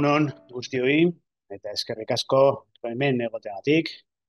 Egunon, guztioi, eta eskerrik asko hemen egoteagatik.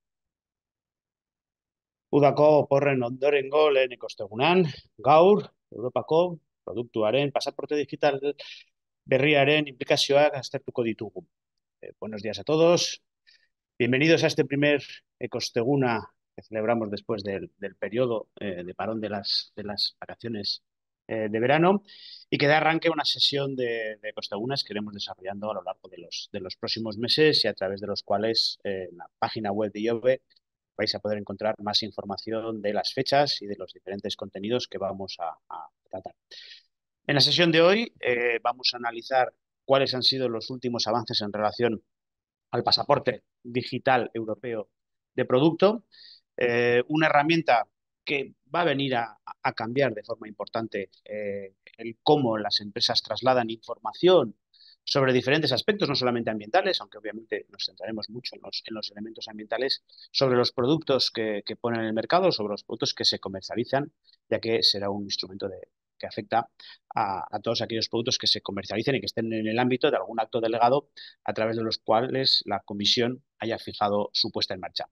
Udako oporren ondorengo leheneko ostegunean, gaur, Europako produktuaren pasaporte digital berriaren implikazioak aztertuko ditugu. Buenos días a todos. Bienvenidos a este primer Ecosteguna que celebramos después del periodo de parón de las vacaciones de verano y que da arranque a una sesión de Ecostegunas que iremos desarrollando a lo largo de los próximos meses y a través de los cuales en la página web de IOBE vais a poder encontrar más información de las fechas y de los diferentes contenidos que vamos a tratar. En la sesión de hoy vamos a analizar cuáles han sido los últimos avances en relación al pasaporte digital europeo de producto, una herramienta que va a venir a cambiar de forma importante el cómo las empresas trasladan información sobre diferentes aspectos, no solamente ambientales, aunque obviamente nos centraremos mucho en los elementos ambientales, sobre los productos que ponen en el mercado, sobre los productos que se comercializan, ya que será un instrumento que afecta a todos aquellos productos que se comercialicen y que estén en el ámbito de algún acto delegado a través de los cuales la Comisión haya fijado su puesta en marcha.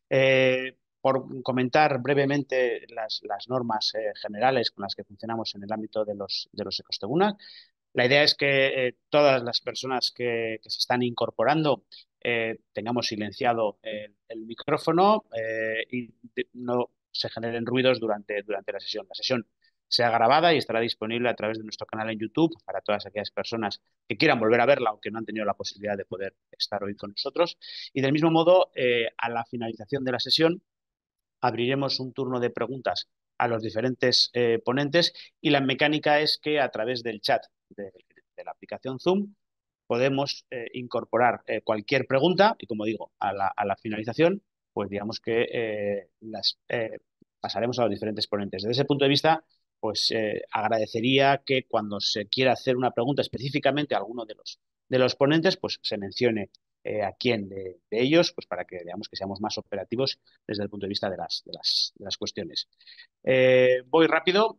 Por comentar brevemente las normas generales con las que funcionamos en el ámbito de los Ecosteguna, la idea es que todas las personas que se están incorporando tengamos silenciado el micrófono y no se generen ruidos durante la sesión. La sesión sea grabada y estará disponible a través de nuestro canal en YouTube para todas aquellas personas que quieran volver a verla o que no han tenido la posibilidad de poder estar hoy con nosotros. Y del mismo modo, a la finalización de la sesión, abriremos un turno de preguntas a los diferentes ponentes y la mecánica es que a través del chat de la aplicación Zoom podemos incorporar cualquier pregunta y, como digo, a la finalización, pues digamos que las pasaremos a los diferentes ponentes. Desde ese punto de vista, pues agradecería que cuando se quiera hacer una pregunta específicamente a alguno de los ponentes, pues se mencione a quién de ellos, pues para que veamos que seamos más operativos desde el punto de vista de las cuestiones. Voy rápido.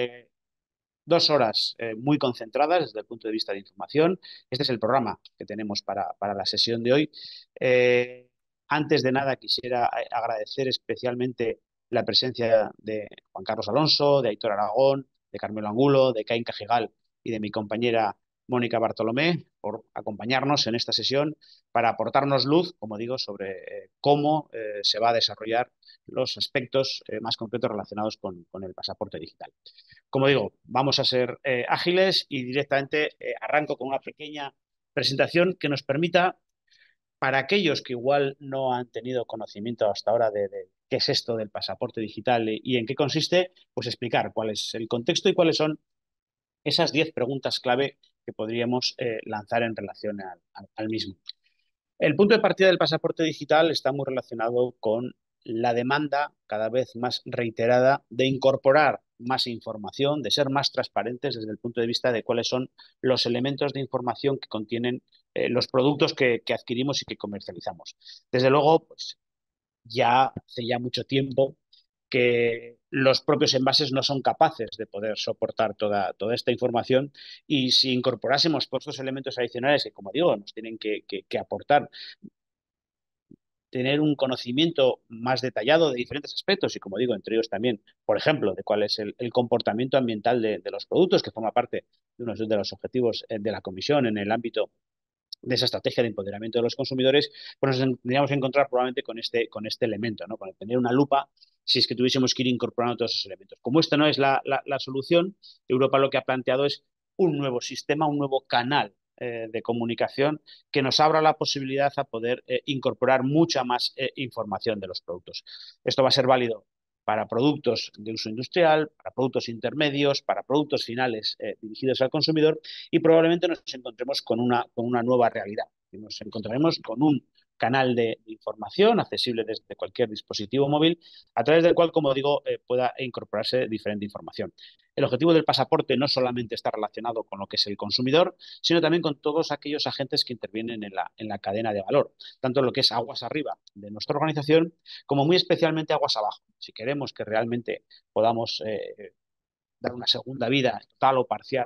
2 horas muy concentradas desde el punto de vista de información. Este es el programa que tenemos para la sesión de hoy. Antes de nada, quisiera agradecer especialmente la presencia de Juan Carlos Alonso, de Aitor Aragón, de Carmelo Angulo, de Caín Cajigal y de mi compañera Mónica Bartolomé por acompañarnos en esta sesión para aportarnos luz, como digo, sobre cómo se va a desarrollar los aspectos más concretos relacionados con el pasaporte digital. Como digo, vamos a ser ágiles y directamente arranco con una pequeña presentación que nos permita, para aquellos que igual no han tenido conocimiento hasta ahora de qué es esto del pasaporte digital y en qué consiste, pues explicar cuál es el contexto y cuáles son esas 10 preguntas clave que podríamos lanzar en relación al mismo. El punto de partida del pasaporte digital está muy relacionado con la demanda cada vez más reiterada de incorporar más información, de ser más transparentes desde el punto de vista de cuáles son los elementos de información que contienen los productos que adquirimos y que comercializamos. Desde luego, pues ya hace ya mucho tiempo que los propios envases no son capaces de poder soportar toda esta información y si incorporásemos todos estos elementos adicionales que, como digo, nos tienen que aportar tener un conocimiento más detallado de diferentes aspectos y, como digo, entre ellos también, por ejemplo, de cuál es el comportamiento ambiental de los productos, que forma parte de uno de los objetivos de la Comisión en el ámbito de esa estrategia de empoderamiento de los consumidores, pues nos tendríamos que encontrar probablemente con este elemento, ¿no? Con el tener una lupa si es que tuviésemos que ir incorporando todos esos elementos. Como esto no es la solución, Europa lo que ha planteado es un nuevo sistema, un nuevo canal de comunicación que nos abra la posibilidad a poder incorporar mucha más información de los productos. Esto va a ser válido para productos de uso industrial, para productos intermedios, para productos finales dirigidos al consumidor y probablemente nos encontremos con una nueva realidad. Y nos encontraremos con un canal de información accesible desde cualquier dispositivo móvil, a través del cual, como digo, pueda incorporarse diferente información. El objetivo del pasaporte no solamente está relacionado con lo que es el consumidor, sino también con todos aquellos agentes que intervienen en la cadena de valor, tanto lo que es aguas arriba de nuestra organización, como muy especialmente aguas abajo. Si queremos que realmente podamos dar una segunda vida total o parcial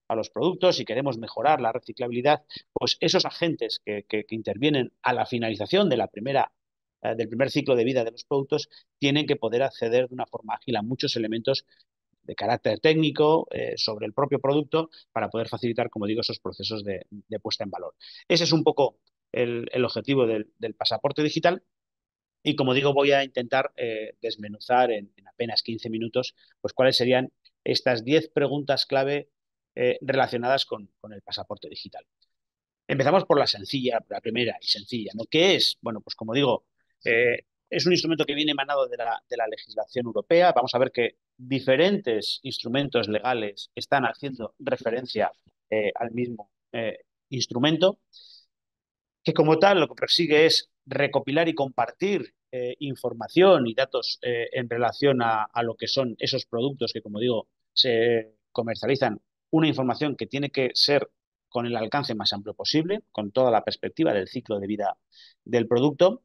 a los productos, si queremos mejorar la reciclabilidad, pues esos agentes que intervienen a la finalización de del primer ciclo de vida de los productos tienen que poder acceder de una forma ágil a muchos elementos de carácter técnico sobre el propio producto para poder facilitar, como digo, esos procesos de puesta en valor. Ese es un poco el objetivo del pasaporte digital. Y como digo, voy a intentar desmenuzar en apenas 15 minutos pues cuáles serían estas 10 preguntas clave relacionadas con el pasaporte digital. Empezamos por la sencilla, por la primera y sencilla, ¿no? ¿Qué es? Bueno, pues como digo, es un instrumento que viene emanado de la legislación europea. Vamos a ver que diferentes instrumentos legales están haciendo referencia al mismo instrumento, que como tal lo que persigue es recopilar y compartir información y datos en relación a lo que son esos productos que, como digo, se comercializan, una información que tiene que ser con el alcance más amplio posible, con toda la perspectiva del ciclo de vida del producto.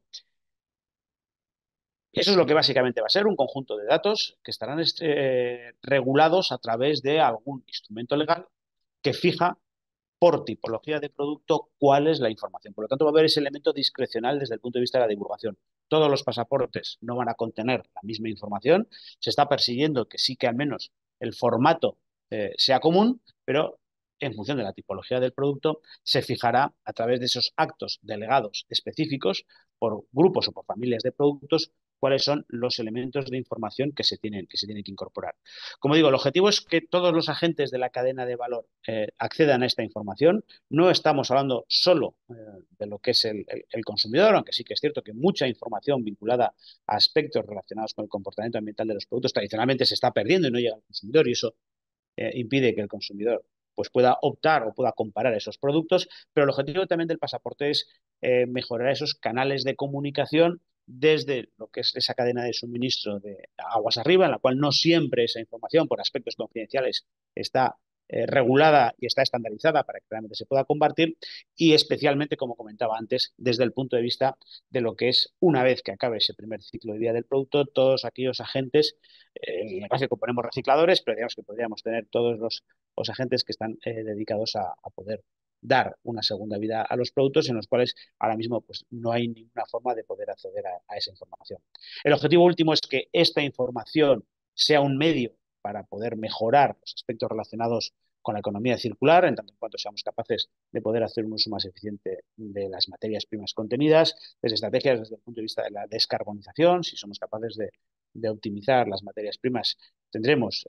Eso es lo que básicamente va a ser un conjunto de datos que estarán regulados a través de algún instrumento legal que fija por tipología de producto cuál es la información. Por lo tanto, va a haber ese elemento discrecional desde el punto de vista de la divulgación. Todos los pasaportes no van a contener la misma información. Se está persiguiendo que sí que al menos el formato sea común, pero en función de la tipología del producto se fijará a través de esos actos delegados específicos por grupos o por familias de productos cuáles son los elementos de información que se tienen que incorporar. Como digo, el objetivo es que todos los agentes de la cadena de valor accedan a esta información. No estamos hablando solo de lo que es el consumidor, aunque sí que es cierto que mucha información vinculada a aspectos relacionados con el comportamiento ambiental de los productos tradicionalmente se está perdiendo y no llega al consumidor, y eso impide que el consumidor pues pueda optar o pueda comparar esos productos, pero el objetivo también del pasaporte es mejorar esos canales de comunicación desde lo que es esa cadena de suministro de aguas arriba, en la cual no siempre esa información por aspectos confidenciales está regulada y está estandarizada para que realmente se pueda compartir, y especialmente, como comentaba antes, desde el punto de vista de lo que es, una vez que acabe ese primer ciclo de vida del producto, todos aquellos agentes, en el caso que ponemos recicladores, pero digamos que podríamos tener todos los agentes que están dedicados a poder dar una segunda vida a los productos en los cuales ahora mismo pues, no hay ninguna forma de poder acceder a esa información. El objetivo último es que esta información sea un medio para poder mejorar los aspectos relacionados con la economía circular, en tanto en cuanto seamos capaces de poder hacer un uso más eficiente de las materias primas contenidas, desde estrategias desde el punto de vista de la descarbonización, si somos capaces de optimizar las materias primas, tendremos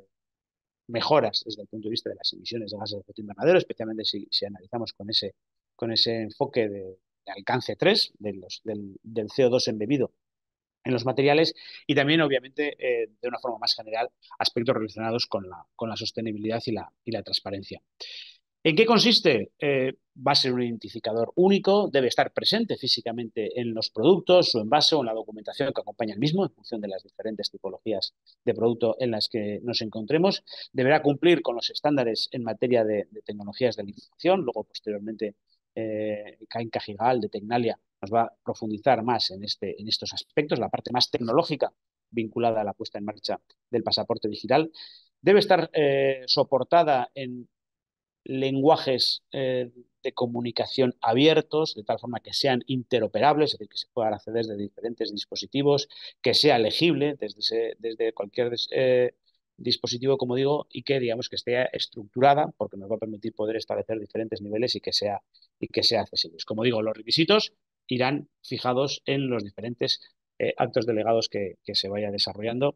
mejoras desde el punto de vista de las emisiones de gases de efecto invernadero, especialmente si analizamos con ese enfoque de alcance 3 del CO2 embebido en los materiales, y también, obviamente, de una forma más general, aspectos relacionados con la sostenibilidad y la transparencia. ¿En qué consiste? Va a ser un identificador único, debe estar presente físicamente en los productos, su envase o en la documentación que acompaña el mismo, en función de las diferentes tipologías de producto en las que nos encontremos. Deberá cumplir con los estándares en materia de tecnologías de la información. Luego, posteriormente, Kainka Gigal de Tecnalia nos va a profundizar más en estos aspectos, la parte más tecnológica vinculada a la puesta en marcha del pasaporte digital. Debe estar soportada en lenguajes de comunicación abiertos, de tal forma que sean interoperables, es decir, que se puedan acceder desde diferentes dispositivos, que sea legible desde cualquier dispositivo, como digo, y que, digamos, que esté estructurada, porque nos va a permitir poder establecer diferentes niveles y que sea accesible. Como digo, los requisitos irán fijados en los diferentes actos delegados que se vaya desarrollando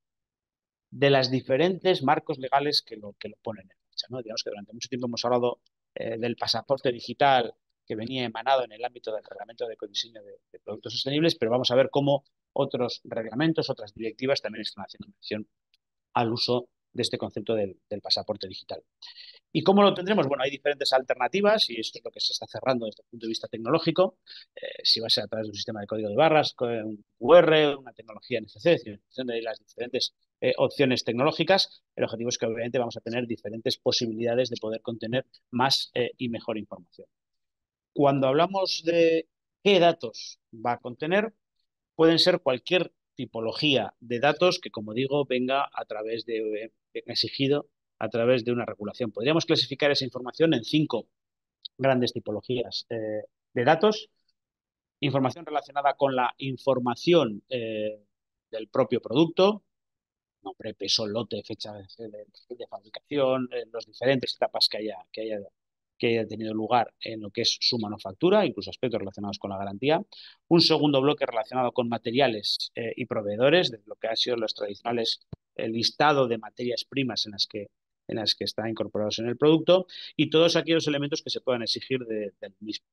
de las diferentes marcos legales que lo ponen en marcha, ¿no? Digamos que durante mucho tiempo hemos hablado del pasaporte digital que venía emanado en el ámbito del reglamento de ecodiseño de productos sostenibles, pero vamos a ver cómo otros reglamentos, otras directivas también están haciendo mención al uso de este concepto del pasaporte digital. ¿Y cómo lo tendremos? Bueno, hay diferentes alternativas y esto es lo que se está cerrando desde el punto de vista tecnológico. Si va a ser a través de un sistema de código de barras, con un QR, una tecnología NFC, es decir, en función de las diferentes opciones tecnológicas, el objetivo es que obviamente vamos a tener diferentes posibilidades de poder contener más y mejor información. Cuando hablamos de qué datos va a contener, pueden ser cualquier tipología de datos que, como digo, venga a través venga exigido a través de una regulación. Podríamos clasificar esa información en 5 grandes tipologías de datos. Información relacionada con la información del propio producto, nombre, peso, lote, fecha de fabricación, las diferentes etapas que haya tenido lugar en lo que es su manufactura, incluso aspectos relacionados con la garantía. Un segundo bloque relacionado con materiales y proveedores, de lo que han sido los tradicionales listado de materias primas en las que están incorporados en el producto, y todos aquellos elementos que se puedan exigir del mismo.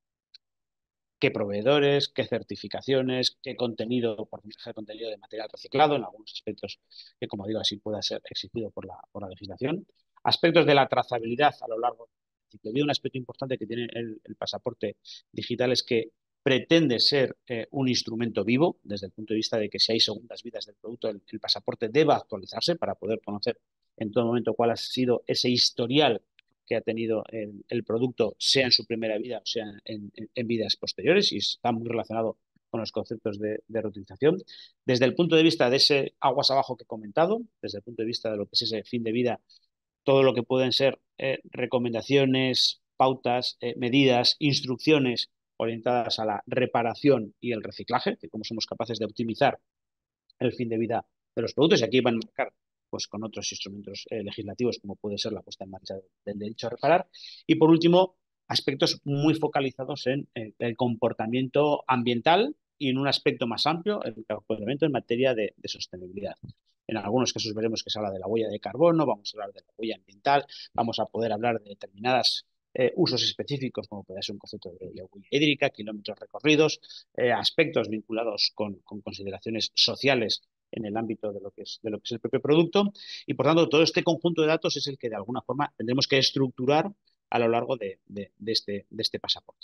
Qué proveedores, qué certificaciones, qué contenido, porcentaje de contenido de material reciclado, en algunos aspectos que, como digo, así pueda ser exigido por la legislación. Aspectos de la trazabilidad a lo largo del ciclo de vida. Un aspecto importante que tiene el pasaporte digital es que pretende ser un instrumento vivo, desde el punto de vista de que si hay segundas vidas del producto, el pasaporte deba actualizarse para poder conocer en todo momento cuál ha sido ese historial que ha tenido el producto, sea en su primera vida o sea en vidas posteriores, y está muy relacionado con los conceptos de reutilización. Desde el punto de vista de ese aguas abajo que he comentado, desde el punto de vista de lo que es ese fin de vida, todo lo que pueden ser recomendaciones, pautas, medidas, instrucciones orientadas a la reparación y el reciclaje, de cómo somos capaces de optimizar el fin de vida de los productos, y aquí van a marcar pues con otros instrumentos legislativos, como puede ser la puesta en marcha del derecho a reparar. Y por último, aspectos muy focalizados en el comportamiento ambiental y en un aspecto más amplio, el comportamiento en materia de sostenibilidad. En algunos casos veremos que se habla de la huella de carbono, vamos a hablar de la huella ambiental, vamos a poder hablar de determinadas usos específicos, como puede ser un concepto de huella hídrica, kilómetros recorridos, aspectos vinculados con consideraciones sociales en el ámbito de lo que es el propio producto, y por tanto todo este conjunto de datos es el que de alguna forma tendremos que estructurar a lo largo de este pasaporte.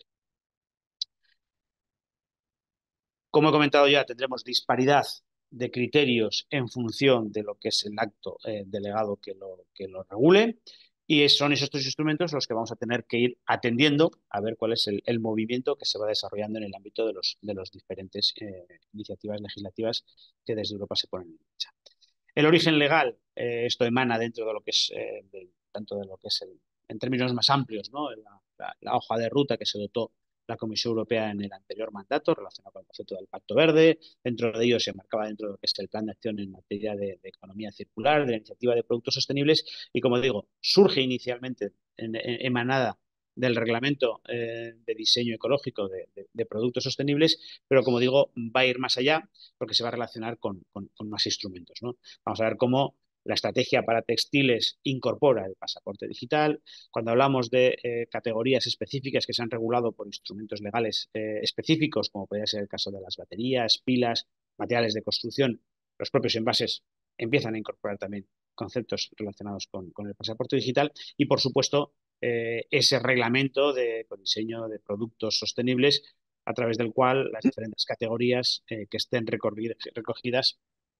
Como he comentado ya, tendremos disparidad de criterios en función de lo que es el acto delegado que lo regule, y son esos tres instrumentos los que vamos a tener que ir atendiendo a ver cuál es el movimiento que se va desarrollando en el ámbito de los diferentes iniciativas legislativas que desde Europa se ponen en marcha. El origen legal, esto emana dentro de lo que es, tanto de lo que es en términos más amplios, ¿no? La hoja de ruta que se dotó la Comisión Europea en el anterior mandato relacionado con el concepto del Pacto Verde. Dentro de ello se marcaba dentro de lo que es el plan de acción en materia de economía circular, de la iniciativa de productos sostenibles, y como digo, surge inicialmente emanada del reglamento de diseño ecológico de productos sostenibles, pero como digo, va a ir más allá porque se va a relacionar con más instrumentos, ¿no? Vamos a ver cómo la estrategia para textiles incorpora el pasaporte digital. Cuando hablamos de categorías específicas que se han regulado por instrumentos legales específicos, como podría ser el caso de las baterías, pilas, materiales de construcción, los propios envases empiezan a incorporar también conceptos relacionados con el pasaporte digital, y por supuesto ese reglamento de diseño de productos sostenibles, a través del cual las diferentes categorías que estén recogidas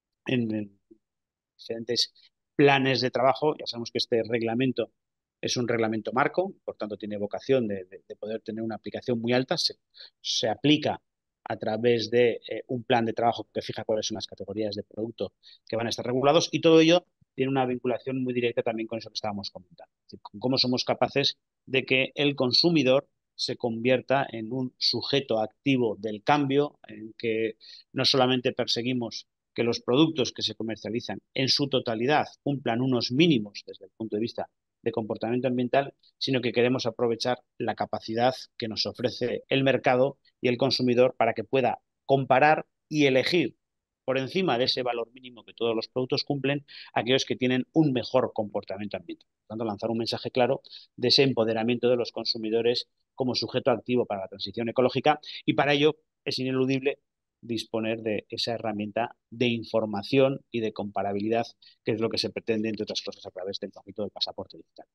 en diferentes planes de trabajo. Ya sabemos que este reglamento es un reglamento marco, por tanto tiene vocación de poder tener una aplicación muy alta. Se aplica a través de un plan de trabajo que fija cuáles son las categorías de producto que van a estar regulados, y todo ello tiene una vinculación muy directa también con eso que estábamos comentando, es decir, con cómo somos capaces de que el consumidor se convierta en un sujeto activo del cambio, en que no solamente perseguimos que los productos que se comercializan en su totalidad cumplan unos mínimos desde el punto de vista de comportamiento ambiental, sino que queremos aprovechar la capacidad que nos ofrece el mercado y el consumidor para que pueda comparar y elegir por encima de ese valor mínimo que todos los productos cumplen, aquellos que tienen un mejor comportamiento ambiental. Por tanto, lanzar un mensaje claro de ese empoderamiento de los consumidores como sujeto activo para la transición ecológica, y para ello es ineludible disponer de esa herramienta de información y de comparabilidad, que es lo que se pretende, entre otras cosas, a través del concepto del pasaporte digital.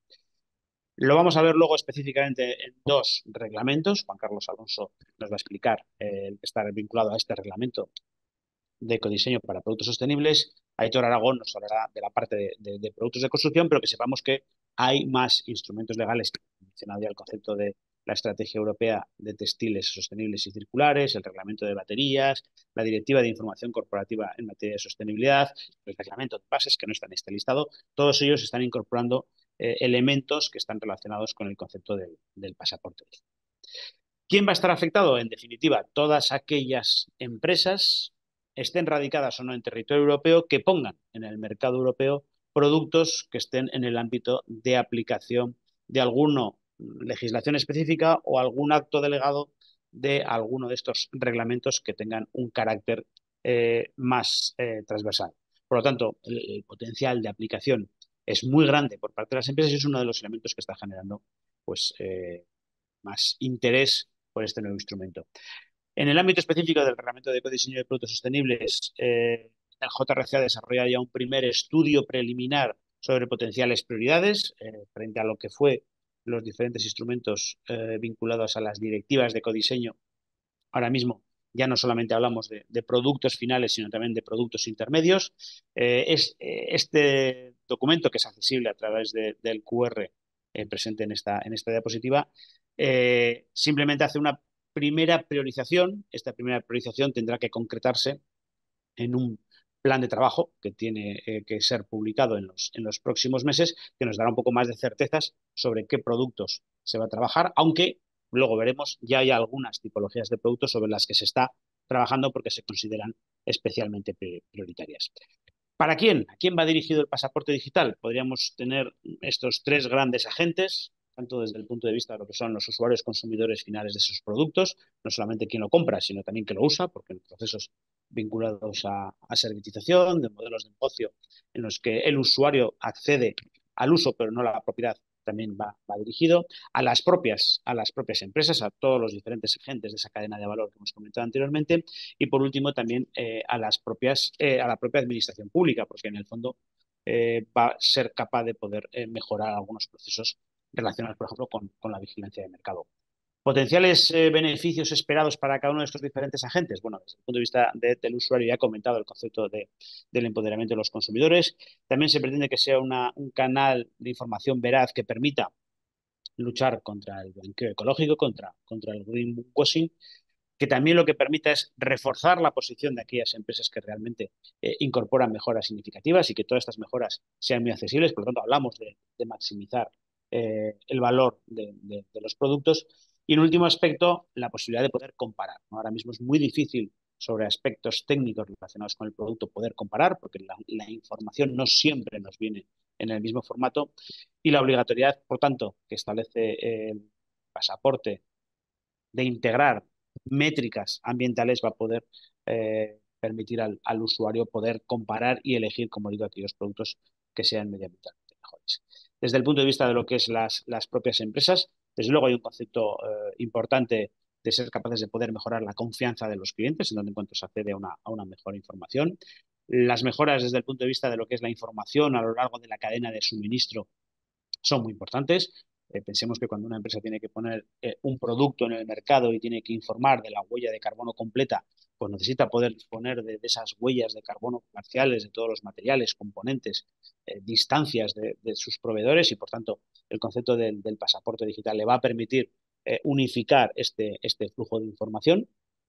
Lo vamos a ver luego específicamente en 2 reglamentos. Juan Carlos Alonso nos va a explicar el que está vinculado a este reglamento de ecodiseño para productos sostenibles. Aitor Aragón nos hablará de la parte de productos de construcción, pero que sepamos que hay más instrumentos legales, que he mencionado ya el concepto de la Estrategia Europea de Textiles Sostenibles y Circulares, el Reglamento de Baterías, la Directiva de Información Corporativa en materia de sostenibilidad, el Reglamento de Bases, que no está en este listado. Todos ellos están incorporando elementos que están relacionados con el concepto del pasaporte. ¿Quién va a estar afectado? En definitiva, todas aquellas empresas, estén radicadas o no en territorio europeo, que pongan en el mercado europeo productos que estén en el ámbito de aplicación de alguna legislación específica o algún acto delegado de alguno de estos reglamentos que tengan un carácter más transversal. Por lo tanto, el potencial de aplicación es muy grande por parte de las empresas y es uno de los elementos que está generando pues, más interés por este nuevo instrumento. En el ámbito específico del Reglamento de Ecodiseño de Productos Sostenibles, el JRC ha desarrollado ya un primer estudio preliminar sobre potenciales prioridades frente a lo que fue los diferentes instrumentos vinculados a las directivas de ecodiseño. Ahora mismo ya no solamente hablamos de productos finales, sino también de productos intermedios. Este documento, que es accesible a través del QR presente en esta diapositiva, simplemente hace una primera priorización. Esta primera priorización tendrá que concretarse en un plan de trabajo que tiene que ser publicado en los próximos meses, que nos dará un poco más de certezas sobre qué productos se va a trabajar, aunque luego veremos, ya hay algunas tipologías de productos sobre las que se está trabajando porque se consideran especialmente prioritarias. ¿Para quién? ¿A quién va dirigido el pasaporte digital? Podríamos tener estos tres grandes agentes, tanto desde el punto de vista de lo que son los usuarios consumidores finales de esos productos, no solamente quien lo compra, sino también quien lo usa, porque en procesos vinculados a servitización, de modelos de negocio en los que el usuario accede al uso, pero no a la propiedad, también va dirigido a las propias empresas, a todos los diferentes agentes de esa cadena de valor que hemos comentado anteriormente, y por último también a la propia administración pública, porque en el fondo va a ser capaz de poder mejorar algunos procesos relacionados, por ejemplo, con la vigilancia de mercado. ¿Potenciales beneficios esperados para cada uno de estos diferentes agentes? Bueno, desde el punto de vista del usuario ya he comentado el concepto del empoderamiento de los consumidores. También se pretende que sea un canal de información veraz que permita luchar contra el blanqueo ecológico, contra el greenwashing, que también lo que permita es reforzar la posición de aquellas empresas que realmente incorporan mejoras significativas y que todas estas mejoras sean muy accesibles. Por lo tanto, hablamos de maximizar el valor de los productos. Y en último aspecto, la posibilidad de poder comparar, ¿no? Ahora mismo es muy difícil sobre aspectos técnicos relacionados con el producto poder comparar, porque la información no siempre nos viene en el mismo formato, y la obligatoriedad, por tanto, que establece el pasaporte de integrar métricas ambientales va a poder permitir al usuario poder comparar y elegir, como digo, aquellos productos que sean medioambientalmente mejores. Desde el punto de vista de lo que es las propias empresas, desde luego hay un concepto importante de ser capaces de poder mejorar la confianza de los clientes, en donde en cuanto se accede a una mejor información. Las mejoras desde el punto de vista de lo que es la información a lo largo de la cadena de suministro son muy importantes. Pensemos que cuando una empresa tiene que poner un producto en el mercado y tiene que informar de la huella de carbono completa, pues necesita poder disponer de esas huellas de carbono parciales, de todos los materiales, componentes, distancias de sus proveedores y, por tanto, el concepto del pasaporte digital le va a permitir unificar este flujo de información.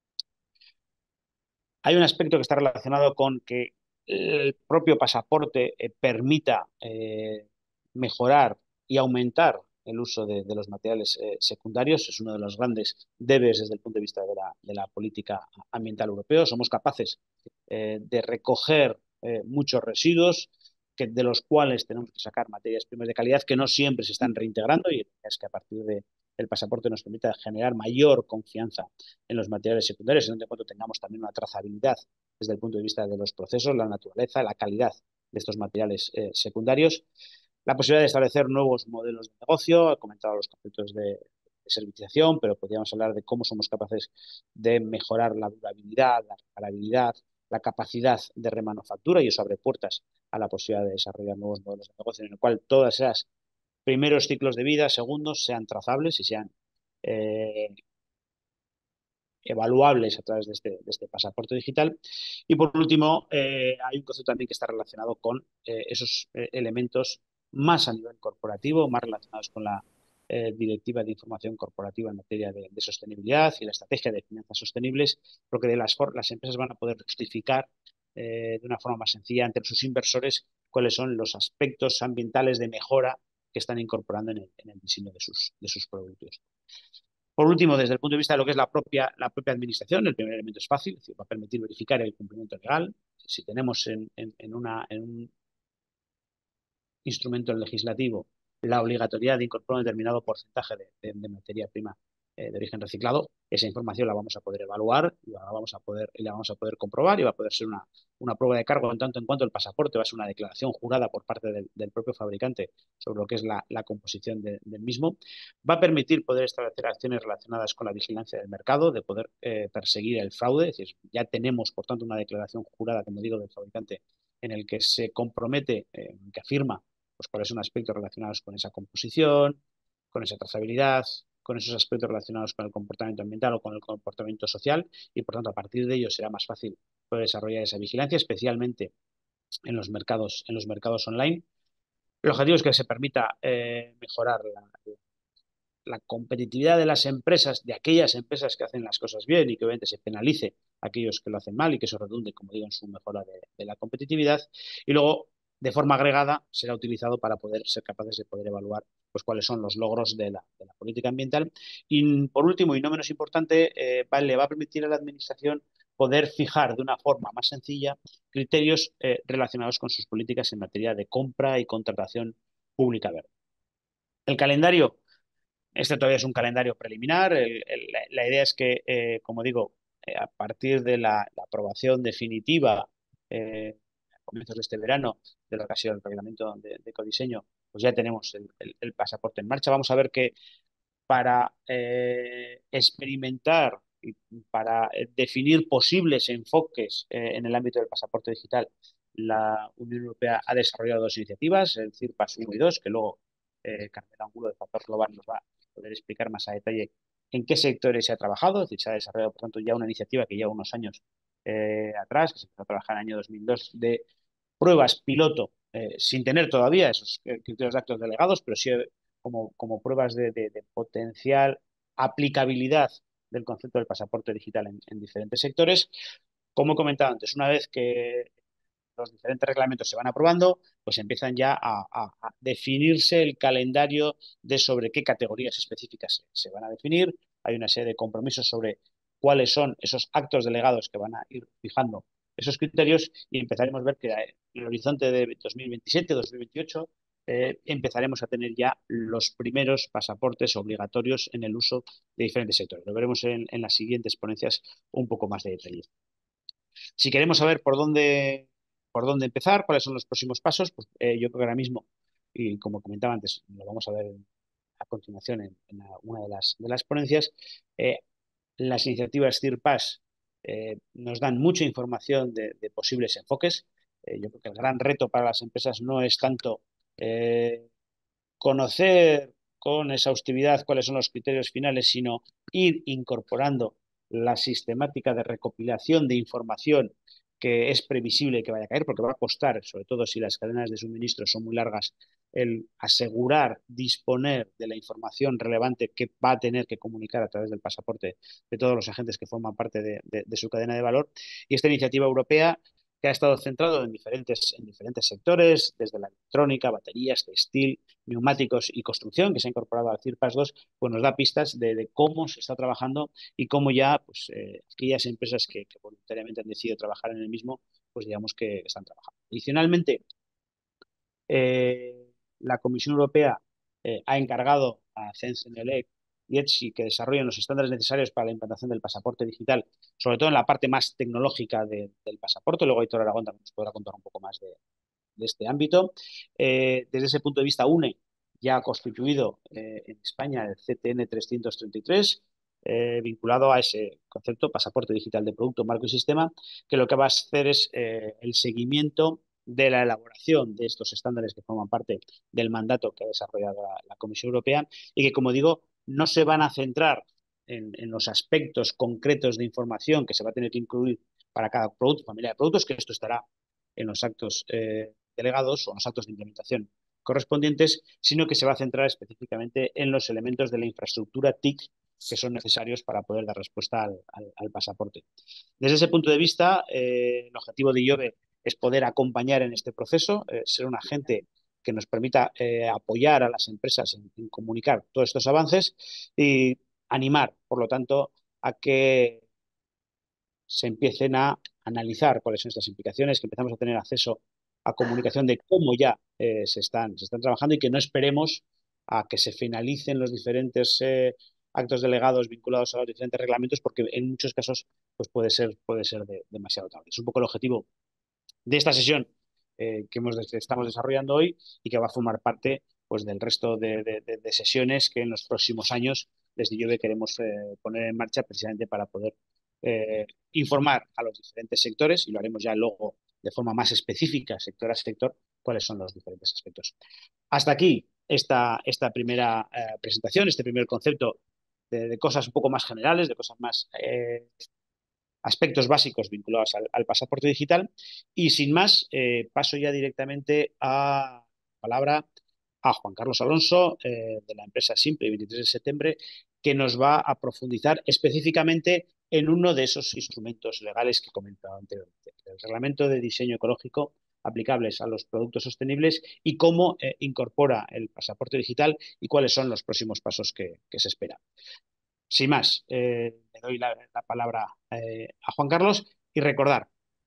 Hay un aspecto que está relacionado con que el propio pasaporte permita mejorar y aumentar el uso de los materiales secundarios. Es uno de los grandes debes desde el punto de vista de la política ambiental europeo. Somos capaces de recoger muchos residuos de los cuales tenemos que sacar materias primas de calidad que no siempre se están reintegrando, y es que a partir del pasaporte nos permita generar mayor confianza en los materiales secundarios, en donde cuando tengamos también una trazabilidad desde el punto de vista de los procesos, la naturaleza, la calidad de estos materiales secundarios. La posibilidad de establecer nuevos modelos de negocio. He comentado los conceptos de servitización, pero podríamos hablar de cómo somos capaces de mejorar la durabilidad, la reparabilidad, la capacidad de remanufactura, y eso abre puertas a la posibilidad de desarrollar nuevos modelos de negocio en el cual todas esas primeros ciclos de vida, segundos, sean trazables y sean eh, evaluables a través de este pasaporte digital. Y por último, hay un concepto también que está relacionado con esos elementos más a nivel corporativo, más relacionados con la directiva de información corporativa en materia de sostenibilidad y la estrategia de finanzas sostenibles, porque las empresas van a poder justificar de una forma más sencilla ante sus inversores cuáles son los aspectos ambientales de mejora que están incorporando en el diseño de sus productos. Por último, desde el punto de vista de lo que es la propia administración, el primer elemento es fácil, es decir, va a permitir verificar el cumplimiento legal. Si tenemos en un instrumento legislativo la obligatoriedad de incorporar un determinado porcentaje de materia prima de origen reciclado, esa información la vamos a poder evaluar, la vamos a poder comprobar y va a poder ser una prueba de cargo en tanto en cuanto el pasaporte va a ser una declaración jurada por parte del propio fabricante sobre lo que es la composición del mismo. Va a permitir poder establecer acciones relacionadas con la vigilancia del mercado, de poder perseguir el fraude, es decir, ya tenemos, por tanto, una declaración jurada, como digo, del fabricante en el que se compromete, que afirma pues cuáles son aspectos relacionados con esa composición, con esa trazabilidad, con esos aspectos relacionados con el comportamiento ambiental o con el comportamiento social y por tanto a partir de ello será más fácil poder desarrollar esa vigilancia, especialmente en los mercados online. El objetivo es que se permita mejorar la competitividad de las empresas, de aquellas empresas que hacen las cosas bien y que obviamente se penalice a aquellos que lo hacen mal y que eso redunde, como digo, en su mejora de la competitividad. Y luego, de forma agregada, será utilizado para poder ser capaces de poder evaluar pues, cuáles son los logros de la política ambiental. Y por último, y no menos importante, le va a permitir a la Administración poder fijar de una forma más sencilla criterios relacionados con sus políticas en materia de compra y contratación pública verde. El calendario este todavía es un calendario preliminar. La idea es que, como digo, a partir de la aprobación definitiva a comienzos de este verano de lo que ha sido el reglamento de ecodiseño, pues ya tenemos el pasaporte en marcha. Vamos a ver que para experimentar y para definir posibles enfoques en el ámbito del pasaporte digital, la Unión Europea ha desarrollado dos iniciativas, el CIRPAS 1 y 2, que luego Carmela Angulo de Factor Global nos va a poder explicar más a detalle en qué sectores se ha trabajado. Es decir, se ha desarrollado, por tanto, ya una iniciativa que lleva unos años atrás, que se empezó a trabajar en el año 2002, de pruebas piloto, sin tener todavía esos criterios de actos delegados, pero sí como pruebas de potencial aplicabilidad del concepto del pasaporte digital en diferentes sectores. Como he comentado antes, una vez que los diferentes reglamentos se van aprobando, pues empiezan ya a definirse el calendario de sobre qué categorías específicas se van a definir. Hay una serie de compromisos sobre cuáles son esos actos delegados que van a ir fijando esos criterios y empezaremos a ver que en el horizonte de 2027-2028 empezaremos a tener ya los primeros pasaportes obligatorios en el uso de diferentes sectores. Lo veremos en las siguientes ponencias un poco más de detalle. Si queremos saber por dónde empezar, cuáles son los próximos pasos, pues yo creo que ahora mismo, y como comentaba antes, lo vamos a ver a continuación en una de las ponencias, eh, las iniciativas CIRPAS nos dan mucha información de posibles enfoques. Yo creo que el gran reto para las empresas no es tanto conocer con exhaustividad cuáles son los criterios finales, sino ir incorporando la sistemática de recopilación de información que es previsible que vaya a caer, porque va a costar, sobre todo si las cadenas de suministro son muy largas, el asegurar, disponer de la información relevante que va a tener que comunicar a través del pasaporte de todos los agentes que forman parte de su cadena de valor. Y esta iniciativa europea que ha estado centrado en diferentes sectores, desde la electrónica, baterías, textil, neumáticos y construcción, que se ha incorporado al CIRPAS 2, pues nos da pistas de cómo se está trabajando y cómo ya pues, aquellas empresas que voluntariamente han decidido trabajar en el mismo, pues digamos que están trabajando. Adicionalmente, la Comisión Europea ha encargado a CENSENELEC y ETSI que desarrollen los estándares necesarios para la implantación del pasaporte digital, sobre todo en la parte más tecnológica del pasaporte. Luego Aitor Aragón también nos podrá contar un poco más de este ámbito. Desde ese punto de vista, UNE ya ha constituido en España el CTN 333, vinculado a ese concepto, pasaporte digital de producto, marco y sistema, que lo que va a hacer es el seguimiento de la elaboración de estos estándares que forman parte del mandato que ha desarrollado la Comisión Europea y que, como digo, no se van a centrar en los aspectos concretos de información que se va a tener que incluir para cada producto, familia de productos, que esto estará en los actos delegados o en los actos de implementación correspondientes, sino que se va a centrar específicamente en los elementos de la infraestructura TIC que son necesarios para poder dar respuesta al pasaporte. Desde ese punto de vista, el objetivo de IOBE es poder acompañar en este proceso, ser un agente que nos permita apoyar a las empresas en comunicar todos estos avances y animar, por lo tanto, a que se empiecen a analizar cuáles son estas implicaciones, que empezamos a tener acceso a comunicación de cómo ya se están trabajando y que no esperemos a que se finalicen los diferentes actos delegados vinculados a los diferentes reglamentos, porque en muchos casos pues puede ser demasiado tarde. Es un poco el objetivo de esta sesión que estamos desarrollando hoy y que va a formar parte pues, del resto de sesiones que en los próximos años desde IOBE queremos poner en marcha precisamente para poder informar a los diferentes sectores y lo haremos ya luego de forma más específica, sector a sector, cuáles son los diferentes aspectos. Hasta aquí esta primera presentación, este primer concepto de cosas un poco más generales, de cosas más aspectos básicos vinculados al pasaporte digital. Y sin más, paso ya directamente a la palabra a Juan Carlos Alonso, de la empresa Simple, 23 de septiembre, que nos va a profundizar específicamente en uno de esos instrumentos legales que comentaba anteriormente, el Reglamento de Diseño Ecológico aplicables a los productos sostenibles y cómo incorpora el pasaporte digital y cuáles son los próximos pasos que se esperan. Sin más, le doy la palabra a Juan Carlos y recordar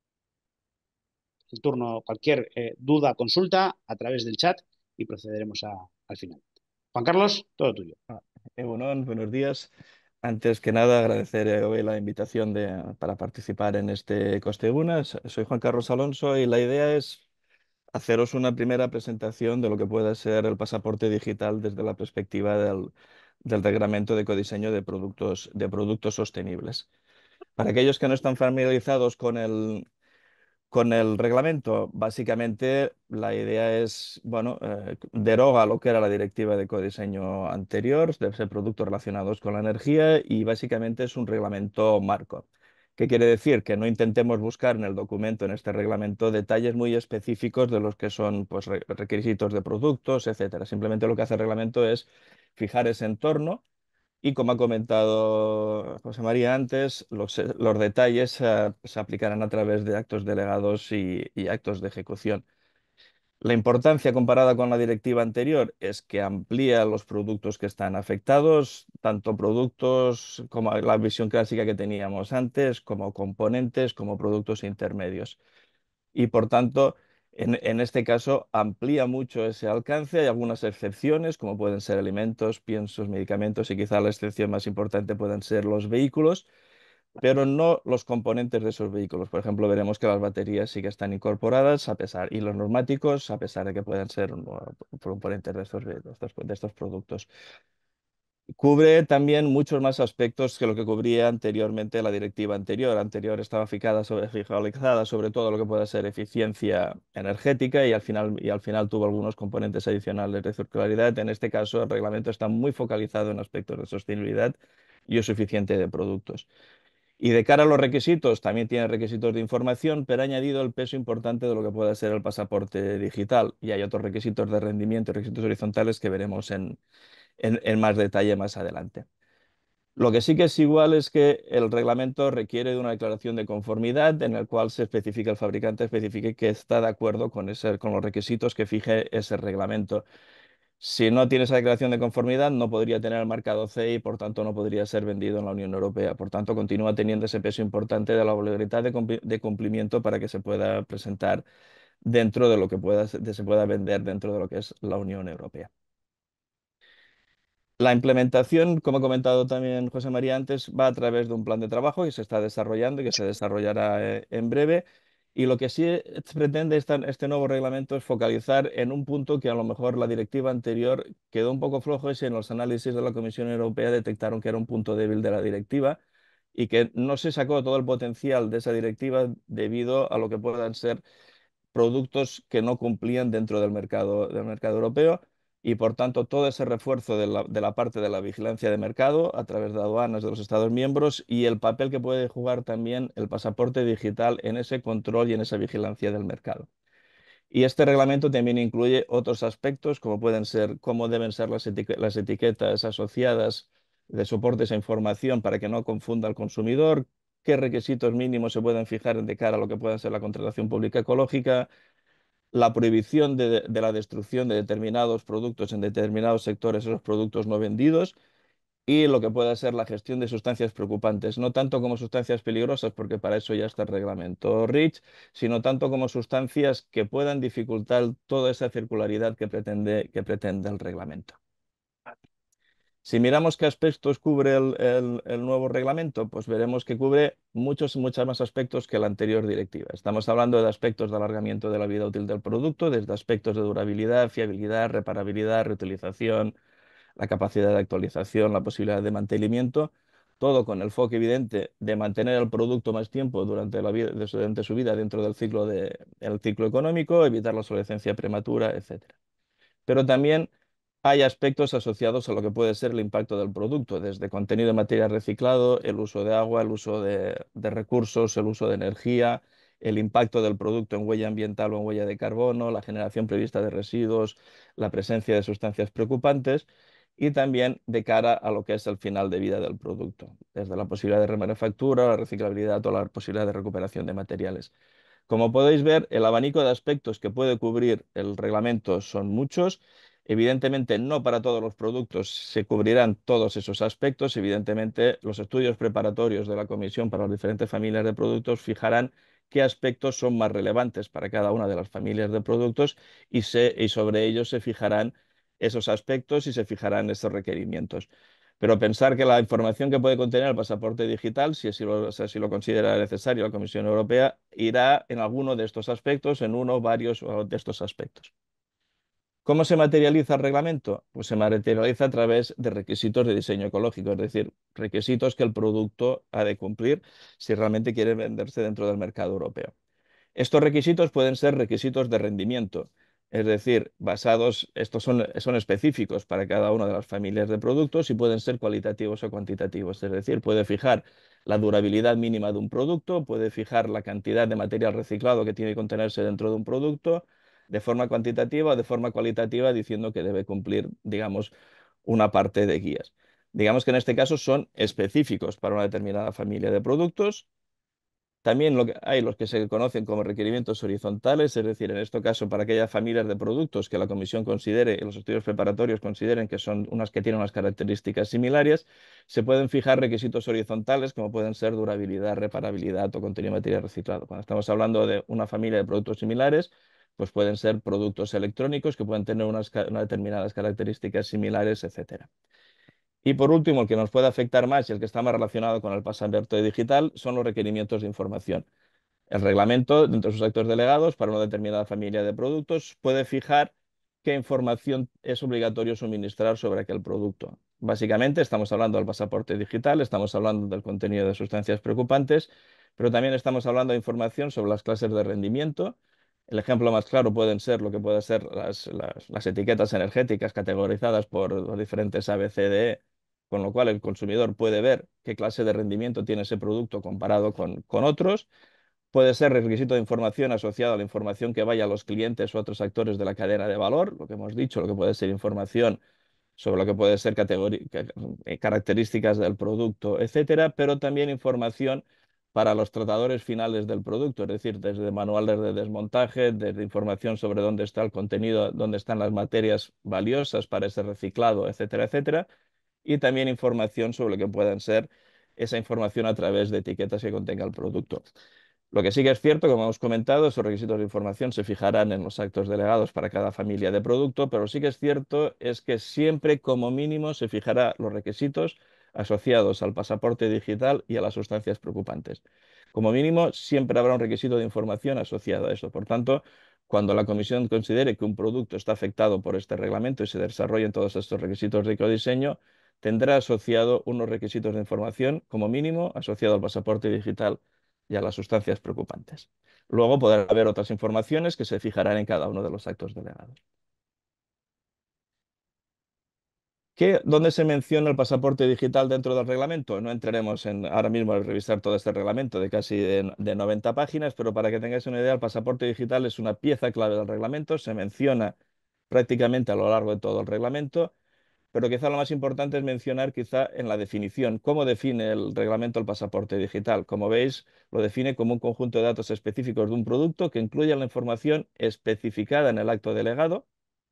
el turno, cualquier duda, consulta a través del chat y procederemos al final. Juan Carlos, todo tuyo. Egunon, buenos días. Antes que nada, agradecer hoy la invitación para participar en este Costegunas. Soy Juan Carlos Alonso y la idea es haceros una primera presentación de lo que puede ser el pasaporte digital desde la perspectiva del reglamento de codiseño de productos sostenibles. Para aquellos que no están familiarizados con el reglamento, básicamente la idea es, bueno, deroga lo que era la directiva de ecodiseño anterior, de productos relacionados con la energía y básicamente es un reglamento marco. ¿Qué quiere decir? Que no intentemos buscar en el documento, en este reglamento, detalles muy específicos de los que son pues, requisitos de productos, etcétera. Simplemente lo que hace el reglamento es fijar ese entorno y como ha comentado José María antes, los detalles se aplicarán a través de actos delegados y actos de ejecución. La importancia comparada con la directiva anterior es que amplía los productos que están afectados, tanto productos como la visión clásica que teníamos antes, como componentes, como productos intermedios y por tanto, en este caso, amplía mucho ese alcance. Hay algunas excepciones, como pueden ser alimentos, piensos, medicamentos y quizá la excepción más importante puedan ser los vehículos, pero no los componentes de esos vehículos. Por ejemplo, veremos que las baterías sí que están incorporadas a pesar, y los neumáticos, a pesar de que puedan ser componentes de estos productos. Cubre también muchos más aspectos que lo que cubría anteriormente la directiva anterior. Anterior estaba fijalizada sobre todo lo que puede ser eficiencia energética y al final tuvo algunos componentes adicionales de circularidad. En este caso, el reglamento está muy focalizado en aspectos de sostenibilidad y uso eficiente de productos. Y de cara a los requisitos, también tiene requisitos de información, pero ha añadido el peso importante de lo que puede ser el pasaporte digital. Y hay otros requisitos de rendimiento y requisitos horizontales que veremos en más detalle más adelante. Lo que sí que es igual es que el reglamento requiere de una declaración de conformidad en el cual se especifica, el fabricante especifique que está de acuerdo con los requisitos que fije ese reglamento. Si no tiene esa declaración de conformidad, no podría tener el marcado CE y por tanto no podría ser vendido en la Unión Europea. Por tanto, continúa teniendo ese peso importante de la obligatoriedad de cumplimiento para que se pueda presentar dentro de lo que se pueda vender dentro de lo que es la Unión Europea. La implementación, como ha comentado también José María antes, va a través de un plan de trabajo que se está desarrollando y que se desarrollará en breve. Y lo que sí pretende este nuevo reglamento es focalizar en un punto que a lo mejor la directiva anterior quedó un poco flojo, y en los análisis de la Comisión Europea detectaron que era un punto débil de la directiva y que no se sacó todo el potencial de esa directiva debido a lo que puedan ser productos que no cumplían dentro del mercado europeo y por tanto todo ese refuerzo de la parte de la vigilancia de mercado a través de aduanas de los Estados miembros y el papel que puede jugar también el pasaporte digital en ese control y en esa vigilancia del mercado. Y este reglamento también incluye otros aspectos como pueden ser cómo deben ser las etiquetas asociadas de soporte a esa información para que no confunda al consumidor, qué requisitos mínimos se pueden fijar de cara a lo que pueda ser la contratación pública ecológica, la prohibición de la destrucción de determinados productos en determinados sectores, esos productos no vendidos, y lo que pueda ser la gestión de sustancias preocupantes, no tanto como sustancias peligrosas, porque para eso ya está el reglamento REACH, sino tanto como sustancias que puedan dificultar toda esa circularidad que pretende el reglamento. Si miramos qué aspectos cubre el nuevo reglamento, pues veremos que cubre muchos más aspectos que la anterior directiva. Estamos hablando de aspectos de alargamiento de la vida útil del producto, desde aspectos de durabilidad, fiabilidad, reparabilidad, reutilización, la capacidad de actualización, la posibilidad de mantenimiento, todo con el foco evidente de mantener el producto más tiempo durante la vida, durante su vida dentro del el ciclo económico, evitar la obsolescencia prematura, etcétera. Pero también hay aspectos asociados a lo que puede ser el impacto del producto, desde contenido de material reciclado, el uso de agua, el uso de recursos, el uso de energía, el impacto del producto en huella ambiental o en huella de carbono, la generación prevista de residuos, la presencia de sustancias preocupantes y también de cara a lo que es el final de vida del producto, desde la posibilidad de remanufactura, la reciclabilidad o la posibilidad de recuperación de materiales. Como podéis ver, el abanico de aspectos que puede cubrir el reglamento son muchos. Evidentemente, no para todos los productos se cubrirán todos esos aspectos. Evidentemente, los estudios preparatorios de la Comisión para las diferentes familias de productos fijarán qué aspectos son más relevantes para cada una de las familias de productos y sobre ellos se fijarán esos aspectos y se fijarán esos requerimientos. Pero pensar que la información que puede contener el pasaporte digital, si así o sea, si lo considera necesario la Comisión Europea, irá en alguno de estos aspectos, en uno o varios de estos aspectos. ¿Cómo se materializa el reglamento? Pues se materializa a través de requisitos de diseño ecológico, es decir, requisitos que el producto ha de cumplir si realmente quiere venderse dentro del mercado europeo. Estos requisitos pueden ser requisitos de rendimiento, es decir, estos son específicos para cada una de las familias de productos y pueden ser cualitativos o cuantitativos, es decir, puede fijar la durabilidad mínima de un producto, puede fijar la cantidad de material reciclado que tiene que contenerse dentro de un producto, de forma cuantitativa o de forma cualitativa, diciendo que debe cumplir, digamos, una parte de guías. Digamos que en este caso son específicos para una determinada familia de productos. También hay los que se conocen como requerimientos horizontales, es decir, en este caso para aquellas familias de productos que la Comisión considere y los estudios preparatorios consideren que son unas que tienen unas características similares, se pueden fijar requisitos horizontales como pueden ser durabilidad, reparabilidad o contenido de material reciclado. Cuando estamos hablando de una familia de productos similares, pues pueden ser productos electrónicos que pueden tener unas determinadas características similares, etcétera. Y por último, el que nos puede afectar más y el que está más relacionado con el pasaporte digital son los requerimientos de información. El reglamento, dentro de sus actos delegados, para una determinada familia de productos, puede fijar qué información es obligatorio suministrar sobre aquel producto. Básicamente, estamos hablando del pasaporte digital, estamos hablando del contenido de sustancias preocupantes, pero también estamos hablando de información sobre las clases de rendimiento. El ejemplo más claro pueden ser lo que pueden ser las etiquetas energéticas categorizadas por los diferentes ABCDE, con lo cual el consumidor puede ver qué clase de rendimiento tiene ese producto comparado con otros. Puede ser requisito de información asociado a la información que vaya a los clientes o otros actores de la cadena de valor, lo que hemos dicho, lo que puede ser información sobre lo que puede ser características del producto, etcétera, pero también información para los tratadores finales del producto, es decir, desde manuales de desmontaje, desde información sobre dónde está el contenido, dónde están las materias valiosas para ese reciclado, etcétera, etcétera, y también información sobre lo que puedan ser esa información a través de etiquetas que contenga el producto. Lo que sí que es cierto, como hemos comentado, esos requisitos de información se fijarán en los actos delegados para cada familia de producto, pero sí que es cierto es que siempre como mínimo se fijará los requisitos asociados al pasaporte digital y a las sustancias preocupantes. Como mínimo, siempre habrá un requisito de información asociado a eso. Por tanto, cuando la Comisión considere que un producto está afectado por este reglamento y se desarrollen todos estos requisitos de ecodiseño, tendrá asociado unos requisitos de información, como mínimo, asociado al pasaporte digital y a las sustancias preocupantes. Luego podrá haber otras informaciones que se fijarán en cada uno de los actos delegados. ¿Dónde se menciona el pasaporte digital dentro del reglamento? No entraremos ahora mismo a revisar todo este reglamento de casi de 90 páginas, pero para que tengáis una idea, el pasaporte digital es una pieza clave del reglamento, se menciona prácticamente a lo largo de todo el reglamento, pero quizá lo más importante es mencionar quizá en la definición, cómo define el reglamento el pasaporte digital. Como veis, lo define como un conjunto de datos específicos de un producto que incluye la información especificada en el acto delegado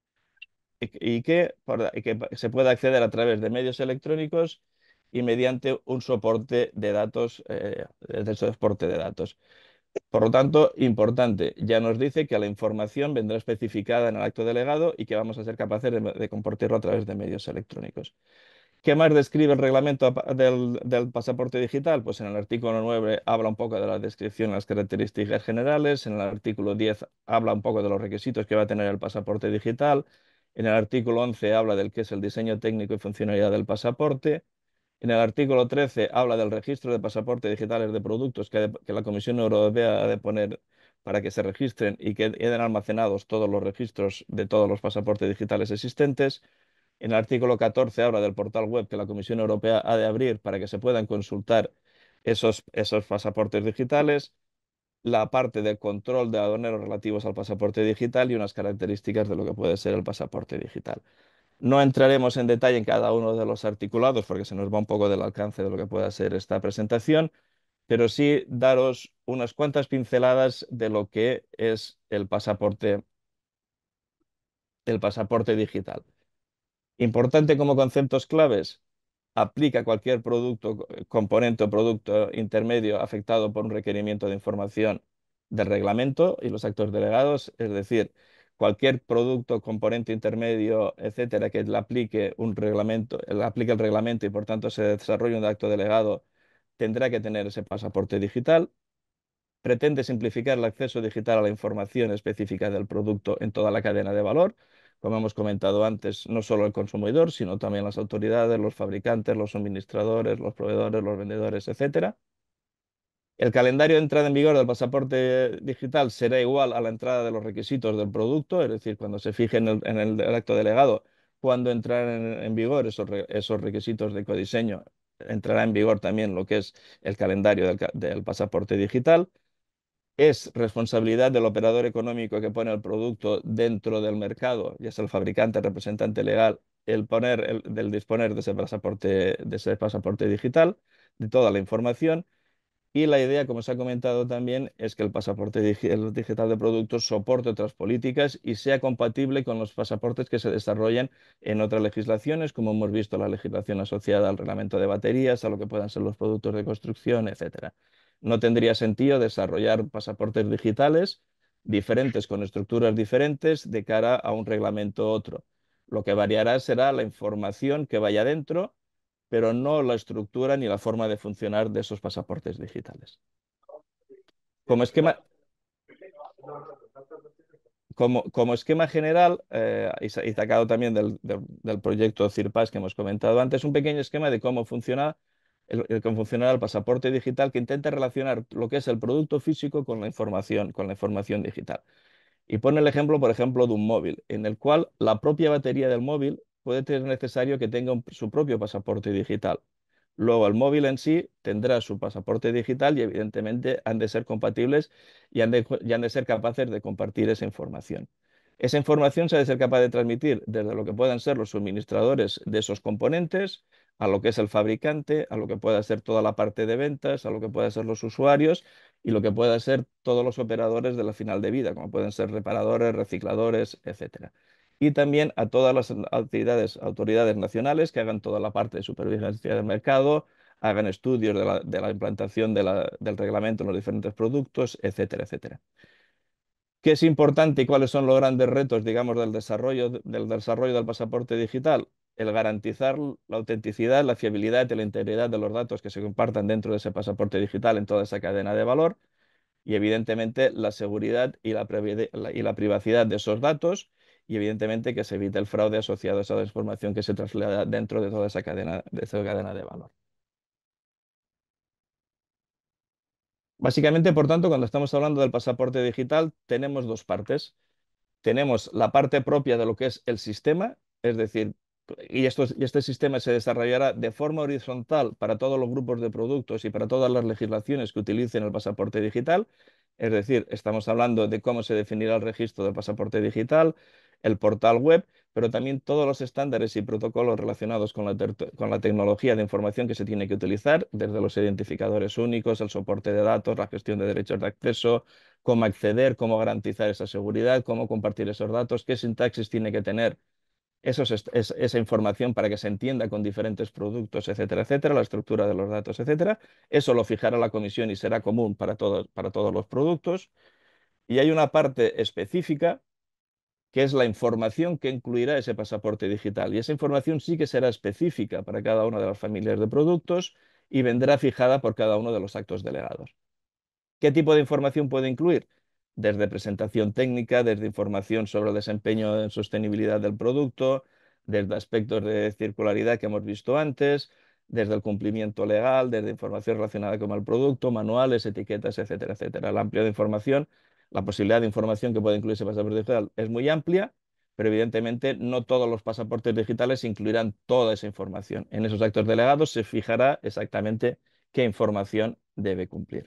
y que se puede acceder a través de medios electrónicos y mediante un soporte de datos, de soporte de datos. Por lo tanto, importante, ya nos dice que la información vendrá especificada en el acto delegado y que vamos a ser capaces de compartirlo a través de medios electrónicos. ¿Qué más describe el reglamento del pasaporte digital? Pues en el artículo 9 habla un poco de la descripción y las características generales, en el artículo 10 habla un poco de los requisitos que va a tener el pasaporte digital, en el artículo 11 habla del que es el diseño técnico y funcionalidad del pasaporte, en el artículo 13 habla del registro de pasaportes digitales de productos que la Comisión Europea ha de poner para que se registren y que queden almacenados todos los registros de todos los pasaportes digitales existentes. En el artículo 14 habla del portal web que la Comisión Europea ha de abrir para que se puedan consultar esos pasaportes digitales, la parte de control de aduaneros relativos al pasaporte digital y unas características de lo que puede ser el pasaporte digital. No entraremos en detalle en cada uno de los articulados porque se nos va un poco del alcance de lo que pueda ser esta presentación, pero sí daros unas cuantas pinceladas de lo que es el pasaporte digital. Importante como conceptos claves, aplica a cualquier producto, componente o producto intermedio afectado por un requerimiento de información del reglamento y los actos delegados, es decir, cualquier producto, componente intermedio, etcétera, que le aplique un reglamento, le aplique el reglamento y por tanto se desarrolle un acto delegado, tendrá que tener ese pasaporte digital. Pretende simplificar el acceso digital a la información específica del producto en toda la cadena de valor. Como hemos comentado antes, no solo el consumidor, sino también las autoridades, los fabricantes, los suministradores, los proveedores, los vendedores, etcétera. El calendario de entrada en vigor del pasaporte digital será igual a la entrada de los requisitos del producto, es decir, cuando se fije en el acto delegado, cuando entrarán en vigor esos requisitos de ecodiseño, entrará en vigor también lo que es el calendario del pasaporte digital. Es responsabilidad del operador económico que pone el producto dentro del mercado, ya sea el fabricante, el representante legal, del disponer de ese pasaporte digital, de toda la información. Y la idea, como se ha comentado también, es que el digital de productos soporte otras políticas y sea compatible con los pasaportes que se desarrollan en otras legislaciones, como hemos visto la legislación asociada al reglamento de baterías, a lo que puedan ser los productos de construcción, etcétera. No tendría sentido desarrollar pasaportes digitales diferentes con estructuras diferentes de cara a un reglamento u otro. Lo que variará será la información que vaya dentro, pero no la estructura ni la forma de funcionar de esos pasaportes digitales. Como esquema, como esquema general, y sacado también del proyecto CIRPAS que hemos comentado antes, un pequeño esquema de cómo funciona cómo funcionará el pasaporte digital que intenta relacionar lo que es el producto físico con la información digital. Y pone el ejemplo, por ejemplo, de un móvil, en el cual la propia batería del móvil puede ser necesario que tenga su propio pasaporte digital. Luego, el móvil en sí tendrá su pasaporte digital y, evidentemente, han de ser compatibles y han de ser capaces de compartir esa información. Esa información se ha de ser capaz de transmitir desde lo que puedan ser los suministradores de esos componentes, a lo que es el fabricante, a lo que pueda ser toda la parte de ventas, a lo que pueda ser los usuarios y lo que pueda ser todos los operadores de la final de vida, como pueden ser reparadores, recicladores, etcétera. Y también a todas las autoridades nacionales que hagan toda la parte de supervivencia del mercado, hagan estudios de la implantación del reglamento en los diferentes productos, etcétera, etcétera. ¿Qué es importante y cuáles son los grandes retos, digamos, del desarrollo del pasaporte digital? El garantizar la autenticidad, la fiabilidad y la integridad de los datos que se compartan dentro de ese pasaporte digital en toda esa cadena de valor y, evidentemente, la seguridad y la privacidad de esos datos y, evidentemente, que se evite el fraude asociado a esa información que se traslada dentro de toda esa cadena de valor. Básicamente, por tanto, cuando estamos hablando del pasaporte digital, tenemos dos partes. Tenemos la parte propia de lo que es el sistema, es decir, y este sistema se desarrollará de forma horizontal para todos los grupos de productos y para todas las legislaciones que utilicen el pasaporte digital. Es decir, estamos hablando de cómo se definirá el registro del pasaporte digital, el portal web, pero también todos los estándares y protocolos relacionados con con la tecnología de información que se tiene que utilizar, desde los identificadores únicos, el soporte de datos, la gestión de derechos de acceso, cómo acceder, cómo garantizar esa seguridad, cómo compartir esos datos, qué sintaxis tiene que tener esa información para que se entienda con diferentes productos, etcétera, etcétera, la estructura de los datos, etcétera. Eso lo fijará la comisión y será común para todos los productos. Y hay una parte específica que es la información que incluirá ese pasaporte digital. Y esa información sí que será específica para cada una de las familias de productos y vendrá fijada por cada uno de los actos delegados. ¿Qué tipo de información puede incluir? Desde presentación técnica, desde información sobre el desempeño en sostenibilidad del producto, desde aspectos de circularidad que hemos visto antes, desde el cumplimiento legal, desde información relacionada con el producto, manuales, etiquetas, etcétera, etcétera. La amplio de información, la posibilidad de información que puede incluir ese pasaporte digital es muy amplia, pero evidentemente no todos los pasaportes digitales incluirán toda esa información. En esos actos delegados se fijará exactamente qué información debe cumplir.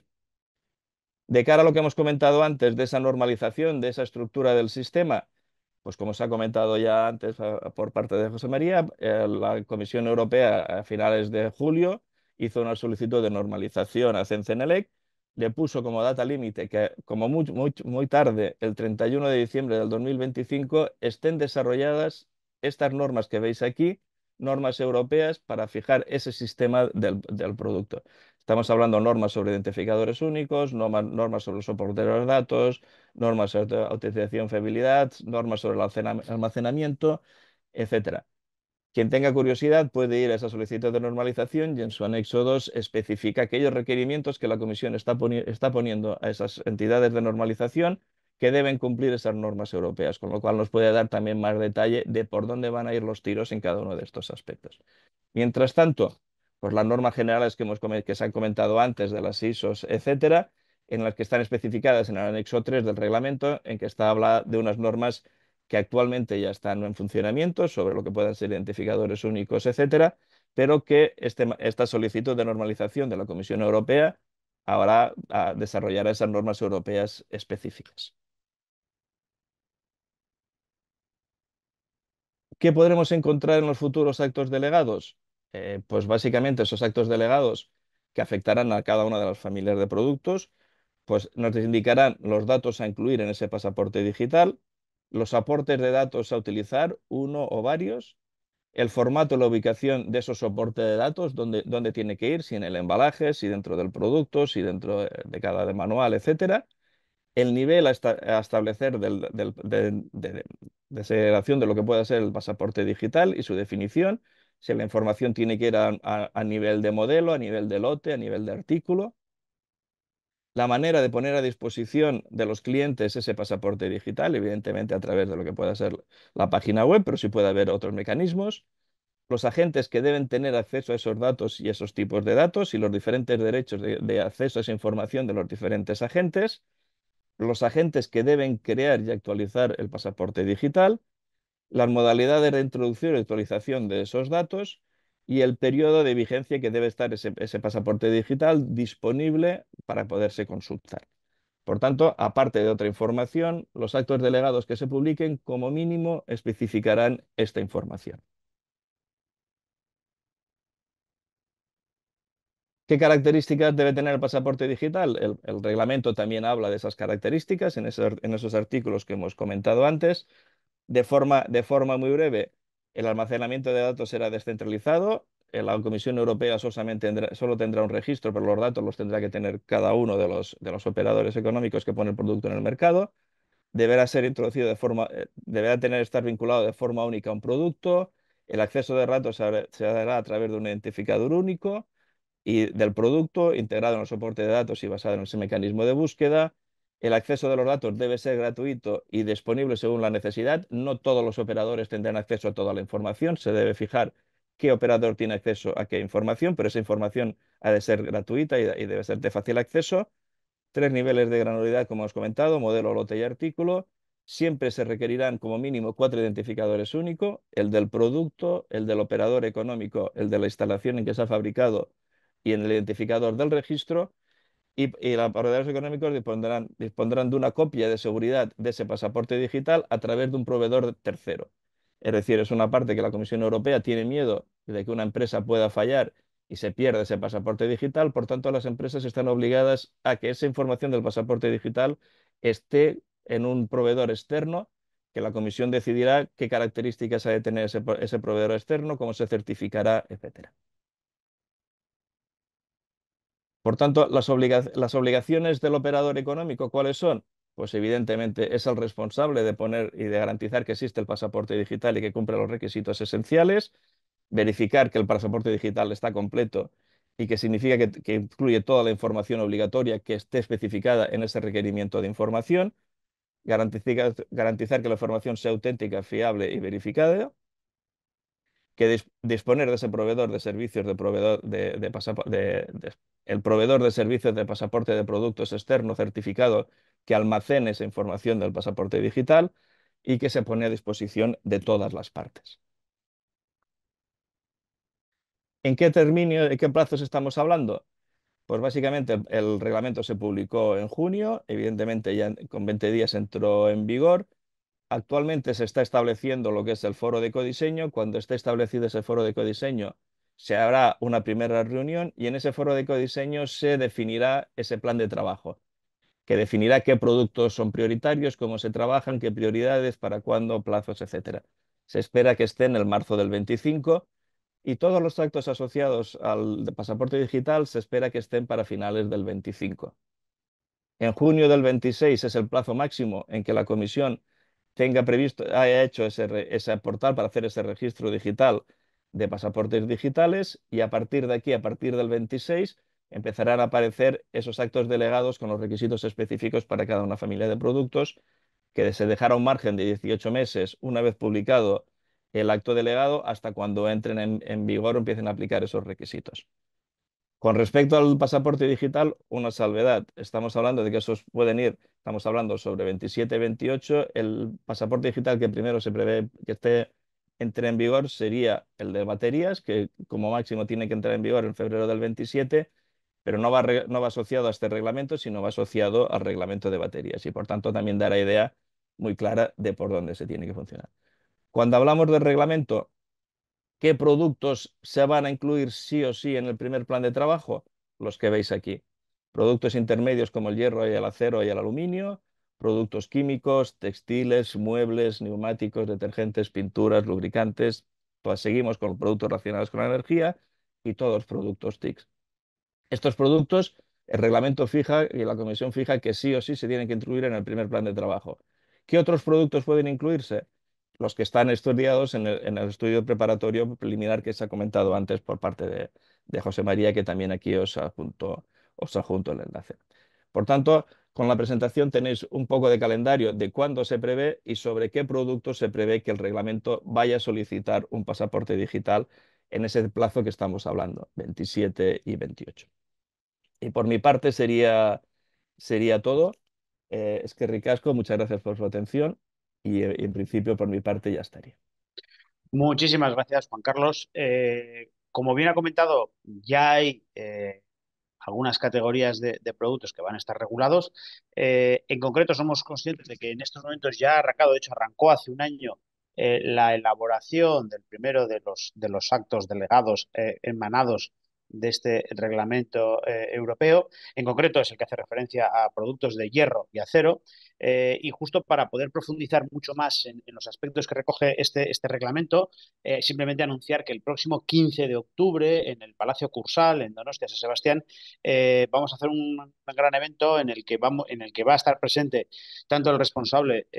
De cara a lo que hemos comentado antes de esa normalización, de esa estructura del sistema, pues como se ha comentado ya antes por parte de José María, la Comisión Europea a finales de julio hizo una solicitud de normalización a Cencenelec, le puso como data límite que como muy tarde, el 31 de diciembre del 2025, estén desarrolladas estas normas que veis aquí, normas europeas para fijar ese sistema del producto. Estamos hablando de normas sobre identificadores únicos, normas sobre el soporte de los datos, normas sobre autenticación, fiabilidad, normas sobre el almacenamiento, etcétera. Quien tenga curiosidad puede ir a esa solicitud de normalización y en su anexo 2 especifica aquellos requerimientos que la Comisión está poniendo a esas entidades de normalización que deben cumplir esas normas europeas, con lo cual nos puede dar también más detalle de por dónde van a ir los tiros en cada uno de estos aspectos. Mientras tanto, pues las normas generales que se han comentado antes de las ISOs, etcétera, en las que están especificadas en el anexo 3 del reglamento, en que está habla de unas normas que actualmente ya están en funcionamiento sobre lo que puedan ser identificadores únicos, etcétera, pero que esta solicitud de normalización de la Comisión Europea ahora desarrollará esas normas europeas específicas. ¿Qué podremos encontrar en los futuros actos delegados? Pues básicamente esos actos delegados que afectarán a cada una de las familias de productos, pues nos indicarán los datos a incluir en ese pasaporte digital, los aportes de datos a utilizar, uno o varios, el formato, la ubicación de esos soportes de datos, dónde tiene que ir, si en el embalaje, si dentro del producto, si dentro de cada manual, etcétera, el nivel a establecer de segregación de lo que pueda ser el pasaporte digital y su definición, si la información tiene que ir a nivel de modelo, a nivel de lote, a nivel de artículo, la manera de poner a disposición de los clientes ese pasaporte digital, evidentemente a través de lo que pueda ser la página web, pero sí puede haber otros mecanismos, los agentes que deben tener acceso a esos datos y esos tipos de datos y los diferentes derechos de acceso a esa información de los diferentes agentes, los agentes que deben crear y actualizar el pasaporte digital, las modalidades de introducción y actualización de esos datos y el periodo de vigencia que debe estar ese pasaporte digital disponible para poderse consultar. Por tanto, aparte de otra información, los actos delegados que se publiquen como mínimo especificarán esta información. ¿Qué características debe tener el pasaporte digital? El reglamento también habla de esas características en esos artículos que hemos comentado antes. De forma muy breve, el almacenamiento de datos será descentralizado. La Comisión Europea solo tendrá un registro, pero los datos los tendrá que tener cada uno de los operadores económicos que pone el producto en el mercado. Deberá ser introducido estar vinculado de forma única a un producto. El acceso de datos se hará a través de un identificador único y del producto, integrado en el soporte de datos y basado en ese mecanismo de búsqueda. El acceso de los datos debe ser gratuito y disponible según la necesidad. No todos los operadores tendrán acceso a toda la información. Se debe fijar qué operador tiene acceso a qué información, pero esa información ha de ser gratuita y debe ser de fácil acceso. 3 niveles de granularidad, como hemos comentado, modelo, lote y artículo. Siempre se requerirán como mínimo 4 identificadores únicos, el del producto, el del operador económico, el de la instalación en que se ha fabricado y en el identificador del registro. y los operadores económicos dispondrán de una copia de seguridad de ese pasaporte digital a través de un proveedor tercero. Es decir, es una parte que la Comisión Europea tiene miedo de que una empresa pueda fallar y se pierda ese pasaporte digital. Por tanto, las empresas están obligadas a que esa información del pasaporte digital esté en un proveedor externo, que la Comisión decidirá qué características ha de tener ese proveedor externo, cómo se certificará, etcétera. Por tanto, las obligaciones del operador económico, ¿cuáles son? Pues evidentemente es el responsable de poner y de garantizar que existe el pasaporte digital y que cumple los requisitos esenciales, verificar que el pasaporte digital está completo y que significa que incluye toda la información obligatoria que esté especificada en ese requerimiento de información, garantizar que la información sea auténtica, fiable y verificada, que disponer de ese proveedor de servicios el proveedor de servicios de pasaporte de productos externo certificado que almacene esa información del pasaporte digital y que se pone a disposición de todas las partes. ¿En qué término, en qué plazos estamos hablando? Pues básicamente el reglamento se publicó en junio, evidentemente ya con 20 días entró en vigor. Actualmente se está estableciendo lo que es el foro de ecodiseño. Cuando esté establecido ese foro de ecodiseño, se hará una primera reunión y en ese foro de ecodiseño se definirá ese plan de trabajo, que definirá qué productos son prioritarios, cómo se trabajan, qué prioridades, para cuándo, plazos, etcétera. Se espera que esté en el marzo del 25 y todos los actos asociados al pasaporte digital se espera que estén para finales del 25. En junio del 26 es el plazo máximo en que la comisión tenga previsto, haya hecho ese portal para hacer ese registro digital de pasaportes digitales y a partir de aquí, a partir del 26, empezarán a aparecer esos actos delegados con los requisitos específicos para cada una familia de productos, que se dejará un margen de 18 meses una vez publicado el acto delegado hasta cuando entren en vigor o empiecen a aplicar esos requisitos. Con respecto al pasaporte digital, una salvedad. Estamos hablando de que esos pueden ir, estamos hablando sobre 27 y 28. El pasaporte digital que primero se prevé que entre en vigor sería el de baterías, que como máximo tiene que entrar en vigor en febrero del 27, pero no va asociado a este reglamento, sino va asociado al reglamento de baterías y por tanto también dará idea muy clara de por dónde se tiene que funcionar. Cuando hablamos del reglamento, ¿qué productos se van a incluir sí o sí en el primer plan de trabajo? Los que veis aquí. Productos intermedios como el hierro y el acero y el aluminio, productos químicos, textiles, muebles, neumáticos, detergentes, pinturas, lubricantes. Pues seguimos con productos relacionados con la energía y todos los productos TICs. Estos productos, el reglamento fija y la comisión fija que sí o sí se tienen que incluir en el primer plan de trabajo. ¿Qué otros productos pueden incluirse? Los que están estudiados en el estudio preparatorio preliminar que se ha comentado antes por parte de José María, que también aquí os adjunto el enlace. Por tanto, con la presentación tenéis un poco de calendario de cuándo se prevé y sobre qué productos se prevé que el reglamento vaya a solicitar un pasaporte digital en ese plazo que estamos hablando, 27 y 28. Y por mi parte sería todo. Es que ricasco, muchas gracias por su atención y en principio por mi parte ya estaría. Muchísimas gracias, Juan Carlos. Como bien ha comentado, ya hay algunas categorías de productos que van a estar regulados. En concreto, somos conscientes de que en estos momentos ya ha arrancado, de hecho, arrancó hace un año la elaboración del primero de los actos delegados emanados de este reglamento europeo. En concreto, es el que hace referencia a productos de hierro y acero. Y justo para poder profundizar mucho más en los aspectos que recoge este reglamento, simplemente anunciar que el próximo 15 de octubre en el Palacio Cursal, en Donostia, San Sebastián, vamos a hacer un gran evento en el que va a estar presente tanto el responsable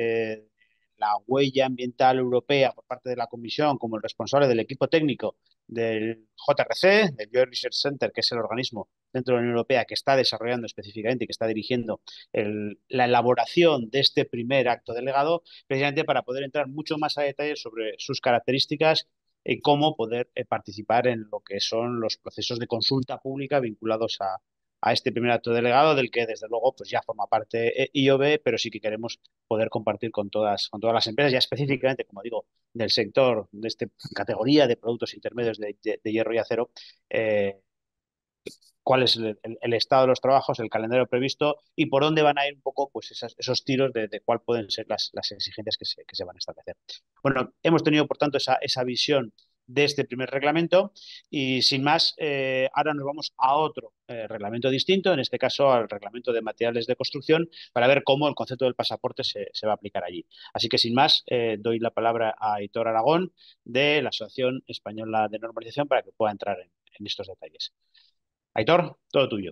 la huella ambiental europea por parte de la Comisión como el responsable del equipo técnico del JRC, del Joint Research Center, que es el organismo dentro de la Unión Europea que está desarrollando específicamente y que está dirigiendo la elaboración de este primer acto delegado, precisamente para poder entrar mucho más a detalle sobre sus características y cómo poder participar en lo que son los procesos de consulta pública vinculados a este primer acto delegado, del que desde luego pues ya forma parte IOB, pero sí que queremos poder compartir con todas las empresas, ya específicamente, como digo, del sector, de esta categoría de productos intermedios de hierro y acero, cuál es el estado de los trabajos, el calendario previsto y por dónde van a ir un poco pues esos tiros de cuál pueden ser las exigencias que se van a establecer. Bueno, hemos tenido por tanto esa visión de este primer reglamento y sin más, ahora nos vamos a otro reglamento distinto, en este caso al reglamento de materiales de construcción, para ver cómo el concepto del pasaporte se va a aplicar allí. Así que sin más, doy la palabra a Aitor Aragón de la Asociación Española de Normalización para que pueda entrar en estos detalles. Aitor, todo tuyo.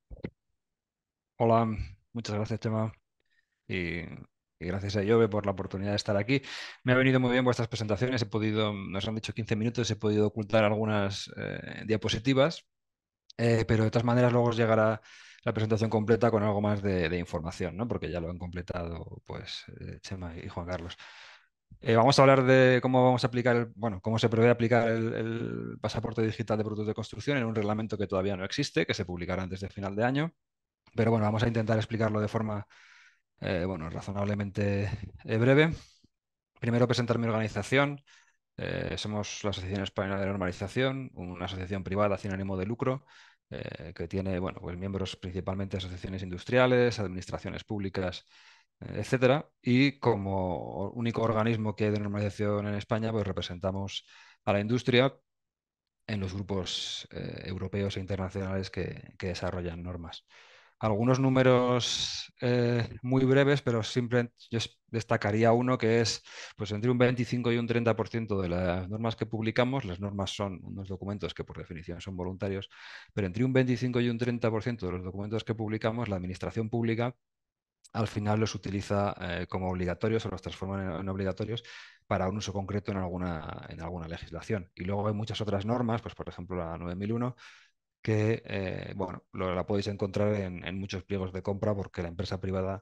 Hola, muchas gracias, Chema, y, y gracias a Jove por la oportunidad de estar aquí. Me ha venido muy bien vuestras presentaciones. Nos han dicho 15 minutos, he podido ocultar algunas diapositivas, pero de todas maneras luego os llegará la presentación completa con algo más de información, ¿no? Porque ya lo han completado pues Chema y Juan Carlos. Vamos a hablar de cómo vamos a aplicar bueno, cómo se prevé aplicar el pasaporte digital de productos de construcción en un reglamento que todavía no existe, que se publicará antes de final de año. Pero bueno, vamos a intentar explicarlo de forma bueno, razonablemente breve. Primero presentar mi organización. Somos la Asociación Española de Normalización, una asociación privada sin ánimo de lucro que tiene bueno, pues miembros principalmente asociaciones industriales, administraciones públicas, etcétera. Y como único organismo que hay de normalización en España, pues representamos a la industria en los grupos europeos e internacionales que desarrollan normas. Algunos números muy breves, pero siempre yo destacaría uno que es pues entre un 25 y un 30% de las normas que publicamos. Las normas son unos documentos que por definición son voluntarios, pero entre un 25 y un 30% de los documentos que publicamos, la administración pública al final los utiliza como obligatorios o los transforman en obligatorios para un uso concreto en alguna legislación. Y luego hay muchas otras normas, pues por ejemplo la 9001, que bueno, la podéis encontrar en muchos pliegos de compra porque la empresa privada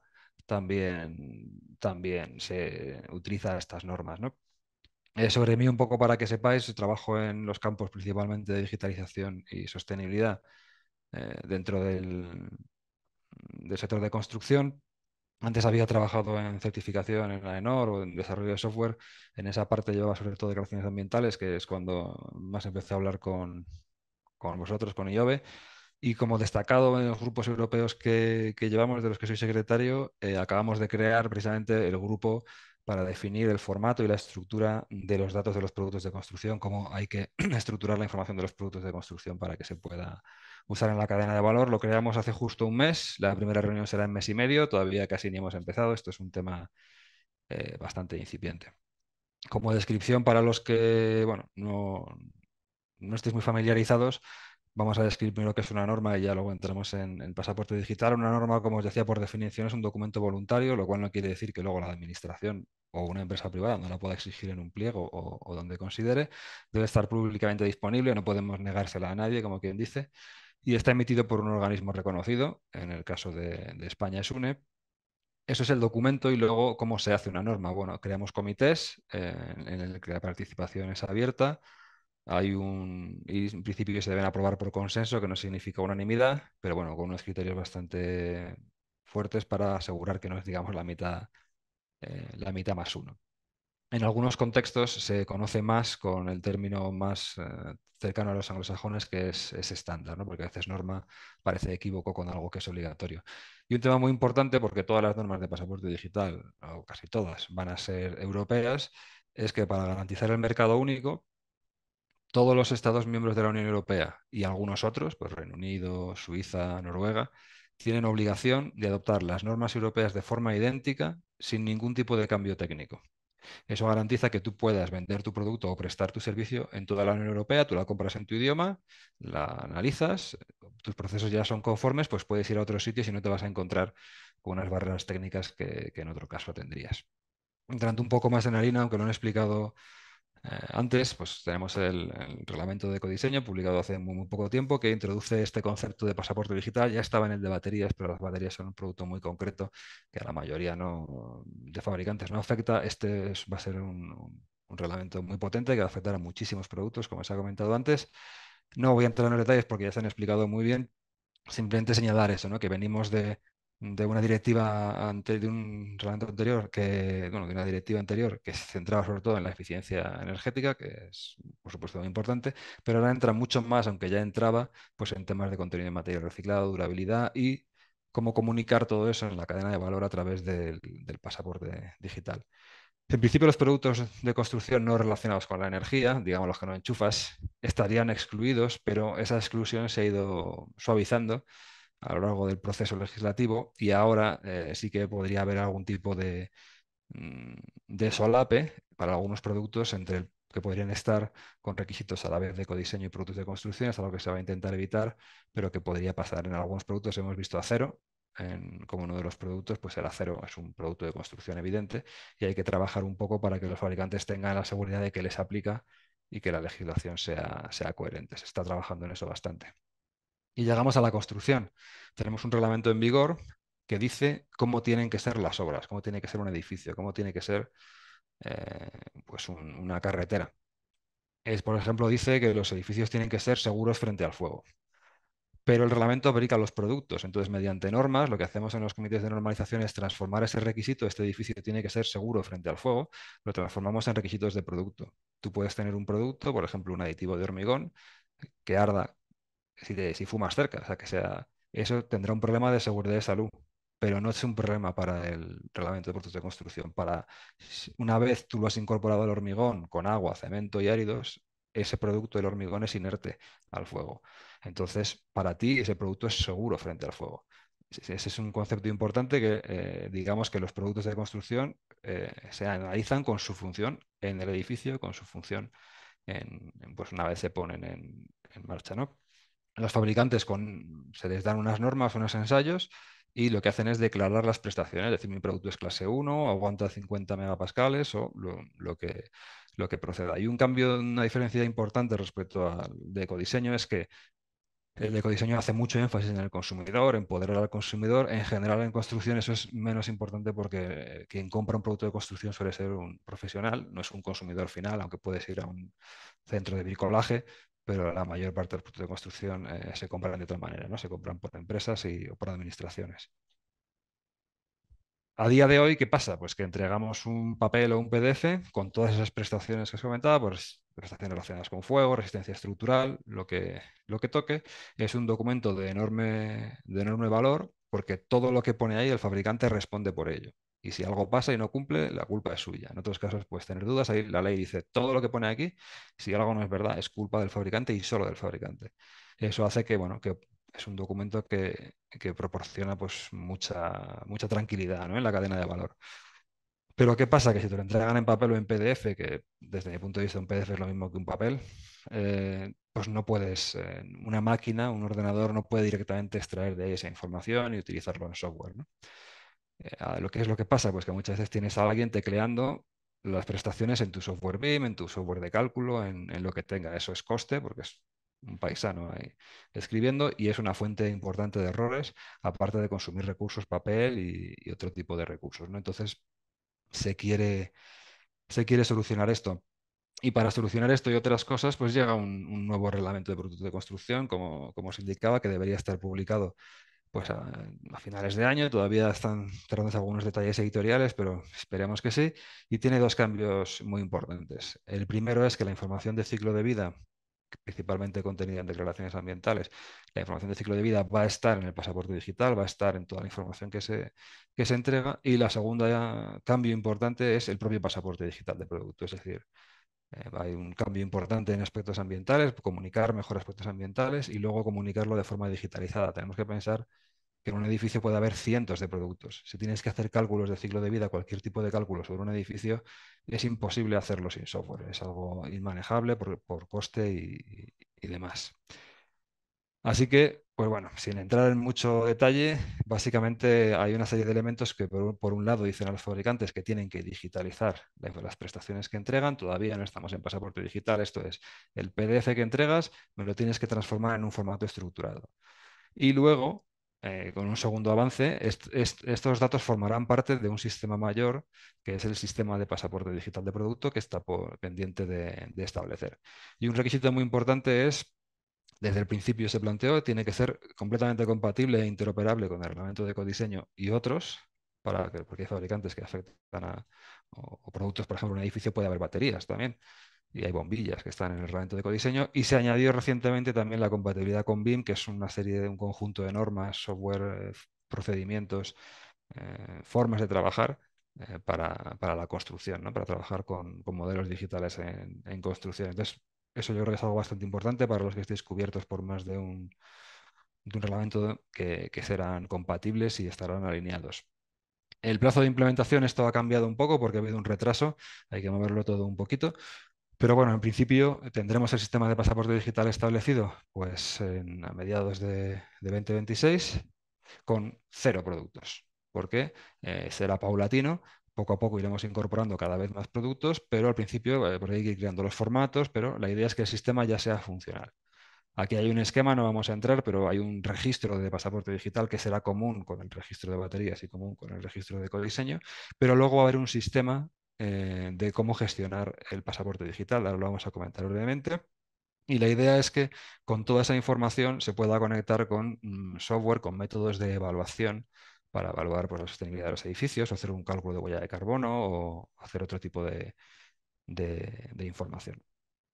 también se utiliza estas normas, ¿no? Sobre mí un poco para que sepáis, trabajo en los campos principalmente de digitalización y sostenibilidad dentro del sector de construcción. Antes había trabajado en certificación en AENOR o en desarrollo de software. En esa parte llevaba sobre todo declaraciones ambientales, que es cuando más empecé a hablar con vosotros, con IOBE. Y como destacado en los grupos europeos que llevamos, de los que soy secretario, acabamos de crear precisamente el grupo para definir el formato y la estructura de los datos de los productos de construcción, cómo hay que estructurar la información de los productos de construcción para que se pueda usar en la cadena de valor. Lo creamos hace justo un mes, la primera reunión será en mes y medio, todavía casi ni hemos empezado, esto es un tema bastante incipiente. Como descripción para los que bueno, no estéis muy familiarizados, vamos a describir primero qué es una norma y ya luego entramos en pasaporte digital. Una norma, como os decía, por definición es un documento voluntario, lo cual no quiere decir que luego la administración o una empresa privada no la pueda exigir en un pliego o donde considere. Debe estar públicamente disponible, no podemos negársela a nadie, como quien dice, y está emitido por un organismo reconocido, en el caso de España es UNE. Eso es el documento y luego cómo se hace una norma. Bueno, creamos comités en el que la participación es abierta. Y en principio se deben aprobar por consenso, que no significa unanimidad, pero bueno, con unos criterios bastante fuertes para asegurar que no es, digamos, la mitad más uno. En algunos contextos se conoce más con el término más cercano a los anglosajones, que es estándar, ¿no? Porque a veces norma parece equívoco con algo que es obligatorio. Y un tema muy importante, porque todas las normas de pasaporte digital, o casi todas, van a ser europeas, es que para garantizar el mercado único, todos los Estados miembros de la Unión Europea y algunos otros, pues Reino Unido, Suiza, Noruega, tienen obligación de adoptar las normas europeas de forma idéntica sin ningún tipo de cambio técnico. Eso garantiza que tú puedas vender tu producto o prestar tu servicio en toda la Unión Europea, tú la compras en tu idioma, la analizas, tus procesos ya son conformes, pues puedes ir a otros sitios y no te vas a encontrar con unas barreras técnicas que en otro caso tendrías. Entrando un poco más en harina, aunque lo he explicado antes, pues tenemos el reglamento de ecodiseño publicado hace muy poco tiempo que introduce este concepto de pasaporte digital. Ya estaba en el de baterías, pero las baterías son un producto muy concreto que a la mayoría de fabricantes no afecta. Va a ser un reglamento muy potente que va a afectar a muchísimos productos, como se ha comentado antes. No voy a entrar en los detalles porque ya se han explicado muy bien. Simplemente señalar eso, ¿no? Que venimos de de una directiva de un reglamento anterior bueno, de una directiva anterior que se centraba sobre todo en la eficiencia energética, que es por supuesto muy importante, pero ahora entra mucho más, aunque ya entraba, pues en temas de contenido de material reciclado, durabilidad y cómo comunicar todo eso en la cadena de valor a través del pasaporte digital. En principio, los productos de construcción no relacionados con la energía, digamos los que no enchufas, estarían excluidos, pero esa exclusión se ha ido suavizando a lo largo del proceso legislativo y ahora sí que podría haber algún tipo mm, de solape para algunos productos que podrían estar con requisitos a la vez de ecodiseño y productos de construcción, es algo que se va a intentar evitar, pero que podría pasar en algunos productos. Hemos visto acero como uno de los productos, pues el acero es un producto de construcción evidente y hay que trabajar un poco para que los fabricantes tengan la seguridad de que les aplica y que la legislación sea coherente. Se está trabajando en eso bastante. Y llegamos a la construcción. Tenemos un reglamento en vigor que dice cómo tienen que ser las obras, cómo tiene que ser un edificio, cómo tiene que ser eh, pues una carretera. Por ejemplo, dice que los edificios tienen que ser seguros frente al fuego. Pero el reglamento aplica a los productos. Entonces, mediante normas, lo que hacemos en los comités de normalización es transformar ese requisito, este edificio tiene que ser seguro frente al fuego, lo transformamos en requisitos de producto. Tú puedes tener un producto, por ejemplo, un aditivo de hormigón, que arda si fumas cerca, o sea, eso tendrá un problema de seguridad de salud, pero no es un problema para el reglamento de productos de construcción. Una vez tú lo has incorporado al hormigón con agua, cemento y áridos, ese producto del hormigón es inerte al fuego. Entonces, para ti ese producto es seguro frente al fuego. Ese es un concepto importante que digamos que los productos de construcción se analizan con su función en el edificio, con su función pues una vez se ponen en marcha, ¿no? Los fabricantes se les dan unas normas, unos ensayos, y lo que hacen es declarar las prestaciones, es decir, mi producto es clase 1, aguanta 50 megapascales o lo que proceda. Y un cambio, una diferencia importante respecto al de ecodiseño es que el ecodiseño hace mucho énfasis en el consumidor, empoderar al consumidor. En general, en construcción eso es menos importante porque quien compra un producto de construcción suele ser un profesional, no es un consumidor final, aunque puedes ir a un centro de bricolaje, pero la mayor parte de los productos de construcción se compran de otra manera, ¿no? Se compran por empresas o por administraciones. A día de hoy, ¿qué pasa? Pues que entregamos un papel o un PDF con todas esas prestaciones que os comentaba, pues prestaciones relacionadas con fuego, resistencia estructural, lo que toque. Es un documento de enorme valor porque todo lo que pone ahí el fabricante responde por ello. Y si algo pasa y no cumple, la culpa es suya. En otros casos puedes tener dudas. Ahí la ley dice todo lo que pone aquí, si algo no es verdad, es culpa del fabricante y solo del fabricante. Eso hace que, bueno, que es un documento que proporciona pues mucha tranquilidad, ¿no? En la cadena de valor. Pero ¿qué pasa? Que si te lo entregan en papel o en PDF, que desde mi punto de vista un PDF es lo mismo que un papel, pues no puedes, una máquina, un ordenador no puede directamente extraer de ahí esa información y utilizarlo en software, ¿no? ¿Qué es lo que pasa? Pues que muchas veces tienes a alguien tecleando las prestaciones en tu software BIM, en tu software de cálculo, en lo que tenga. Eso es coste, porque es un paisano ahí escribiendo y es una fuente importante de errores, aparte de consumir recursos, papel y otro tipo de recursos, ¿no? Entonces, se quiere, se quiere solucionar esto. Y para solucionar esto y otras cosas, pues llega un nuevo reglamento de productos de construcción, como os indicaba, que debería estar publicado pues a finales de año. Todavía están tratando algunos detalles editoriales, pero esperemos que sí. Y tiene dos cambios muy importantes. El primero es que la información de ciclo de vida, principalmente contenida en declaraciones ambientales, la información de ciclo de vida va a estar en el pasaporte digital, va a estar en toda la información que se entrega. Y la segunda cambio importante es el propio pasaporte digital de producto. Es decir, hay un cambio importante en aspectos ambientales, comunicar mejor aspectos ambientales y luego comunicarlo de forma digitalizada. Tenemos que pensar que en un edificio puede haber cientos de productos. Si tienes que hacer cálculos de ciclo de vida, cualquier tipo de cálculo sobre un edificio, es imposible hacerlo sin software. Es algo inmanejable por coste y demás. Así que, pues bueno, sin entrar en mucho detalle, básicamente hay una serie de elementos que por un lado dicen a los fabricantes que tienen que digitalizar las prestaciones que entregan. Todavía no estamos en pasaporte digital. Esto es, el PDF que entregas me lo tienes que transformar en un formato estructurado. Y luego, con un segundo avance, estos datos formarán parte de un sistema mayor, que es el sistema de pasaporte digital de producto, que está pendiente de establecer. Y un requisito muy importante es desde el principio se planteó, tiene que ser completamente compatible e interoperable con el reglamento de ecodiseño y otros, porque hay fabricantes que afectan o productos, por ejemplo, en un edificio puede haber baterías también, y hay bombillas que están en el reglamento de ecodiseño, y se añadió recientemente también la compatibilidad con BIM, que es una serie de un conjunto de normas, software, procedimientos, formas de trabajar para la construcción, ¿no? Para trabajar con modelos digitales en construcción. Entonces, eso yo creo que es algo bastante importante para los que estéis cubiertos por más de un reglamento que serán compatibles y estarán alineados. El plazo de implementación, esto ha cambiado un poco porque ha habido un retraso, hay que moverlo todo un poquito. Pero bueno, en principio tendremos el sistema de pasaporte digital establecido pues a mediados de 2026 con 0 productos, porque será paulatino. Poco a poco iremos incorporando cada vez más productos, pero al principio porque hay que ir creando los formatos, pero la idea es que el sistema ya sea funcional. Aquí hay un esquema, no vamos a entrar, pero hay un registro de pasaporte digital que será común con el registro de baterías y común con el registro de ecodiseño, pero luego va a haber un sistema de cómo gestionar el pasaporte digital. Ahora lo vamos a comentar brevemente. Y la idea es que con toda esa información se pueda conectar con software, con métodos de evaluación para evaluar pues, la sostenibilidad de los edificios, o hacer un cálculo de huella de carbono o hacer otro tipo de información.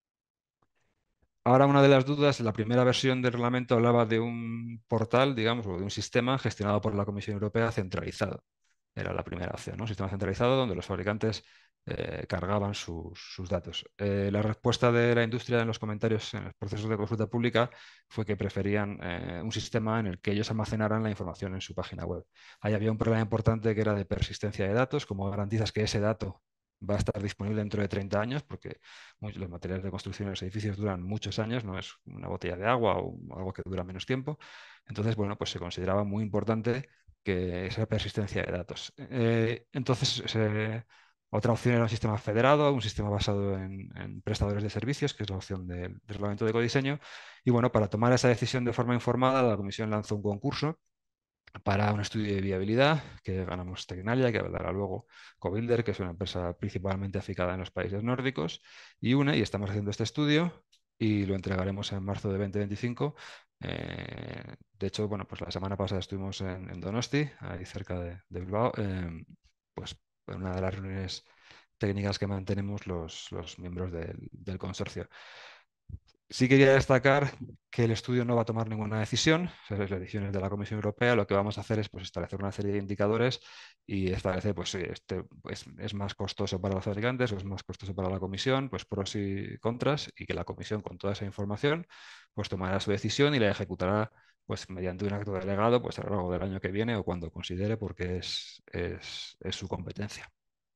Ahora, una de las dudas, la primera versión del reglamento hablaba de un portal, digamos, o de un sistema gestionado por la Comisión Europea centralizado. Era la primera opción, ¿no? Un sistema centralizado donde los fabricantes cargaban sus datos. La respuesta de la industria en los comentarios en los procesos de consulta pública fue que preferían un sistema en el que ellos almacenaran la información en su página web. Ahí había un problema importante que era de persistencia de datos, como garantizas que ese dato va a estar disponible dentro de 30 años, porque los materiales de construcción de los edificios duran muchos años, no es una botella de agua o algo que dura menos tiempo. Entonces, bueno, pues se consideraba muy importante que esa persistencia de datos. Entonces, otra opción era un sistema federado, un sistema basado en prestadores de servicios, que es la opción del reglamento de ecodiseño. Y bueno, para tomar esa decisión de forma informada, la Comisión lanzó un concurso para un estudio de viabilidad que ganamos Tecnalia, que hablará luego Cobilder, que es una empresa principalmente aficada en los países nórdicos, y y estamos haciendo este estudio y lo entregaremos en marzo de 2025. De hecho, bueno, pues la semana pasada estuvimos en Donosti, ahí cerca de Bilbao, pues en una de las reuniones técnicas que mantenemos los miembros del consorcio. Sí quería destacar que el estudio no va a tomar ninguna decisión, o sea, las decisiones de la Comisión Europea. Lo que vamos a hacer es pues, establecer una serie de indicadores y establecer pues, si este pues, es más costoso para los fabricantes o es más costoso para la Comisión, pues pros y contras, y que la Comisión con toda esa información pues tomará su decisión y la ejecutará pues mediante un acto delegado pues a lo largo del año que viene o cuando considere, porque es su competencia.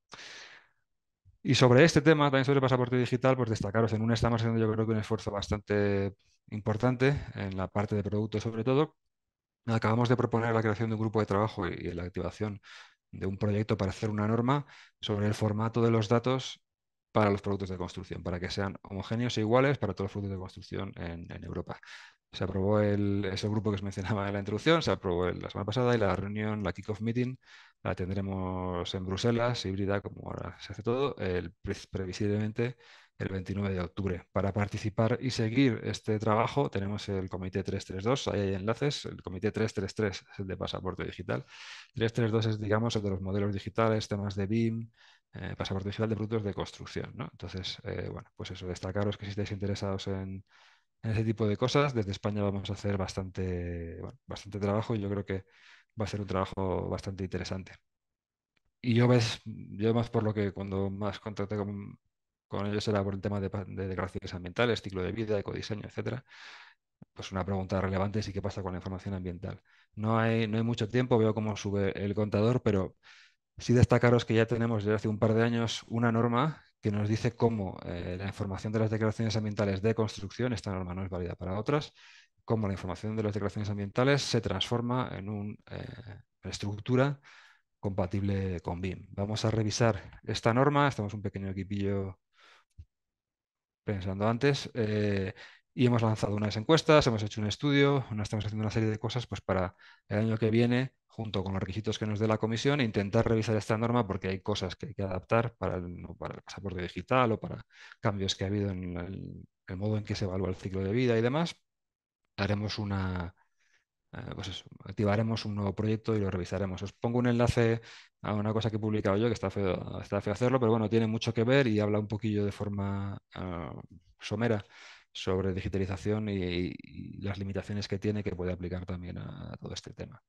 Y sobre este tema, también sobre el pasaporte digital, pues destacaros, en una estamos haciendo yo creo que un esfuerzo bastante importante en la parte de producto sobre todo. Acabamos de proponer la creación de un grupo de trabajo y la activación de un proyecto para hacer una norma sobre el formato de los datos para los productos de construcción, para que sean homogéneos e iguales para todos los productos de construcción en Europa. Se aprobó ese grupo que os mencionaba en la introducción, se aprobó la semana pasada, y la reunión, la kick-off meeting, la tendremos en Bruselas, híbrida, como ahora se hace todo, previsiblemente el 29 de octubre. Para participar y seguir este trabajo tenemos el Comité 332, ahí hay enlaces. El Comité 333 es el de pasaporte digital. 332 es, digamos, el de los modelos digitales, temas de BIM, pasaporte digital de productos de construcción, ¿no? Entonces, bueno, pues eso, destacaros que si estáis interesados en ese tipo de cosas, desde España vamos a hacer bastante, bueno, bastante trabajo, y yo creo que va a ser un trabajo bastante interesante. Y yo más por lo que cuando más contacté con ellos era por el tema de declaraciones ambientales, ciclo de vida, ecodiseño, etcétera. Pues una pregunta relevante es: ¿y qué pasa con la información ambiental? No hay mucho tiempo, veo cómo sube el contador, pero sí destacaros que ya tenemos desde hace un par de años una norma que nos dice cómo la información de las declaraciones ambientales de construcción, esta norma no es válida para otras, cómo la información de las declaraciones ambientales se transforma en una estructura compatible con BIM. Vamos a revisar esta norma, estamos un pequeño equipillo pensando antes, y hemos lanzado unas encuestas, hemos hecho un estudio, estamos haciendo una serie de cosas pues, para el año que viene, junto con los requisitos que nos dé la comisión, e intentar revisar esta norma, porque hay cosas que hay que adaptar para el pasaporte digital o para cambios que ha habido en el modo en que se evalúa el ciclo de vida y demás. haremos pues eso, activaremos un nuevo proyecto y lo revisaremos. Os pongo un enlace a una cosa que he publicado yo, que está feo hacerlo, pero bueno, tiene mucho que ver y habla un poquillo de forma somera sobre digitalización y las limitaciones que tiene, que puede aplicar también a todo este tema.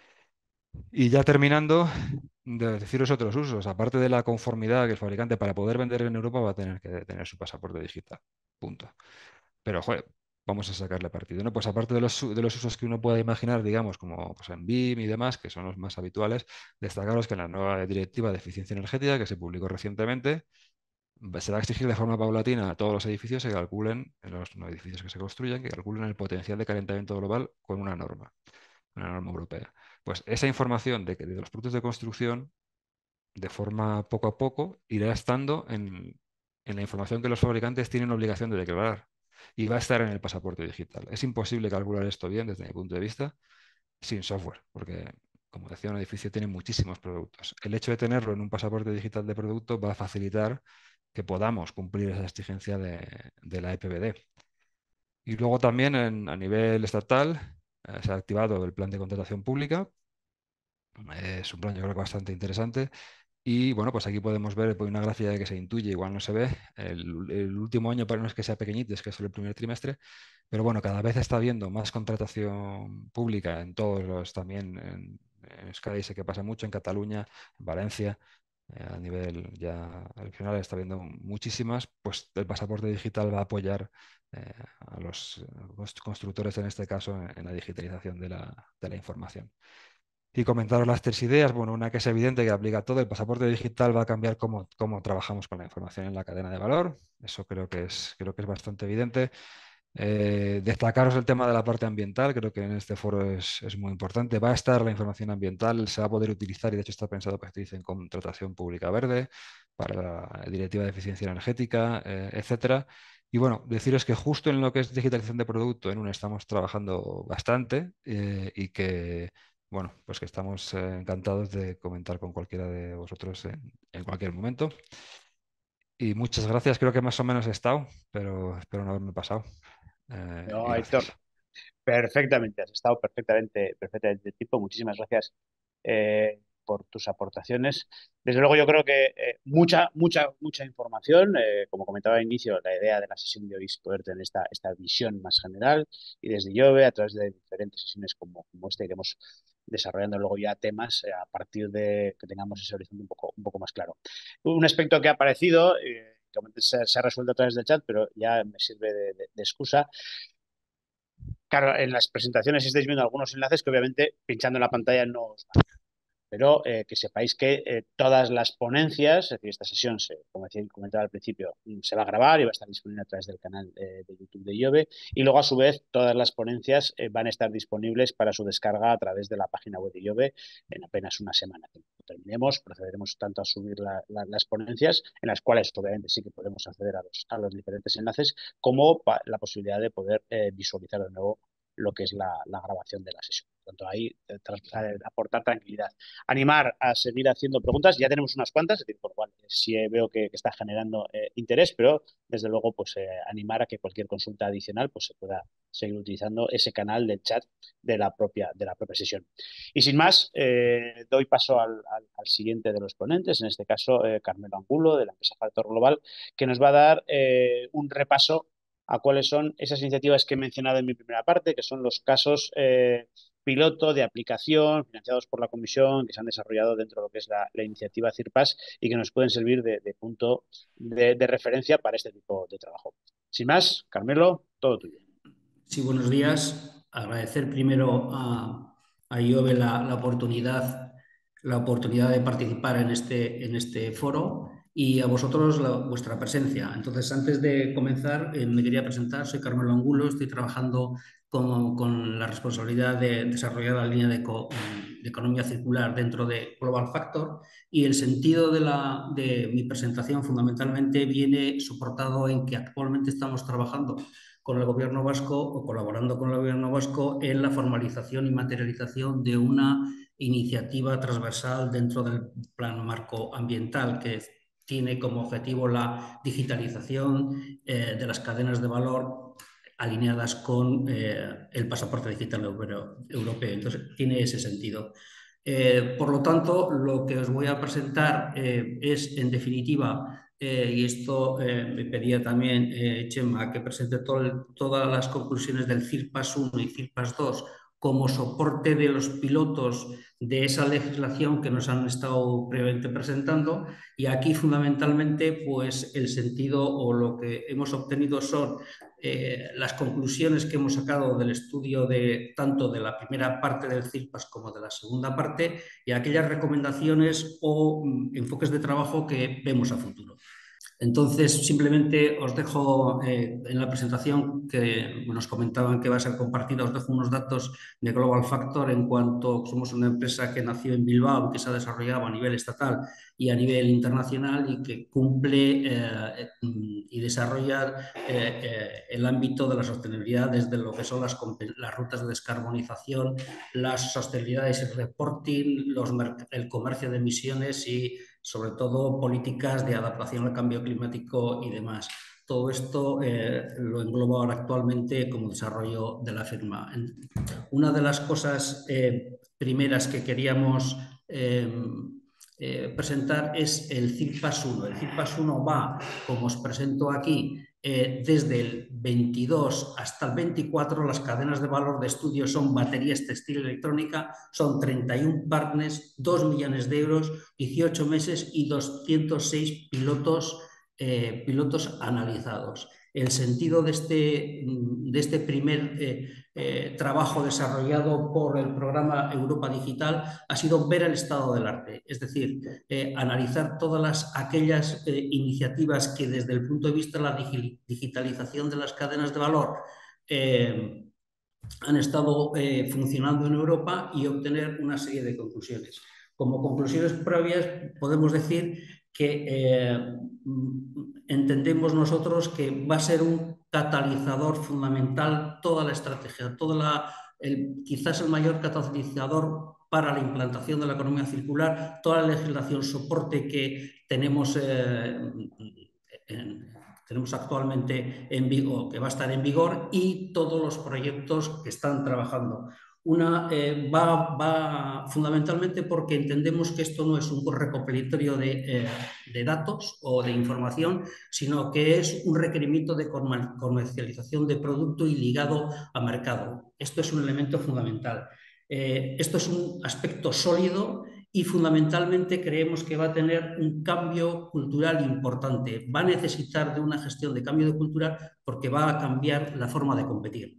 Y ya terminando, de deciros otros usos. Aparte de la conformidad, que el fabricante para poder vender en Europa va a tener que tener su pasaporte digital. Punto. Pero, joder, vamos a sacarle partido, ¿no? Pues aparte de los usos que uno pueda imaginar, digamos, como pues, en BIM y demás, que son los más habituales, destacaros que en la nueva Directiva de Eficiencia Energética, que se publicó recientemente, se va a exigir de forma paulatina a todos los edificios que calculen, en los no edificios que se construyan, que calculen el potencial de calentamiento global con una norma europea. Pues esa información de los productos de construcción, de forma poco a poco, irá estando en la información que los fabricantes tienen obligación de declarar y va a estar en el pasaporte digital. Es imposible calcular esto bien desde mi punto de vista sin software, porque, como decía, un edificio tiene muchísimos productos. El hecho de tenerlo en un pasaporte digital de producto va a facilitar que podamos cumplir esa exigencia de la EPBD. Y luego también a nivel estatal se ha activado el plan de contratación pública. Es un plan, yo creo que bastante interesante. Y bueno, pues aquí podemos ver pues, una gráfica de que se intuye, igual no se ve. El último año para no es que sea pequeñito, es que es solo el primer trimestre. Pero bueno, cada vez está habiendo más contratación pública en todos los, también en Euskadi sé que pasa mucho, en Cataluña, en Valencia. A nivel ya al final está habiendo muchísimas, pues el pasaporte digital va a apoyar a los constructores en este caso en la digitalización de la información. Y comentaros las tres ideas. Bueno, una que es evidente que aplica a todo. El pasaporte digital va a cambiar cómo trabajamos con la información en la cadena de valor. Eso creo que es bastante evidente. Destacaros el tema de la parte ambiental. Creo que en este foro es muy importante. Va a estar la información ambiental, se va a poder utilizar y de hecho está pensado para que se utilice en contratación pública verde, para la directiva de eficiencia energética, etcétera. Y bueno, deciros que justo en lo que es digitalización de producto, en UNE estamos trabajando bastante y que bueno, pues que estamos encantados de comentar con cualquiera de vosotros en cualquier momento. Y muchas gracias, creo que más o menos he estado, pero espero no haberme pasado. Y No, Héctor, gracias. perfectamente, has estado perfectamente tipo. Muchísimas gracias por tus aportaciones. Desde luego, yo creo que mucha información. Como comentaba al inicio, la idea de la sesión de hoy es poder tener esta visión más general y desde Jove, a través de diferentes sesiones como esta, iremos desarrollando luego ya temas a partir de que tengamos ese horizonte un poco más claro. Un aspecto que ha aparecido, que se ha resuelto a través del chat, pero ya me sirve de excusa. Claro, en las presentaciones estáis viendo algunos enlaces que obviamente pinchando en la pantalla no os van. Pero que sepáis que todas las ponencias, es decir, esta sesión, como comentaba al principio, se va a grabar y va a estar disponible a través del canal de YouTube de Iove. Y luego, a su vez, todas las ponencias van a estar disponibles para su descarga a través de la página web de Iove en apenas una semana. Cuando terminemos, procederemos tanto a subir las ponencias, en las cuales obviamente sí que podemos acceder a los diferentes enlaces, como la posibilidad de poder visualizar de nuevo lo que es la grabación de la sesión. Por tanto, ahí aportar tranquilidad, animar a seguir haciendo preguntas. Ya tenemos unas cuantas, es decir, por lo cual sí veo que está generando interés, pero desde luego pues animar a que cualquier consulta adicional pues se pueda seguir utilizando ese canal del chat de la propia sesión. Y sin más, doy paso al siguiente de los ponentes, en este caso Carmelo Angulo, de la empresa Factor Global, que nos va a dar un repaso a cuáles son esas iniciativas que he mencionado en mi primera parte, que son los casos piloto de aplicación financiados por la Comisión que se han desarrollado dentro de lo que es la iniciativa CIRPAS y que nos pueden servir de punto de referencia para este tipo de trabajo. Sin más, Carmelo, todo tuyo. Sí, buenos días. Agradecer primero a Iove la oportunidad de participar en este foro y a vosotros vuestra presencia. Entonces, antes de comenzar, me quería presentar. Soy Carmelo Angulo, estoy trabajando con la responsabilidad de desarrollar la línea de economía circular dentro de Global Factor y el sentido de mi presentación fundamentalmente viene soportado en que actualmente estamos trabajando con el Gobierno vasco o colaborando con el Gobierno vasco en la formalización y materialización de una iniciativa transversal dentro del Plan Marco Ambiental que tiene como objetivo la digitalización de las cadenas de valor alineadas con el pasaporte digital europeo. Entonces, tiene ese sentido. Por lo tanto, lo que os voy a presentar es, en definitiva, y esto me pedía también Chema, que presente todas las conclusiones del CIRPAS 1 y CIRPAS 2 como soporte de los pilotos de esa legislación que nos han estado previamente presentando, y aquí fundamentalmente pues el sentido o lo que hemos obtenido son las conclusiones que hemos sacado del estudio tanto de la primera parte del CIRPAS como de la segunda parte, y aquellas recomendaciones o enfoques de trabajo que vemos a futuro. Entonces, simplemente os dejo en la presentación que nos comentaban que va a ser compartida, os dejo unos datos de Global Factor en cuanto somos una empresa que nació en Bilbao, que se ha desarrollado a nivel estatal y a nivel internacional y que cumple y desarrolla el ámbito de la sostenibilidad desde lo que son las rutas de descarbonización, las sostenibilidades y reporting, el comercio de emisiones y sobre todo políticas de adaptación al cambio climático y demás. Todo esto lo engloba ahora actualmente como desarrollo de la firma. Una de las cosas primeras que queríamos presentar es el CIRPAS 1. El CIRPAS 1 va, como os presento aquí, desde el 22 hasta el 24, las cadenas de valor de estudio son baterías, textil, electrónica, son 31 partners, 2 millones de euros, 18 meses y 206 pilotos analizados. El sentido de este primer trabajo desarrollado por el programa Europa Digital ha sido ver el estado del arte, es decir, analizar todas aquellas iniciativas que desde el punto de vista de la digitalización de las cadenas de valor han estado funcionando en Europa y obtener una serie de conclusiones. Como conclusiones previas podemos decir que entendemos nosotros que va a ser un catalizador fundamental toda la estrategia, quizás el mayor catalizador para la implantación de la economía circular, toda la legislación soporte que tenemos actualmente en vigor, que va a estar en vigor, y todos los proyectos que están trabajando. Va fundamentalmente porque entendemos que esto no es un recopilatorio de datos o de información, sino que es un requerimiento de comercialización de producto y ligado a mercado. Esto es un elemento fundamental. Esto es un aspecto sólido y fundamentalmente creemos que va a tener un cambio cultural importante. Va a necesitar de una gestión de cambio de cultura porque va a cambiar la forma de competir.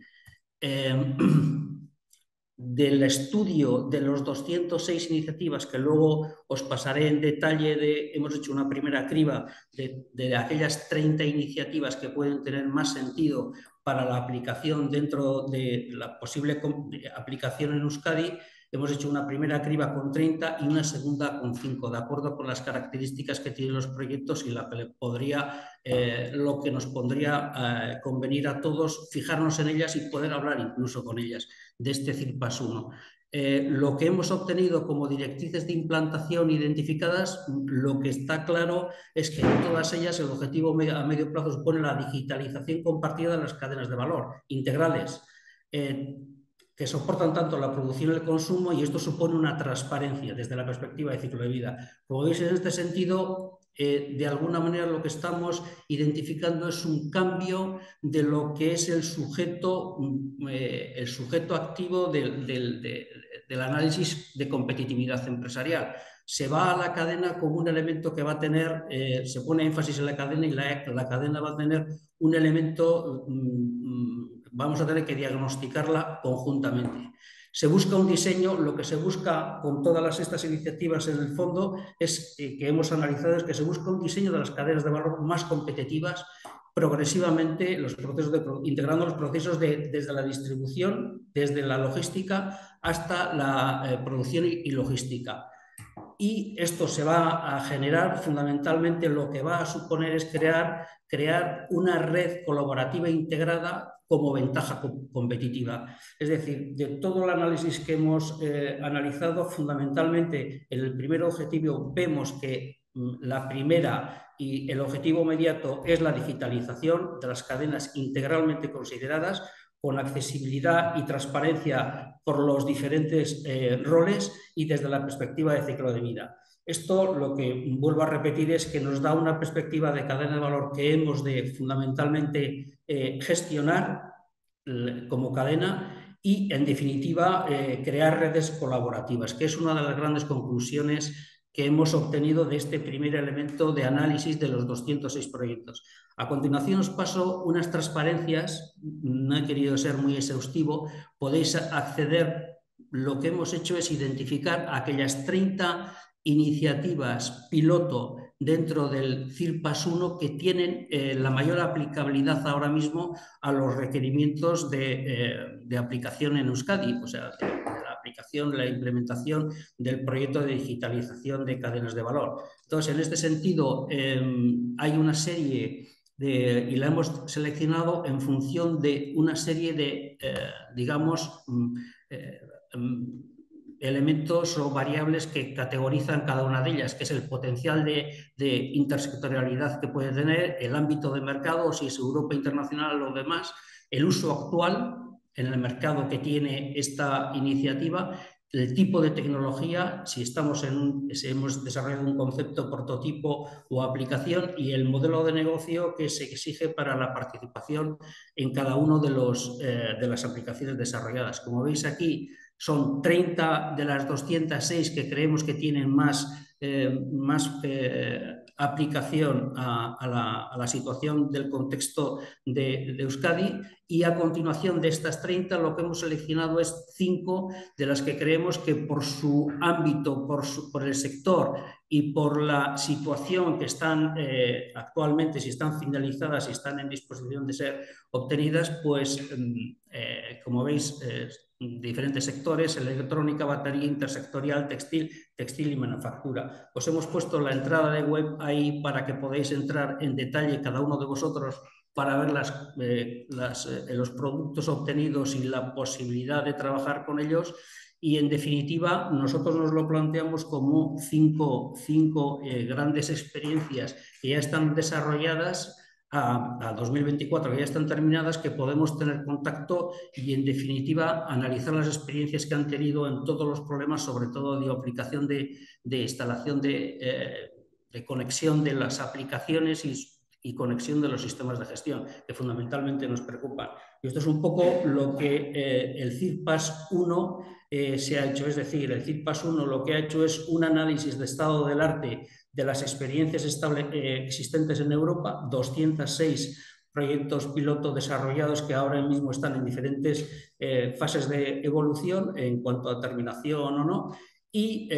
Del estudio de los 206 iniciativas que luego os pasaré en detalle, hemos hecho una primera criba de aquellas 30 iniciativas que pueden tener más sentido para la aplicación dentro de la posible aplicación en Euskadi. Hemos hecho una primera criba con 30 y una segunda con 5, de acuerdo con las características que tienen los proyectos y lo que nos podría convenir a todos fijarnos en ellas y poder hablar incluso con ellas de este CIRPAS 1. Lo que hemos obtenido como directrices de implantación identificadas, lo que está claro es que en todas ellas el objetivo a medio plazo supone la digitalización compartida de las cadenas de valor integrales, que soportan tanto la producción y el consumo, y esto supone una transparencia desde la perspectiva de ciclo de vida. Como veis, en este sentido, de alguna manera lo que estamos identificando es un cambio de lo que es el sujeto activo del análisis de competitividad empresarial. Se va a la cadena como un elemento que va a tener, se pone énfasis en la cadena, y la cadena va a tener un elemento, vamos a tener que diagnosticarla conjuntamente. Se busca un diseño, lo que se busca con todas estas iniciativas en el fondo que hemos analizado, es que se busca un diseño de las cadenas de valor más competitivas progresivamente, integrando los procesos desde la distribución, desde la logística hasta la producción y logística. Y esto se va a generar fundamentalmente, lo que va a suponer es crear una red colaborativa integrada como ventaja competitiva. Es decir, de todo el análisis que hemos analizado, fundamentalmente en el primer objetivo vemos que La primera y el objetivo inmediato es la digitalización de las cadenas integralmente consideradas, con accesibilidad y transparencia por los diferentes roles y desde la perspectiva de ciclo de vida. Esto, lo que vuelvo a repetir, es que nos da una perspectiva de cadena de valor que hemos de fundamentalmente gestionar como cadena y, en definitiva, crear redes colaborativas, que es una de las grandes conclusiones que hemos obtenido de este primer elemento de análisis de los 206 proyectos. A continuación os paso unas transparencias, no he querido ser muy exhaustivo, podéis acceder. Lo que hemos hecho es identificar aquellas 30 iniciativas piloto dentro del CIRPAS 1 que tienen la mayor aplicabilidad ahora mismo a los requerimientos de aplicación en Euskadi, o sea, de la aplicación, de la implementación del proyecto de digitalización de cadenas de valor. Entonces, en este sentido, hay una serie y la hemos seleccionado en función de una serie de, digamos, elementos o variables que categorizan cada una de ellas, que es el potencial de intersectorialidad que puede tener, el ámbito de mercado, si es Europa internacional o demás, el uso actual en el mercado que tiene esta iniciativa, el tipo de tecnología, si hemos desarrollado un concepto, prototipo o aplicación, y el modelo de negocio que se exige para la participación en cada uno de las aplicaciones desarrolladas. Como veis aquí, son 30 de las 206 que creemos que tienen más aplicación a la situación del contexto de Euskadi, y a continuación de estas 30 lo que hemos seleccionado es 5 de las que creemos que por su ámbito, por el sector y por la situación que están actualmente, si están finalizadas, si están en disposición de ser obtenidas, pues como veis, diferentes sectores: electrónica, batería, intersectorial, textil y manufactura. Os hemos puesto la entrada de web ahí para que podáis entrar en detalle cada uno de vosotros para ver los productos obtenidos y la posibilidad de trabajar con ellos. Y, en definitiva, nosotros nos lo planteamos como cinco grandes experiencias que ya están desarrolladas a 2024, que ya están terminadas, que podemos tener contacto y, en definitiva, analizar las experiencias que han tenido en todos los problemas, sobre todo de aplicación de instalación de conexión de las aplicaciones y conexión de los sistemas de gestión, que fundamentalmente nos preocupan. Y esto es un poco lo que el CIRPAS 1 se ha hecho. Es decir, el CIRPAS 1 lo que ha hecho es un análisis de estado del arte de las experiencias existentes en Europa, 206 proyectos piloto desarrollados que ahora mismo están en diferentes fases de evolución en cuanto a terminación o no, y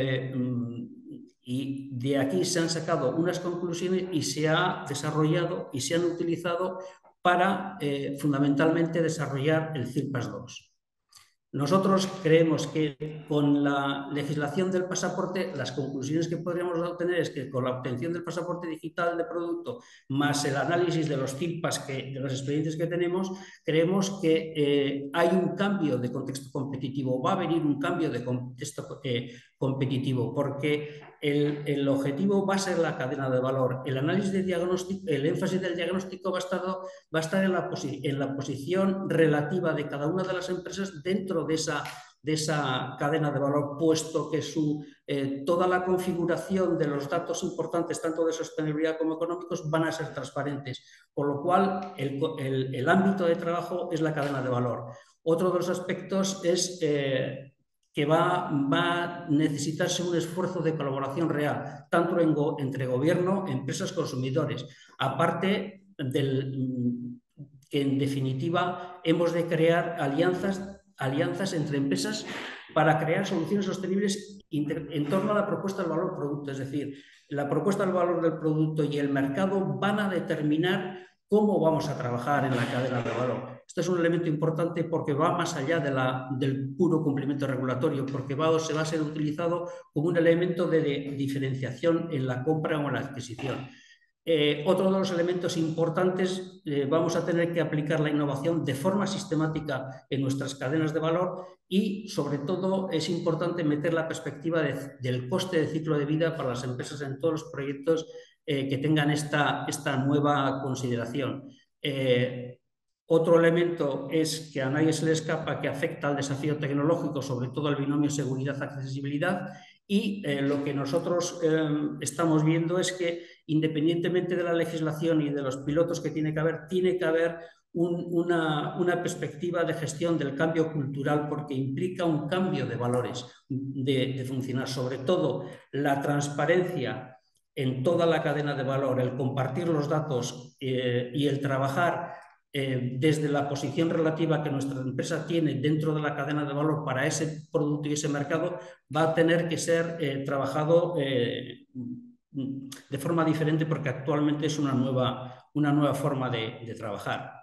de aquí se han sacado unas conclusiones y se ha desarrollado y se han utilizado para fundamentalmente desarrollar el CIRPAS 2. Nosotros creemos que con la legislación del pasaporte, las conclusiones que podríamos obtener es que con la obtención del pasaporte digital de producto, más el análisis de los CIRPAS, de las experiencias que tenemos, creemos que hay un cambio de contexto competitivo, va a venir un cambio de contexto competitivo, porque el objetivo va a ser la cadena de valor. El análisis de diagnóstico, el énfasis del diagnóstico va a estar en la posición relativa de cada una de las empresas dentro de esa cadena de valor, puesto que toda la configuración de los datos importantes, tanto de sostenibilidad como económicos, van a ser transparentes, por lo cual el ámbito de trabajo es la cadena de valor. Otro de los aspectos es que va a necesitarse un esfuerzo de colaboración real, tanto entre gobierno, empresas, consumidores, aparte que, en definitiva, hemos de crear alianzas entre empresas para crear soluciones sostenibles en torno a la propuesta del valor producto. Es decir, la propuesta del valor del producto y el mercado van a determinar cómo vamos a trabajar en la cadena de valor. Esto es un elemento importante porque va más allá del puro cumplimiento regulatorio, porque se va a ser utilizado como un elemento de diferenciación en la compra o en la adquisición. Otro de los elementos importantes, vamos a tener que aplicar la innovación de forma sistemática en nuestras cadenas de valor y, sobre todo, es importante meter la perspectiva del coste de ciclo de vida para las empresas en todos los proyectos que tengan esta nueva consideración. Otro elemento es que a nadie se le escapa que afecta al desafío tecnológico, sobre todo al binomio seguridad-accesibilidad, y lo que nosotros estamos viendo es que, independientemente de la legislación y de los pilotos que tiene que haber una perspectiva de gestión del cambio cultural, porque implica un cambio de valores de funcionar, sobre todo la transparencia en toda la cadena de valor, el compartir los datos y el trabajar desde la posición relativa que nuestra empresa tiene dentro de la cadena de valor para ese producto y ese mercado, va a tener que ser trabajado de forma diferente, porque actualmente es una nueva forma de trabajar.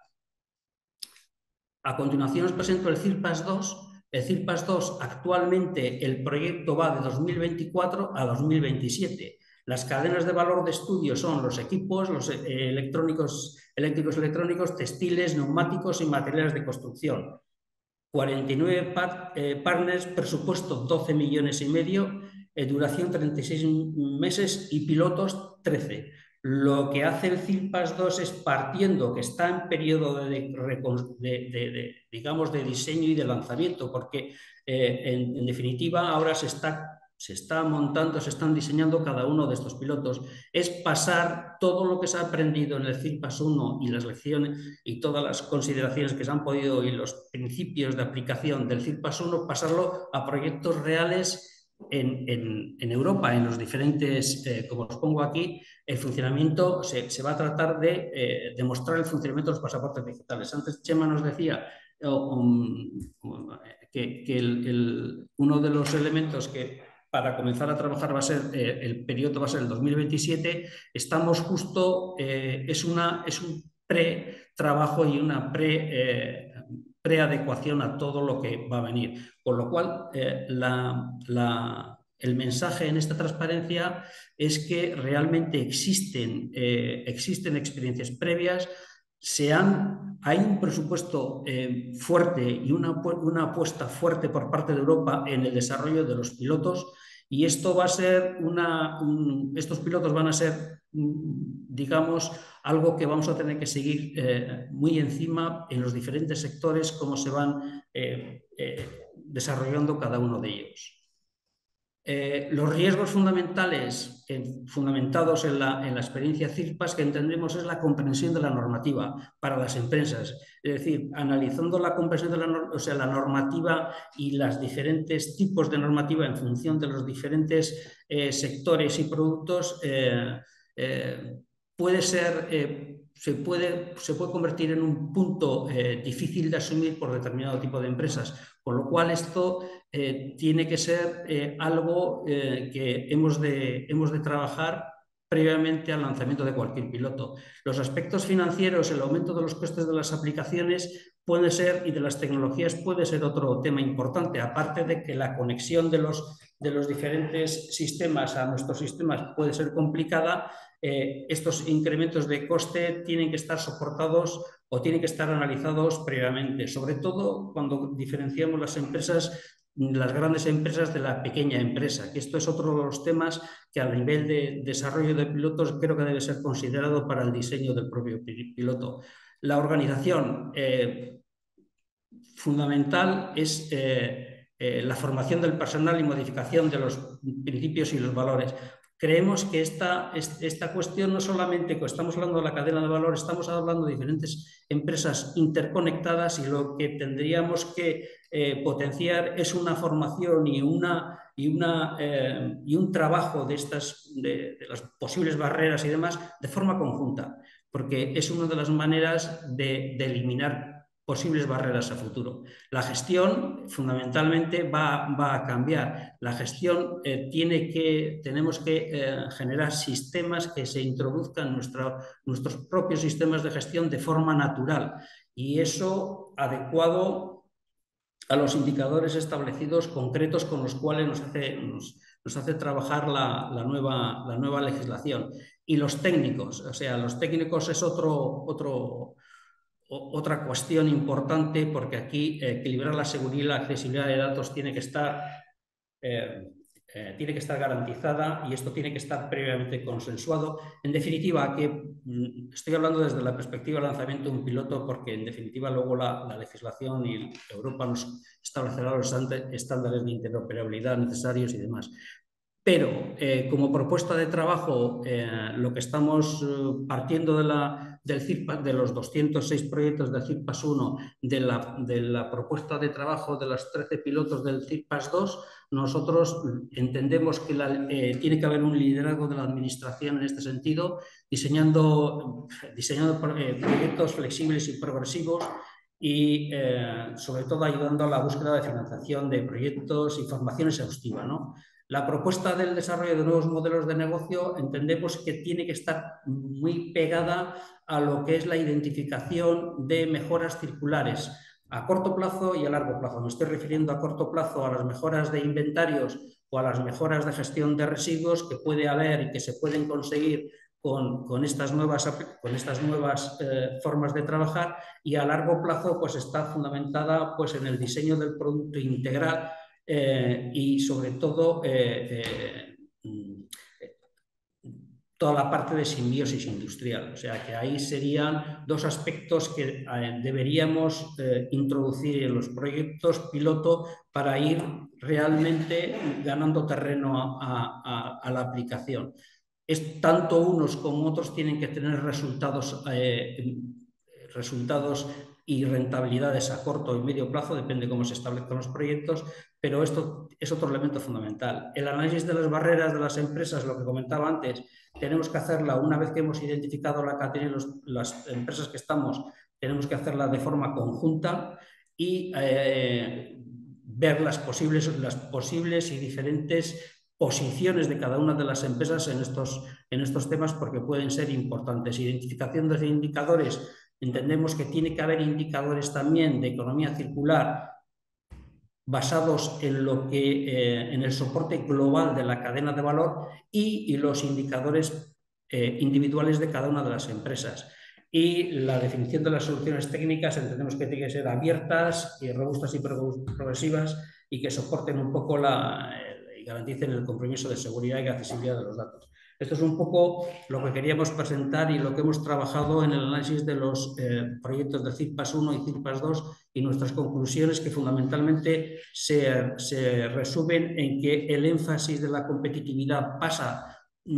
A continuación os presento el CIRPAS 2. El CIRPAS 2, actualmente el proyecto va de 2024 a 2027. Las cadenas de valor de estudio son los equipos, los eléctricos, electrónicos, textiles, neumáticos y materiales de construcción. 49 partners, presupuesto 12,5 millones, duración 36 meses y pilotos 13. Lo que hace el CIRPAS 2 es, partiendo que está en periodo digamos, de diseño y de lanzamiento, porque en definitiva ahora se está montando, se están diseñando cada uno de estos pilotos, es pasar todo lo que se ha aprendido en el CIRPAS 1 y las lecciones y todas las consideraciones que se han podido y los principios de aplicación del CIRPAS 1, pasarlo a proyectos reales en Europa, en los diferentes, como os pongo aquí, el funcionamiento, se va a tratar de demostrar el funcionamiento de los pasaportes digitales. Antes Chema nos decía que uno de los elementos que para comenzar a trabajar va a ser, el periodo va a ser el 2027, estamos justo, es un pre-trabajo y una preadecuación a todo lo que va a venir. Con lo cual, el mensaje en esta transparencia es que realmente existen experiencias previas, hay un presupuesto fuerte y una apuesta fuerte por parte de Europa en el desarrollo de los pilotos, y esto va a ser estos pilotos van a ser, digamos, algo que vamos a tener que seguir muy encima en los diferentes sectores, cómo se van desarrollando cada uno de ellos. Los riesgos fundamentales, fundamentados en la experiencia CIRPAS, que entendemos es la comprensión de la normativa para las empresas. Es decir, analizando la comprensión de la normativa y los diferentes tipos de normativa en función de los diferentes sectores y productos, se puede convertir en un punto difícil de asumir por determinado tipo de empresas, con lo cual esto tiene que ser algo que hemos de trabajar previamente al lanzamiento de cualquier piloto. Los aspectos financieros, el aumento de los costes de las aplicaciones puede ser, y de las tecnologías puede ser, otro tema importante, aparte de que la conexión de los diferentes sistemas a nuestros sistemas puede ser complicada. Estos incrementos de coste tienen que estar soportados o tienen que estar analizados previamente, sobre todo cuando diferenciamos las grandes empresas de la pequeña empresa, que esto es otro de los temas que, a nivel de desarrollo de pilotos, creo que debe ser considerado para el diseño del propio piloto. La organización, fundamental es la formación del personal y modificación de los principios y los valores. Creemos que esta cuestión no solamente, estamos hablando de la cadena de valor, estamos hablando de diferentes empresas interconectadas, y lo que tendríamos que potenciar es una formación y un trabajo de las posibles barreras y demás de forma conjunta, porque es una de las maneras de eliminar posibles barreras a futuro. La gestión fundamentalmente va a cambiar. La gestión tenemos que generar sistemas que se introduzcan nuestros propios sistemas de gestión de forma natural, y eso adecuado a los indicadores establecidos concretos con los cuales nos hace trabajar la nueva legislación. Y los técnicos, o sea, los técnicos es otra cuestión importante, porque aquí equilibrar la seguridad y la accesibilidad de datos tiene que estar garantizada, y esto tiene que estar previamente consensuado. En definitiva, estoy hablando desde la perspectiva del lanzamiento de un piloto, porque en definitiva luego la legislación y Europa nos establecerá los estándares de interoperabilidad necesarios y demás. Pero como propuesta de trabajo, lo que estamos partiendo del CIRPAS, de los 206 proyectos del CIRPAS 1, de la propuesta de trabajo de los 13 pilotos del CIRPAS 2, nosotros entendemos que tiene que haber un liderazgo de la Administración en este sentido, diseñando proyectos flexibles y progresivos, y sobre todo ayudando a la búsqueda de financiación de proyectos y formación exhaustiva, ¿no? La propuesta del desarrollo de nuevos modelos de negocio entendemos que tiene que estar muy pegada a lo que es la identificación de mejoras circulares a corto plazo y a largo plazo. Me estoy refiriendo a corto plazo a las mejoras de inventarios o a las mejoras de gestión de residuos que puede haber y que se pueden conseguir con estas nuevas formas de trabajar, y a largo plazo pues está fundamentada pues en el diseño del producto integral, y sobre todo toda la parte de simbiosis industrial. O sea que ahí serían dos aspectos que deberíamos introducir en los proyectos piloto para ir realmente ganando terreno a la aplicación. Tanto unos como otros tienen que tener resultados y rentabilidades a corto y medio plazo, depende cómo se establezcan los proyectos, pero esto es otro elemento fundamental. El análisis de las barreras de las empresas, lo que comentaba antes, tenemos que hacerla una vez que hemos identificado la cadena y las empresas que estamos, tenemos que hacerla de forma conjunta y ver las posibles y diferentes posiciones de cada una de las empresas en estos temas, porque pueden ser importantes. Identificación de indicadores. Entendemos que tiene que haber indicadores también de economía circular basados en en el soporte global de la cadena de valor y los indicadores individuales de cada una de las empresas. Y la definición de las soluciones técnicas entendemos que tienen que ser abiertas y robustas y progresivas, y que soporten un poco y garanticen el compromiso de seguridad y accesibilidad de los datos. Esto es un poco lo que queríamos presentar y lo que hemos trabajado en el análisis de los proyectos de CIRPAS 1 y CIRPAS 2, y nuestras conclusiones, que fundamentalmente se resumen en que el énfasis de la competitividad pasa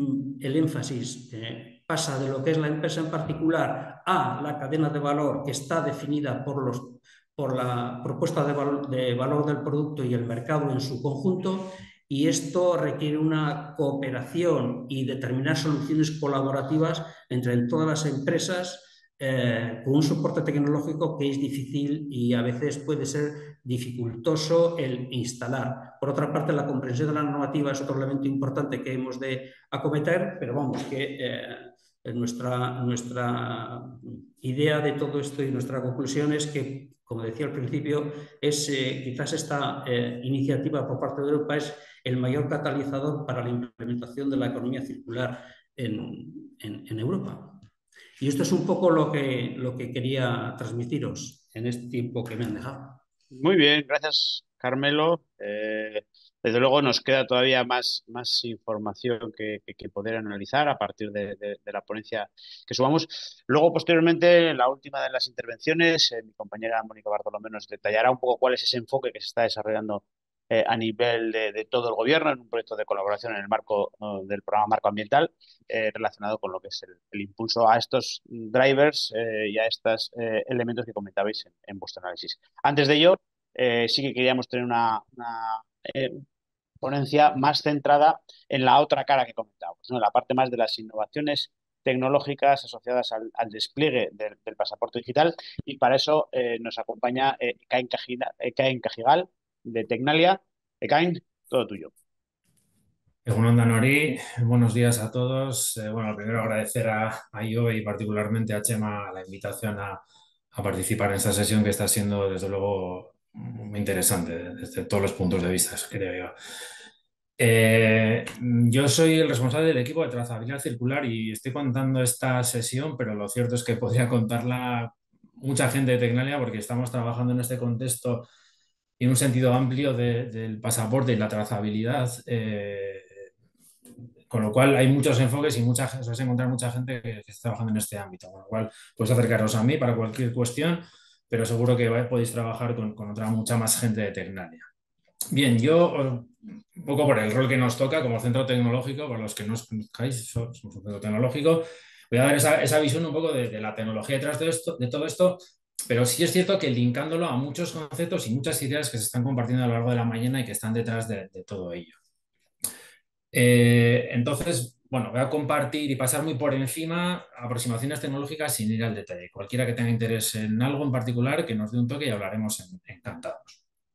de lo que es la empresa en particular a la cadena de valor, que está definida por la propuesta de valor del producto y el mercado en su conjunto. Y esto requiere una cooperación y determinar soluciones colaborativas entre todas las empresas, con un soporte tecnológico que es difícil y a veces puede ser dificultoso el instalar. Por otra parte, la comprensión de la normativa es otro elemento importante que hemos de acometer, pero vamos, que nuestra idea de todo esto y nuestra conclusión es que, como decía al principio, quizás esta iniciativa por parte de Europa es el mayor catalizador para la implementación de la economía circular en Europa. Y esto es un poco lo que quería transmitiros en este tiempo que me han dejado. Muy bien, gracias, Carmelo. Desde luego nos queda todavía más información que poder analizar a partir de la ponencia que subamos. Luego, posteriormente, en la última de las intervenciones, mi compañera Mónica Bartolomé nos detallará un poco cuál es ese enfoque que se está desarrollando a nivel de todo el gobierno en un proyecto de colaboración en el marco del programa Marco Ambiental, relacionado con lo que es el impulso a estos drivers y a estos elementos que comentabais en vuestro análisis. Antes de ello, sí que queríamos tener una ponencia más centrada en la otra cara que comentábamos, ¿no? La parte más de las innovaciones tecnológicas asociadas al despliegue del pasaporte digital, y para eso nos acompaña Ekain Cajigal de Tecnalia. Ekain, todo tuyo. Egunon Danori, buenos días a todos. Bueno, primero agradecer a Iove y particularmente a Chema la invitación a participar en esta sesión, que está siendo desde luego muy interesante desde todos los puntos de vista, creo yo. Yo soy el responsable del equipo de trazabilidad circular y estoy contando esta sesión, pero lo cierto es que podría contarla mucha gente de Tecnalia porque estamos trabajando en este contexto y en un sentido amplio del pasaporte y la trazabilidad, con lo cual hay muchos enfoques y os vais a encontrar mucha gente que está trabajando en este ámbito, con lo cual podéis acercaros a mí para cualquier cuestión, pero seguro que podéis trabajar con otra mucha más gente de Tecnalia. Bien, yo, un poco por el rol que nos toca como centro tecnológico, para los que no os conozcáis, somos un centro tecnológico, voy a dar esa visión un poco de la tecnología detrás de todo esto, pero sí es cierto que linkándolo a muchos conceptos y muchas ideas que se están compartiendo a lo largo de la mañana y que están detrás de todo ello. Entonces, bueno, voy a compartir y pasar muy por encima aproximaciones tecnológicas sin ir al detalle. Cualquiera que tenga interés en algo en particular, que nos dé un toque y hablaremos encantados.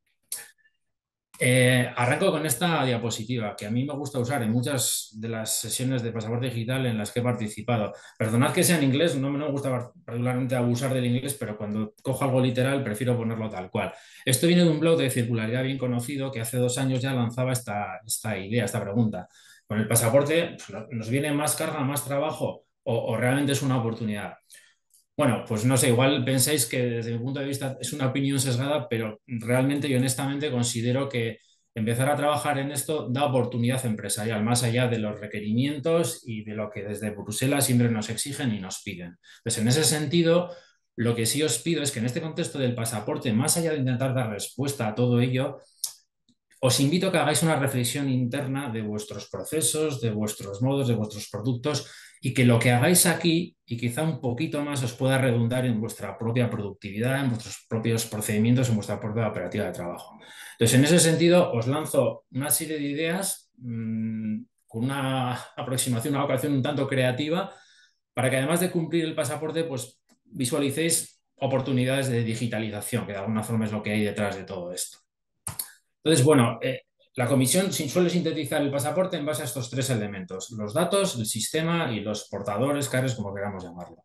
Arranco con esta diapositiva que a mí me gusta usar en muchas de las sesiones de pasaporte digital en las que he participado. Perdonad que sea en inglés, no me gusta particularmente abusar del inglés, pero cuando cojo algo literal prefiero ponerlo tal cual. Esto viene de un blog de circularidad bien conocido que hace 2 años ya lanzaba esta idea, esta pregunta. ¿Con el pasaporte pues, nos viene más carga, más trabajo o realmente es una oportunidad? Bueno, pues no sé, igual pensáis que desde mi punto de vista es una opinión sesgada, pero realmente y honestamente considero que empezar a trabajar en esto da oportunidad empresarial, más allá de los requerimientos y de lo que desde Bruselas siempre nos exigen y nos piden. Entonces, en ese sentido, lo que sí os pido es que en este contexto del pasaporte, más allá de intentar dar respuesta a todo ello, os invito a que hagáis una reflexión interna de vuestros procesos, de vuestros modos, de vuestros productos y que lo que hagáis aquí y quizá un poquito más os pueda redundar en vuestra propia productividad, en vuestros propios procedimientos, en vuestra propia operativa de trabajo. Entonces, en ese sentido, os lanzo una serie de ideas con una aproximación, una vocación un tanto creativa para que además de cumplir el pasaporte, pues visualicéis oportunidades de digitalización, que de alguna forma es lo que hay detrás de todo esto. Entonces, bueno, la comisión suele sintetizar el pasaporte en base a estos 3 elementos: los datos, el sistema y los portadores, carriers, como queramos llamarlo.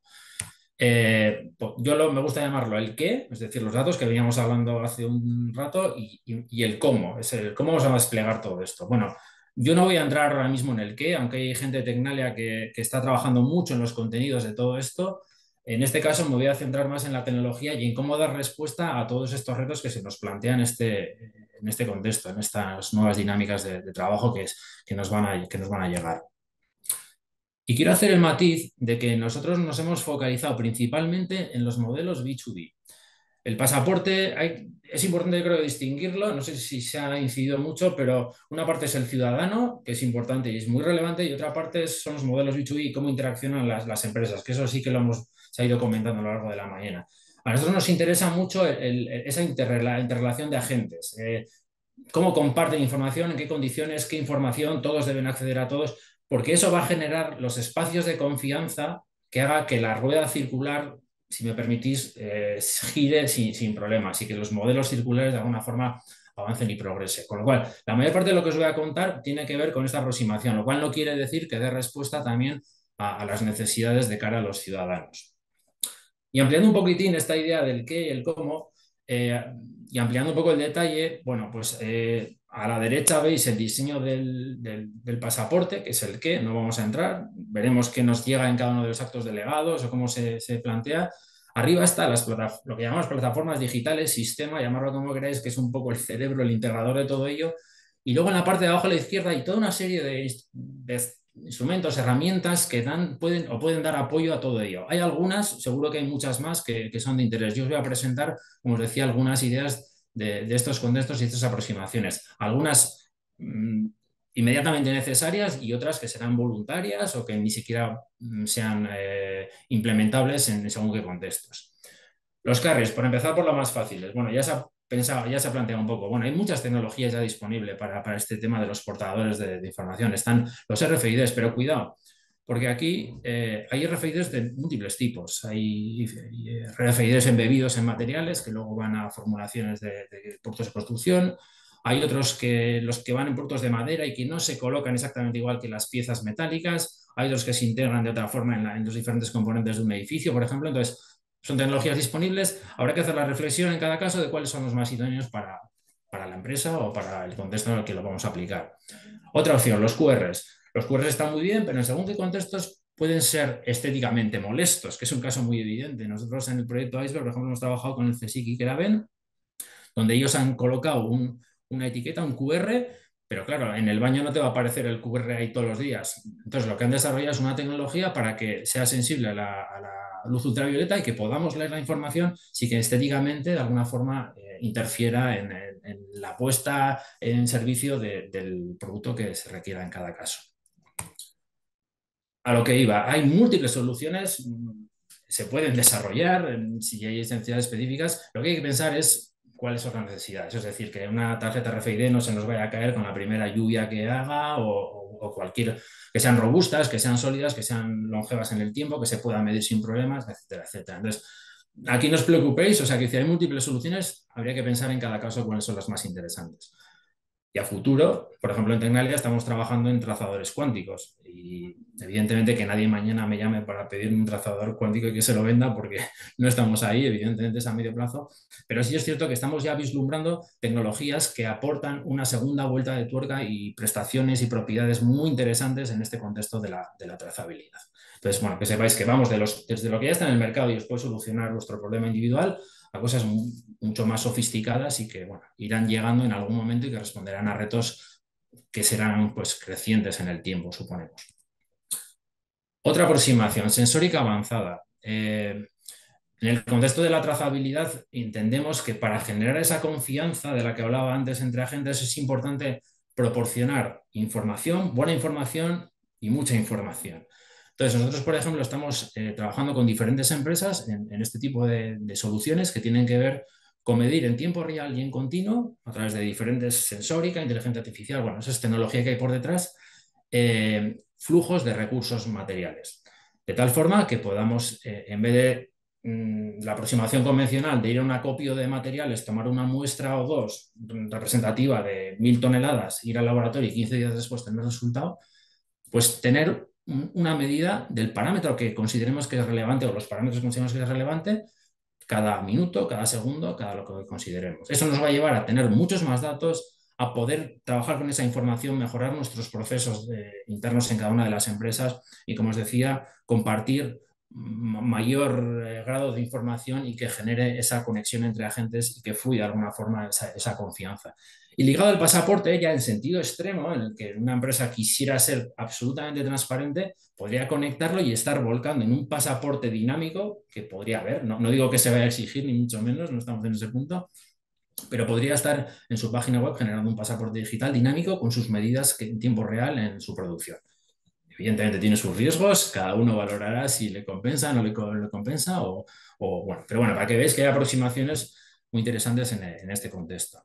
Me gusta llamarlo el qué, es decir, los datos que veníamos hablando hace un rato, y el cómo, es el cómo vamos a desplegar todo esto. Bueno, yo no voy a entrar ahora mismo en el qué, aunque hay gente de Tecnalia que está trabajando mucho en los contenidos de todo esto. En este caso me voy a centrar más en la tecnología y en cómo dar respuesta a todos estos retos que se nos plantean en este contexto, en estas nuevas dinámicas de trabajo que nos van a llegar. Y quiero hacer el matiz de que nosotros nos hemos focalizado principalmente en los modelos B2B. El pasaporte, es importante, creo, distinguirlo, no sé si se ha incidido mucho, pero una parte es el ciudadano, que es importante y es muy relevante, y otra parte son los modelos B2B y cómo interaccionan las empresas, que eso sí que se ha ido comentando a lo largo de la mañana. A nosotros nos interesa mucho esa interrelación de agentes, cómo comparten información, en qué condiciones, qué información, todos deben acceder a todos, porque eso va a generar los espacios de confianza que haga que la rueda circular, si me permitís, gire sin problemas y que los modelos circulares de alguna forma avancen y progresen. Con lo cual, la mayor parte de lo que os voy a contar tiene que ver con esta aproximación, lo cual no quiere decir que dé respuesta también a las necesidades de cara a los ciudadanos. Y ampliando un poquitín esta idea del qué y el cómo, y ampliando un poco el detalle, bueno, pues a la derecha veis el diseño del pasaporte, que es el qué, no vamos a entrar, veremos qué nos llega en cada uno de los actos delegados o cómo se plantea. Arriba está lo que llamamos plataformas digitales, sistema, llamarlo como queráis, que es un poco el cerebro, el integrador de todo ello. Y luego en la parte de abajo a la izquierda hay toda una serie de instrumentos, herramientas que pueden dar apoyo a todo ello. Hay algunas, seguro que hay muchas más que son de interés. Yo os voy a presentar, como os decía, algunas ideas de estos contextos y estas aproximaciones. Algunas inmediatamente necesarias y otras que serán voluntarias o que ni siquiera sean implementables en según qué contextos. Los carriers, por empezar por lo más fáciles. Bueno, ya se ha planteado un poco. Bueno, hay muchas tecnologías ya disponibles para este tema de los portadores de información. Están los RFIDs, pero cuidado, porque aquí hay RFIDs de múltiples tipos. Hay RFIDs embebidos en materiales que luego van a formulaciones de productos de construcción. Hay otros los que van en productos de madera y que no se colocan exactamente igual que las piezas metálicas. Hay otros que se integran de otra forma en los diferentes componentes de un edificio, por ejemplo. Entonces, son tecnologías disponibles. Habrá que hacer la reflexión en cada caso de cuáles son los más idóneos para la empresa o para el contexto en el que lo vamos a aplicar. Otra opción, los QRs. Los QRs están muy bien, pero en según qué contextos pueden ser estéticamente molestos, que es un caso muy evidente. Nosotros en el proyecto Iceberg, por ejemplo, hemos trabajado con el CSIC y Kraven, donde ellos han colocado una etiqueta, un QR, pero claro, en el baño no te va a aparecer el QR ahí todos los días. Entonces, lo que han desarrollado es una tecnología para que sea sensible a la luz ultravioleta y que podamos leer la información sin que estéticamente, de alguna forma, interfiera en la puesta en servicio del producto que se requiera en cada caso. A lo que iba, hay múltiples soluciones, se pueden desarrollar si hay necesidades específicas. Lo que hay que pensar es cuáles son las necesidades. Es decir, que una tarjeta RFID no se nos vaya a caer con la primera lluvia que haga o cualquier, que sean robustas, que sean sólidas, que sean longevas en el tiempo, que se puedan medir sin problemas, etcétera, etcétera. Entonces, aquí no os preocupéis, o sea que si hay múltiples soluciones, habría que pensar en cada caso cuáles son las más interesantes. Y a futuro, por ejemplo, en Tecnalia estamos trabajando en trazadores cuánticos y evidentemente que nadie mañana me llame para pedir un trazador cuántico y que se lo venda porque no estamos ahí, evidentemente es a medio plazo, pero sí es cierto que estamos ya vislumbrando tecnologías que aportan una segunda vuelta de tuerca y prestaciones y propiedades muy interesantes en este contexto de la trazabilidad. Entonces, bueno, que sepáis que vamos desde lo que ya está en el mercado y os puede solucionar vuestro problema individual a cosas mucho más sofisticadas y que bueno, irán llegando en algún momento y que responderán a retos que serán pues, crecientes en el tiempo, suponemos. Otra aproximación, sensórica avanzada. En el contexto de la trazabilidad entendemos que para generar esa confianza de la que hablaba antes entre agentes es importante proporcionar información, buena información y mucha información. Entonces, nosotros, por ejemplo, estamos trabajando con diferentes empresas en este tipo de soluciones que tienen que ver con medir en tiempo real y en continuo, a través de diferentes sensórica, inteligencia artificial, bueno, esa es tecnología que hay por detrás, flujos de recursos materiales. De tal forma que podamos, en vez de la aproximación convencional de ir a un acopio de materiales, tomar una muestra o dos representativa de 1000 toneladas, ir al laboratorio y 15 días después tener el resultado, pues tener una medida del parámetro que consideremos que es relevante o los parámetros que consideremos que es relevante cada minuto, cada segundo, cada lo que consideremos. Eso nos va a llevar a tener muchos más datos, a poder trabajar con esa información, mejorar nuestros procesos internos en cada una de las empresas y, como os decía, compartir mayor grado de información y que genere esa conexión entre agentes y que fluya de alguna forma esa confianza. Y ligado al pasaporte, ya en sentido extremo, en el que una empresa quisiera ser absolutamente transparente, podría conectarlo y estar volcando en un pasaporte dinámico que podría haber. No digo que se vaya a exigir, ni mucho menos, no estamos en ese punto, pero podría estar en su página web generando un pasaporte digital dinámico con sus medidas en tiempo real en su producción. Evidentemente tiene sus riesgos, cada uno valorará si le compensa, no le compensa, bueno, pero bueno, para que veáis que hay aproximaciones muy interesantes en este contexto.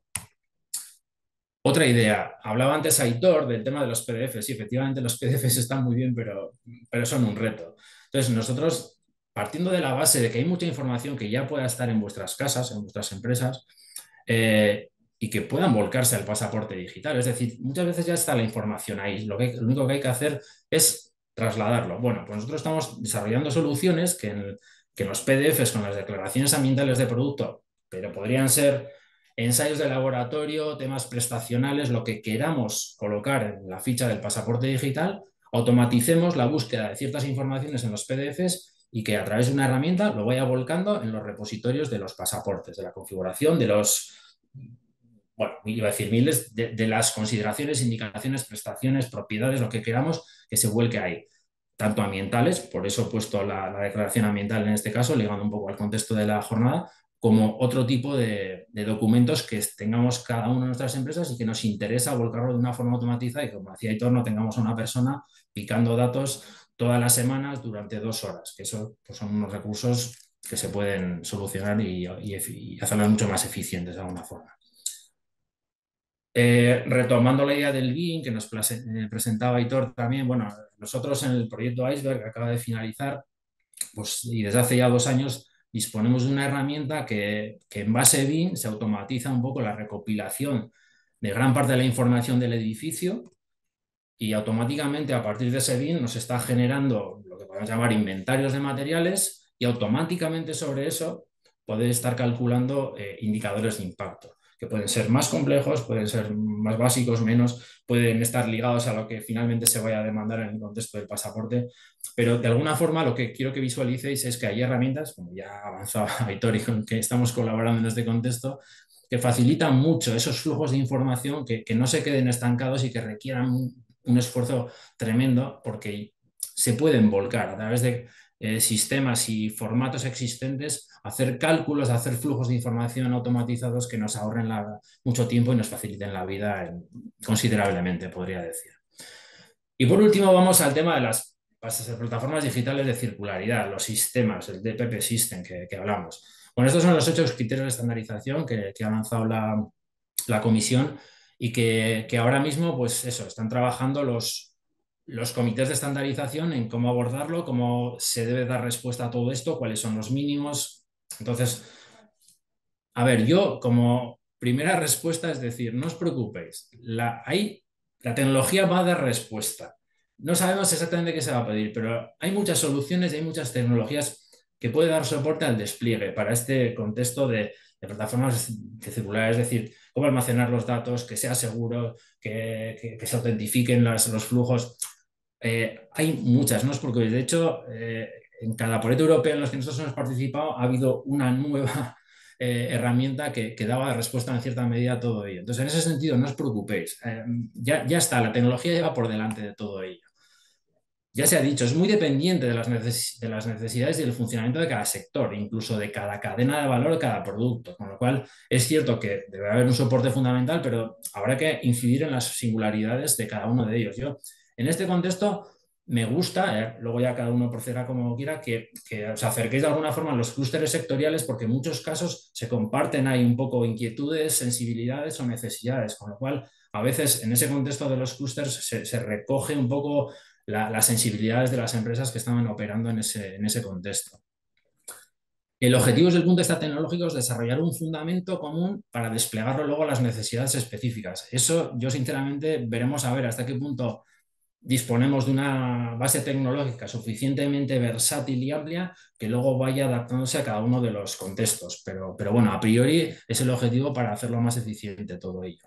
Otra idea, hablaba antes Aitor del tema de los PDFs y efectivamente los PDFs están muy bien, pero son un reto. Entonces nosotros, partiendo de la base de que hay mucha información que ya pueda estar en vuestras casas, en vuestras empresas, y que puedan volcarse al pasaporte digital. Es decir, muchas veces ya está la información ahí. Lo único que hay que hacer es trasladarlo. Bueno, pues nosotros estamos desarrollando soluciones que en los PDFs con las declaraciones ambientales de producto, pero podrían ser ensayos de laboratorio, temas prestacionales, lo que queramos colocar en la ficha del pasaporte digital, automaticemos la búsqueda de ciertas informaciones en los PDFs y que a través de una herramienta lo vaya volcando en los repositorios de los pasaportes, de la configuración, de los, bueno, iba a decir miles, de las consideraciones, indicaciones, prestaciones, propiedades, lo que queramos que se vuelque ahí. Tanto ambientales, por eso he puesto la declaración ambiental en este caso, ligando un poco al contexto de la jornada, como otro tipo de documentos que tengamos cada una de nuestras empresas y que nos interesa volcarlo de una forma automatizada y, como decía Aitor, no tengamos a una persona picando datos todas las semanas durante 2 horas, que eso pues, son unos recursos que se pueden solucionar y hacerlos mucho más eficientes de alguna forma. Retomando la idea del BIM que nos presentaba Aitor también, bueno, nosotros en el proyecto Iceberg que acaba de finalizar, pues, y desde hace ya 2 años disponemos de una herramienta que en base BIM se automatiza un poco la recopilación de gran parte de la información del edificio y automáticamente a partir de ese BIM nos está generando lo que podemos llamar inventarios de materiales y automáticamente sobre eso puede estar calculando indicadores de impacto. que pueden ser más complejos, pueden ser más básicos, menos, pueden estar ligados a lo que finalmente se vaya a demandar en el contexto del pasaporte, pero de alguna forma lo que quiero que visualicéis es que hay herramientas, como ya avanzaba Aitor y con que estamos colaborando en este contexto, que facilitan mucho esos flujos de información que no se queden estancados y que requieran un esfuerzo tremendo, porque se pueden volcar a través de sistemas y formatos existentes, hacer cálculos, hacer flujos de información automatizados que nos ahorren mucho tiempo y nos faciliten la vida considerablemente, podría decir. Y por último vamos al tema de las plataformas digitales de circularidad, los sistemas, el DPP System que hablamos. Bueno, estos son los 8 criterios de estandarización que ha lanzado la comisión y que ahora mismo, pues eso, están trabajando los comités de estandarización en cómo abordarlo, cómo se debe dar respuesta a todo esto, cuáles son los mínimos. Entonces, a ver, yo como primera respuesta es decir, no os preocupéis, la tecnología va a dar respuesta. No sabemos exactamente qué se va a pedir, pero hay muchas soluciones y hay muchas tecnologías que pueden dar soporte al despliegue para este contexto de plataformas circulares, es decir, cómo almacenar los datos, que sea seguro, que se autentifiquen los flujos. Hay muchas, no os preocupéis. De hecho, en cada proyecto europeo en los que nosotros hemos participado ha habido una nueva herramienta que daba respuesta en cierta medida a todo ello. Entonces, en ese sentido, no os preocupéis. Ya está, la tecnología lleva por delante de todo ello. Ya se ha dicho, es muy dependiente de las necesidades y del funcionamiento de cada sector, incluso de cada cadena de valor de cada producto. Con lo cual, es cierto que debe haber un soporte fundamental, pero habrá que incidir en las singularidades de cada uno de ellos. Yo, en este contexto, me gusta, luego ya cada uno procederá como quiera, que os acerquéis de alguna forma a los clústeres sectoriales, porque en muchos casos se comparten ahí un poco inquietudes, sensibilidades o necesidades, con lo cual a veces en ese contexto de los clústeres se recoge un poco las sensibilidades de las empresas que estaban operando en ese contexto. El objetivo desde el punto de vista tecnológico es desarrollar un fundamento común para desplegarlo luego a las necesidades específicas. Eso yo sinceramente veremos a ver hasta qué punto disponemos de una base tecnológica suficientemente versátil y amplia que luego vaya adaptándose a cada uno de los contextos. Pero bueno, a priori es el objetivo para hacerlo más eficiente todo ello.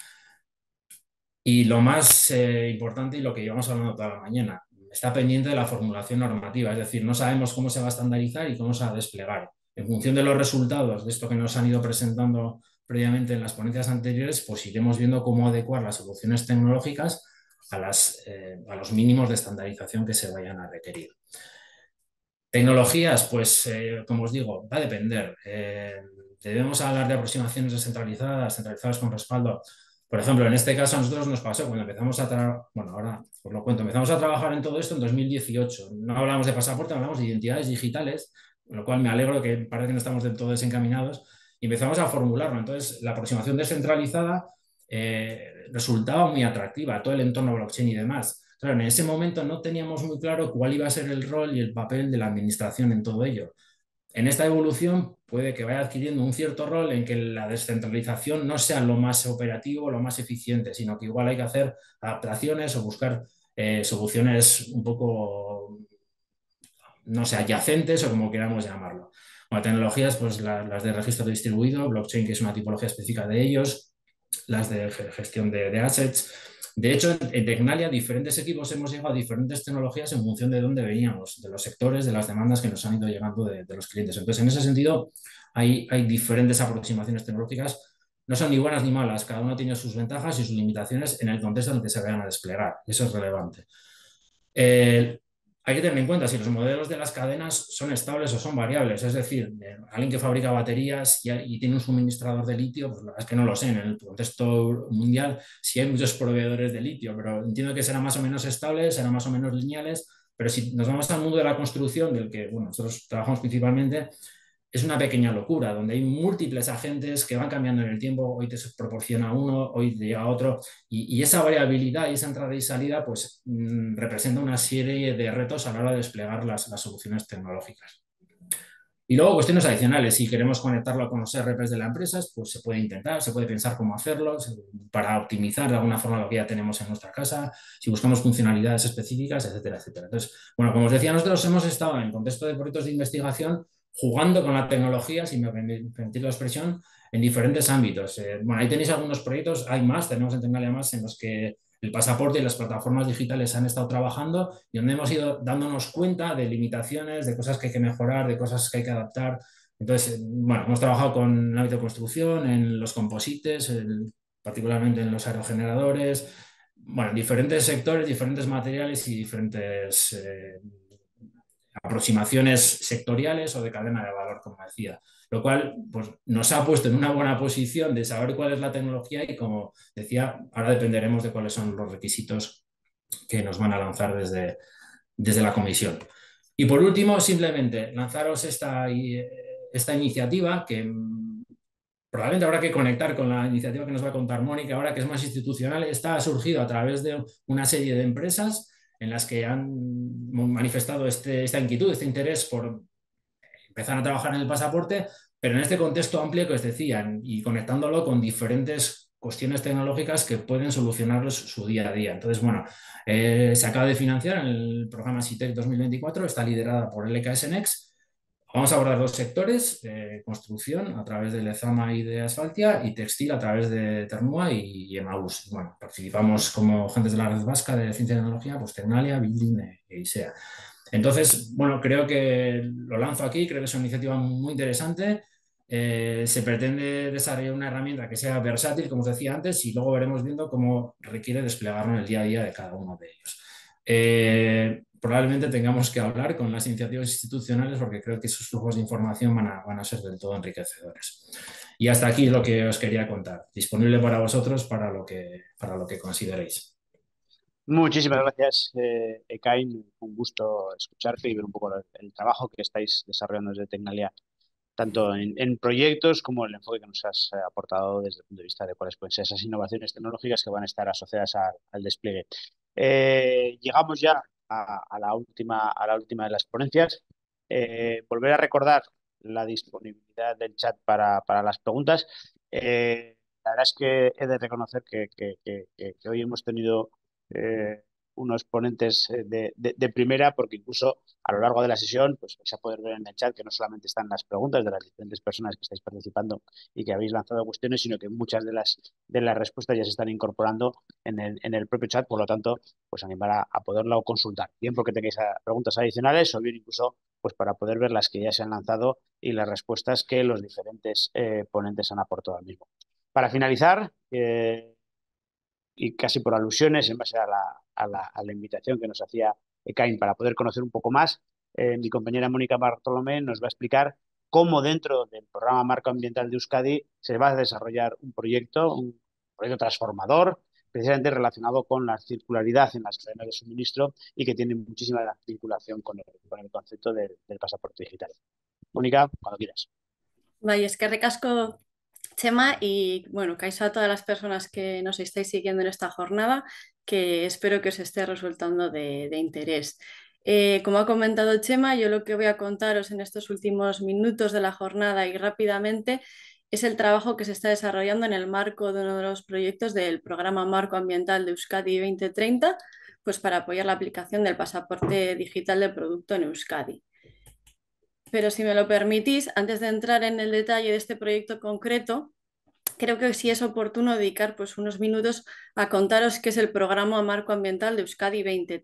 Y lo más importante y lo que llevamos hablando toda la mañana, está pendiente de la formulación normativa, es decir, no sabemos cómo se va a estandarizar y cómo se va a desplegar. En función de los resultados de esto que nos han ido presentando previamente en las ponencias anteriores, pues iremos viendo cómo adecuar las soluciones tecnológicas a los mínimos de estandarización que se vayan a requerir. Tecnologías, pues como os digo, va a depender. Debemos hablar de aproximaciones descentralizadas, centralizadas con respaldo. Por ejemplo, en este caso a nosotros nos pasó cuando empezamos a trabajar, bueno, ahora os lo cuento, empezamos a trabajar en todo esto en 2018. No hablamos de pasaporte, hablamos de identidades digitales, con lo cual me alegro que parece que no estamos del todo desencaminados, y empezamos a formularlo. Entonces, la aproximación descentralizada resultaba muy atractiva, todo el entorno blockchain y demás. Claro, en ese momento no teníamos muy claro cuál iba a ser el rol y el papel de la administración en todo ello. En esta evolución puede que vaya adquiriendo un cierto rol en que la descentralización no sea lo más operativo, lo más eficiente, sino que igual hay que hacer adaptaciones o buscar soluciones un poco, no sé, adyacentes o como queramos llamarlo. Bueno, tecnologías, pues las de registro distribuido, blockchain, que es una tipología específica de ellos, las de gestión de assets. De hecho, en Tecnalia, diferentes equipos hemos llegado a diferentes tecnologías en función de dónde veníamos, de los sectores, de las demandas que nos han ido llegando de los clientes. Entonces, en ese sentido, hay diferentes aproximaciones tecnológicas. No son ni buenas ni malas, cada uno tiene sus ventajas y sus limitaciones en el contexto en el que se vayan a desplegar. Eso es relevante. Hay que tener en cuenta si los modelos de las cadenas son estables o son variables. Es decir, alguien que fabrica baterías y tiene un suministrador de litio, pues la verdad es que no lo sé en el contexto mundial si hay muchos proveedores de litio, pero entiendo que serán más o menos estables, serán más o menos lineales. Pero si nos vamos al mundo de la construcción, del que bueno, nosotros trabajamos principalmente, es una pequeña locura, donde hay múltiples agentes que van cambiando en el tiempo, hoy te proporciona uno, hoy te llega otro, y esa variabilidad y esa entrada y salida pues representa una serie de retos a la hora de desplegar las soluciones tecnológicas. Y luego cuestiones adicionales, si queremos conectarlo con los ERPs de las empresas, pues se puede intentar, se puede pensar cómo hacerlo para optimizar de alguna forma lo que ya tenemos en nuestra casa, si buscamos funcionalidades específicas, etcétera, etcétera. Entonces, bueno, como os decía, nosotros hemos estado en el contexto de proyectos de investigación jugando con la tecnología, si me permitís la expresión, en diferentes ámbitos. Bueno, ahí tenéis algunos proyectos, hay más, tenemos en Tecnalia más, en los que el pasaporte y las plataformas digitales han estado trabajando y donde hemos ido dándonos cuenta de limitaciones, de cosas que hay que mejorar, de cosas que hay que adaptar. Entonces, bueno, hemos trabajado con el ámbito de construcción, en los composites, particularmente en los aerogeneradores, bueno, diferentes sectores, diferentes materiales y diferentes aproximaciones sectoriales o de cadena de valor, como decía. Lo cual pues, nos ha puesto en una buena posición de saber cuál es la tecnología y, como decía, ahora dependeremos de cuáles son los requisitos que nos van a lanzar desde la comisión. Y por último, simplemente lanzaros esta iniciativa que probablemente habrá que conectar con la iniciativa que nos va a contar Mónica ahora, que es más institucional. Esta ha surgido a través de una serie de empresas en las que han manifestado esta inquietud, este interés por empezar a trabajar en el pasaporte, pero en este contexto amplio que os decían y conectándolo con diferentes cuestiones tecnológicas que pueden solucionarlos su día a día. Entonces, bueno, se acaba de financiar en el programa SITEC 2024, está liderada por LKS Next. Vamos a abordar dos sectores, construcción a través de Lezama y de Asfaltia y textil a través de Ternua y Emaús. Bueno, participamos como agentes de la red vasca de ciencia y tecnología, pues Tecnalia, Building e ISEA. Entonces, bueno, creo que lo lanzo aquí, creo que es una iniciativa muy interesante. Se pretende desarrollar una herramienta que sea versátil, como os decía antes, y luego veremos viendo cómo requiere desplegarlo en el día a día de cada uno de ellos. Probablemente tengamos que hablar con las iniciativas institucionales porque creo que sus flujos de información van a ser del todo enriquecedores. Y hasta aquí lo que os quería contar. Disponible para vosotros para lo que consideréis. Muchísimas gracias, Ekain. Un gusto escucharte y ver un poco el trabajo que estáis desarrollando desde Tecnalia, tanto en proyectos como el enfoque que nos has aportado desde el punto de vista de cuáles pueden ser esas innovaciones tecnológicas que van a estar asociadas al despliegue. Llegamos ya a la última de las ponencias. Volver a recordar la disponibilidad del chat para las preguntas. La verdad es que he de reconocer que hoy hemos tenido unos ponentes de primera, porque incluso a lo largo de la sesión pues vais a poder ver en el chat que no solamente están las preguntas de las diferentes personas que estáis participando y que habéis lanzado cuestiones, sino que muchas de las respuestas ya se están incorporando en el propio chat. Por lo tanto, pues animar a poderlo consultar, bien porque tengáis preguntas adicionales o bien incluso pues para poder ver las que ya se han lanzado y las respuestas que los diferentes ponentes han aportado al mismo. Para finalizar, y casi por alusiones en base a la invitación que nos hacía Ekain para poder conocer un poco más, mi compañera Mónica Bartolomé nos va a explicar cómo dentro del programa Marco Ambiental de Euskadi se va a desarrollar un proyecto transformador, precisamente relacionado con la circularidad en las cadenas de suministro y que tiene muchísima vinculación con el concepto del pasaporte digital. Mónica, cuando quieras. Bai, eskerrik asko, Chema, y bueno, kaixo a todas las personas que nos estáis siguiendo en esta jornada, que espero que os esté resultando de interés. Como ha comentado Chema, yo lo que voy a contaros en estos últimos minutos de la jornada y rápidamente es el trabajo que se está desarrollando en el marco de uno de los proyectos del Programa Marco Ambiental de Euskadi 2030, pues para apoyar la aplicación del pasaporte digital de producto en Euskadi. Pero si me lo permitís, antes de entrar en el detalle de este proyecto concreto, creo que sí es oportuno dedicar pues, unos minutos a contaros qué es el Programa Marco Ambiental de Euskadi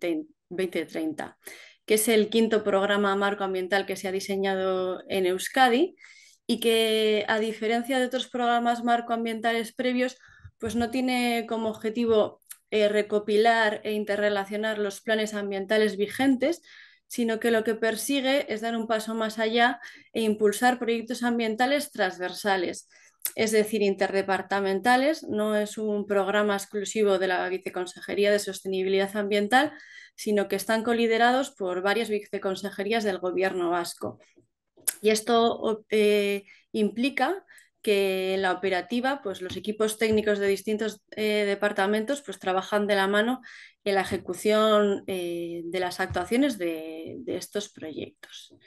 2030, que es el quinto programa marco ambiental que se ha diseñado en Euskadi y que, a diferencia de otros programas marcoambientales previos, pues no tiene como objetivo recopilar e interrelacionar los planes ambientales vigentes, sino que lo que persigue es dar un paso más allá e impulsar proyectos ambientales transversales, es decir, interdepartamentales. No es un programa exclusivo de la Viceconsejería de Sostenibilidad Ambiental, sino que están coliderados por varias viceconsejerías del Gobierno vasco. Y esto implica que en la operativa pues, los equipos técnicos de distintos departamentos pues, trabajan de la mano en la ejecución de las actuaciones de estos proyectos.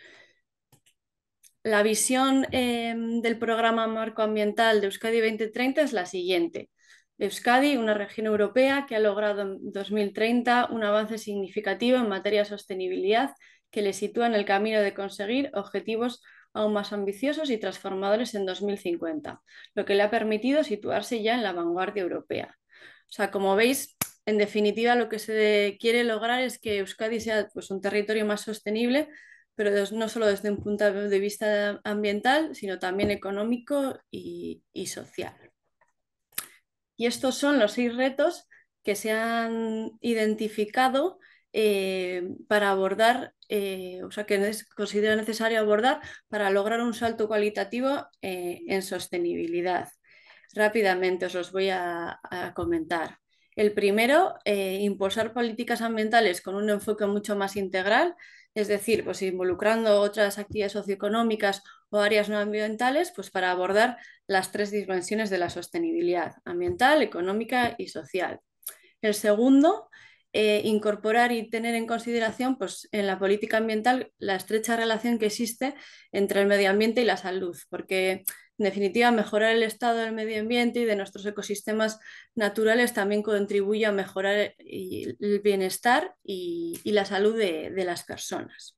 La visión del programa Marco Ambiental de Euskadi 2030 es la siguiente. Euskadi, una región europea que ha logrado en 2030 un avance significativo en materia de sostenibilidad que le sitúa en el camino de conseguir objetivos aún más ambiciosos y transformadores en 2050, lo que le ha permitido situarse ya en la vanguardia europea. O sea, como veis, en definitiva lo que se quiere lograr es que Euskadi sea pues, un territorio más sostenible, pero no solo desde un punto de vista ambiental, sino también económico y social. Y estos son los 6 retos que se han identificado para abordar, o sea, que considera necesario abordar para lograr un salto cualitativo en sostenibilidad. Rápidamente os los voy a comentar. El primero, impulsar políticas ambientales con un enfoque mucho más integral, es decir, pues involucrando otras actividades socioeconómicas o áreas no ambientales, pues para abordar las 3 dimensiones de la sostenibilidad: ambiental, económica y social. El segundo, incorporar y tener en consideración pues, en la política ambiental la estrecha relación que existe entre el medio ambiente y la salud, porque en definitiva mejorar el estado del medio ambiente y de nuestros ecosistemas naturales también contribuye a mejorar el bienestar y la salud de las personas.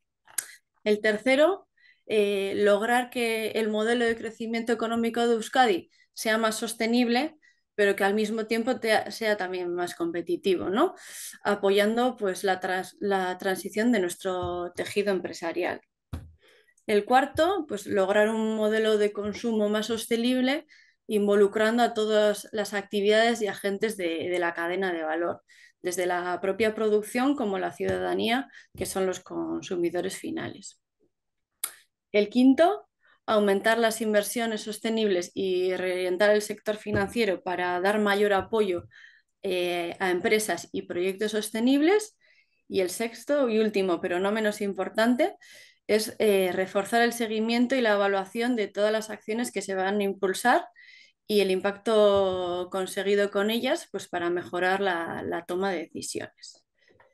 El tercero, lograr que el modelo de crecimiento económico de Euskadi sea más sostenible, pero que al mismo tiempo sea también más competitivo, ¿no? Apoyando pues, la transición de nuestro tejido empresarial. El cuarto, pues lograr un modelo de consumo más sostenible, involucrando a todas las actividades y agentes de la cadena de valor, desde la propia producción como la ciudadanía, que son los consumidores finales. El quinto, aumentar las inversiones sostenibles y reorientar el sector financiero para dar mayor apoyo a empresas y proyectos sostenibles. Y el sexto y último, pero no menos importante, es reforzar el seguimiento y la evaluación de todas las acciones que se van a impulsar y el impacto conseguido con ellas, pues para mejorar la toma de decisiones.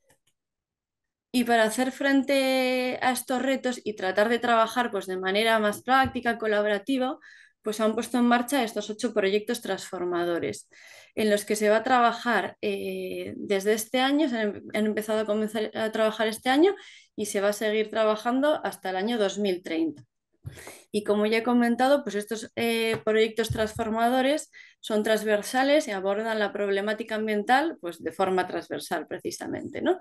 Y para hacer frente a estos retos y tratar de trabajar pues, de manera más práctica, colaborativa, pues han puesto en marcha estos 8 proyectos transformadores, en los que se va a trabajar desde este año, se han empezado a comenzar a trabajar este año y se va a seguir trabajando hasta el año 2030. Y como ya he comentado, pues estos proyectos transformadores son transversales y abordan la problemática ambiental pues, de forma transversal precisamente, ¿no?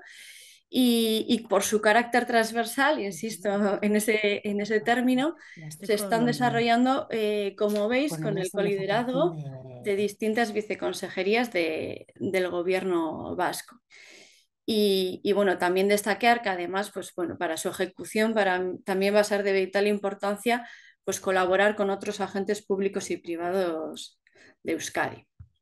Y por su carácter transversal, insisto en ese término, se están desarrollando, como veis, con el coliderazgo de distintas viceconsejerías del gobierno vasco. Y bueno, también destacar que además, pues bueno, para su ejecución también va a ser de vital importancia pues colaborar con otros agentes públicos y privados de Euskadi.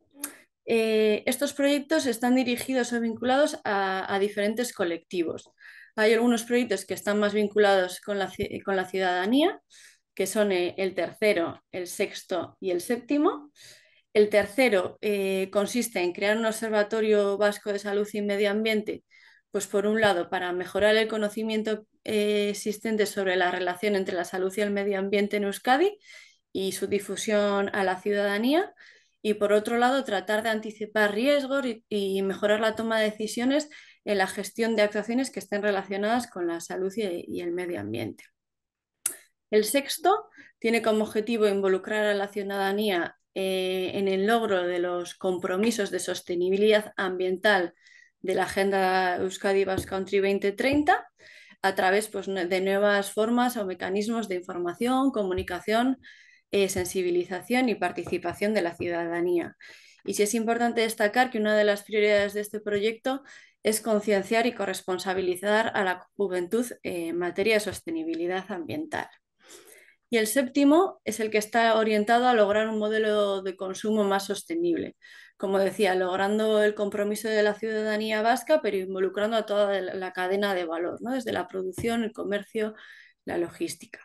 Estos proyectos están dirigidos o vinculados a diferentes colectivos. Hay algunos proyectos que están más vinculados con la ciudadanía, que son el tercero, el sexto y el séptimo. El tercero consiste en crear un observatorio vasco de salud y medio ambiente, pues por un lado para mejorar el conocimiento existente sobre la relación entre la salud y el medio ambiente en Euskadi y su difusión a la ciudadanía, y por otro lado tratar de anticipar riesgos y mejorar la toma de decisiones en la gestión de actuaciones que estén relacionadas con la salud y el medio ambiente. El sexto tiene como objetivo involucrar a la ciudadanía en el logro de los compromisos de sostenibilidad ambiental de la Agenda Euskadi Basque Country 2030 a través pues, de nuevas formas o mecanismos de información, comunicación, sensibilización y participación de la ciudadanía. Y sí es importante destacar que una de las prioridades de este proyecto es concienciar y corresponsabilizar a la juventud en materia de sostenibilidad ambiental. Y el séptimo es el que está orientado a lograr un modelo de consumo más sostenible. Como decía, logrando el compromiso de la ciudadanía vasca, pero involucrando a toda la cadena de valor, ¿no? Desde la producción, el comercio, la logística.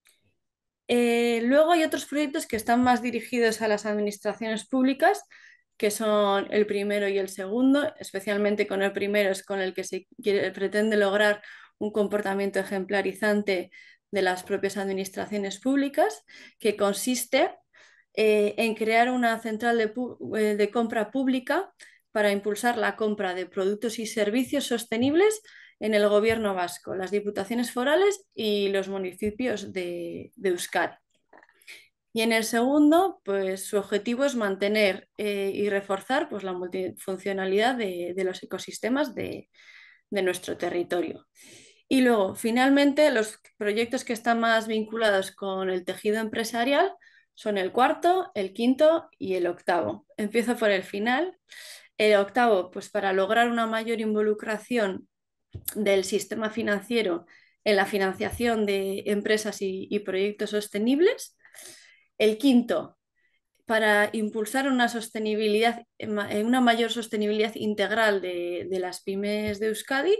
Luego hay otros proyectos que están más dirigidos a las administraciones públicas, que son el primero y el segundo. Especialmente con el primero es con el que se pretende lograr un comportamiento ejemplarizante de las propias administraciones públicas, que consiste en crear una central de compra pública para impulsar la compra de productos y servicios sostenibles en el gobierno vasco, las diputaciones forales y los municipios de Euskadi. Y en el segundo, pues su objetivo es mantener y reforzar pues, la multifuncionalidad de los ecosistemas de nuestro territorio. Y luego, finalmente, los proyectos que están más vinculados con el tejido empresarial son el cuarto, el quinto y el octavo. Empiezo por el final. El octavo, pues para lograr una mayor involucración del sistema financiero en la financiación de empresas y proyectos sostenibles. El quinto, para impulsar una sostenibilidad, una mayor sostenibilidad integral de las pymes de Euskadi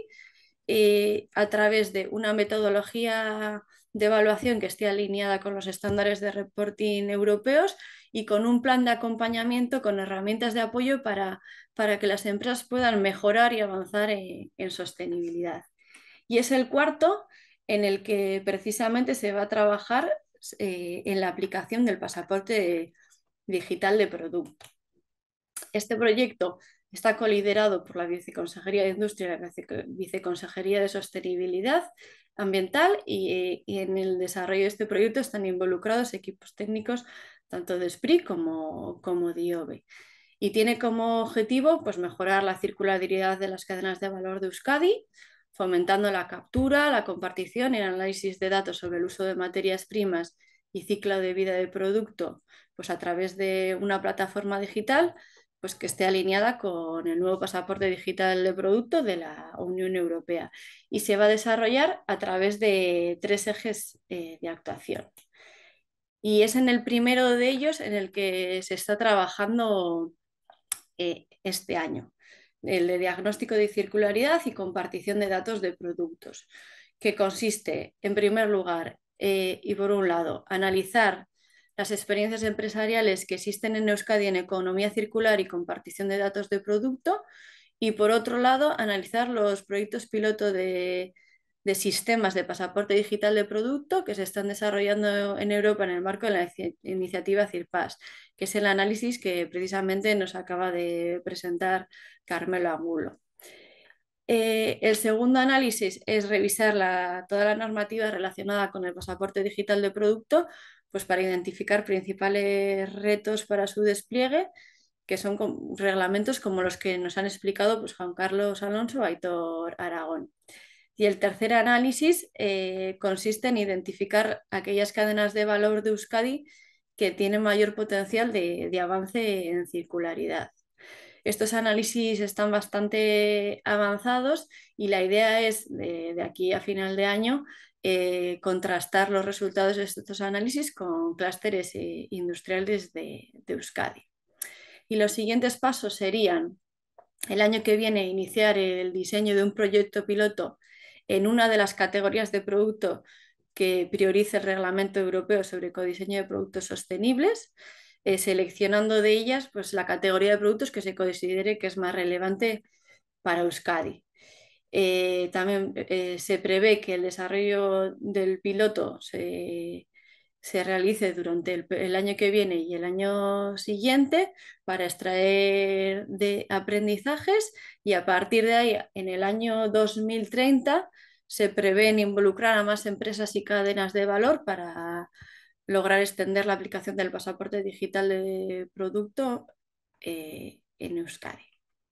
a través de una metodología de evaluación que esté alineada con los estándares de reporting europeos y con un plan de acompañamiento con herramientas de apoyo para que las empresas puedan mejorar y avanzar en sostenibilidad. Y es el cuarto en el que precisamente se va a trabajar en la aplicación del pasaporte digital de producto. Este proyecto está coliderado por la Viceconsejería de Industria y la Viceconsejería de Sostenibilidad Ambiental y en el desarrollo de este proyecto están involucrados equipos técnicos tanto de SPRI como de IOBE. Y tiene como objetivo pues, mejorar la circularidad de las cadenas de valor de Euskadi, fomentando la captura, la compartición y el análisis de datos sobre el uso de materias primas y ciclo de vida del producto pues, a través de una plataforma digital pues, que esté alineada con el nuevo pasaporte digital de producto de la Unión Europea. Y se va a desarrollar a través de 3 ejes de actuación. Y es en el primero de ellos en el que se está trabajando este año, el de diagnóstico de circularidad y compartición de datos de productos, que consiste, en primer lugar, y por un lado, analizar las experiencias empresariales que existen en Euskadi en economía circular y compartición de datos de producto, y por otro lado, analizar los proyectos piloto de sistemas de pasaporte digital de producto que se están desarrollando en Europa en el marco de la iniciativa CIRPAS, que es el análisis que precisamente nos acaba de presentar Carmelo Angulo. El segundo análisis es revisar toda la normativa relacionada con el pasaporte digital de producto, pues para identificar principales retos para su despliegue, que son reglamentos como los que nos han explicado pues, Juan Carlos Alonso o Aitor Aragón. Y el tercer análisis consiste en identificar aquellas cadenas de valor de Euskadi que tienen mayor potencial de avance en circularidad. Estos análisis están bastante avanzados y la idea es, de aquí a final de año, contrastar los resultados de estos análisis con clústeres industriales de Euskadi. Y los siguientes pasos serían, el año que viene, iniciar el diseño de un proyecto piloto en una de las categorías de producto que priorice el Reglamento Europeo sobre ecodiseño de productos sostenibles, seleccionando de ellas pues, la categoría de productos que se considere que es más relevante para Euskadi. También se prevé que el desarrollo del piloto se realice durante el año que viene y el año siguiente para extraer de aprendizajes y a partir de ahí, en el año 2030, se prevén involucrar a más empresas y cadenas de valor para lograr extender la aplicación del pasaporte digital de producto en Euskadi.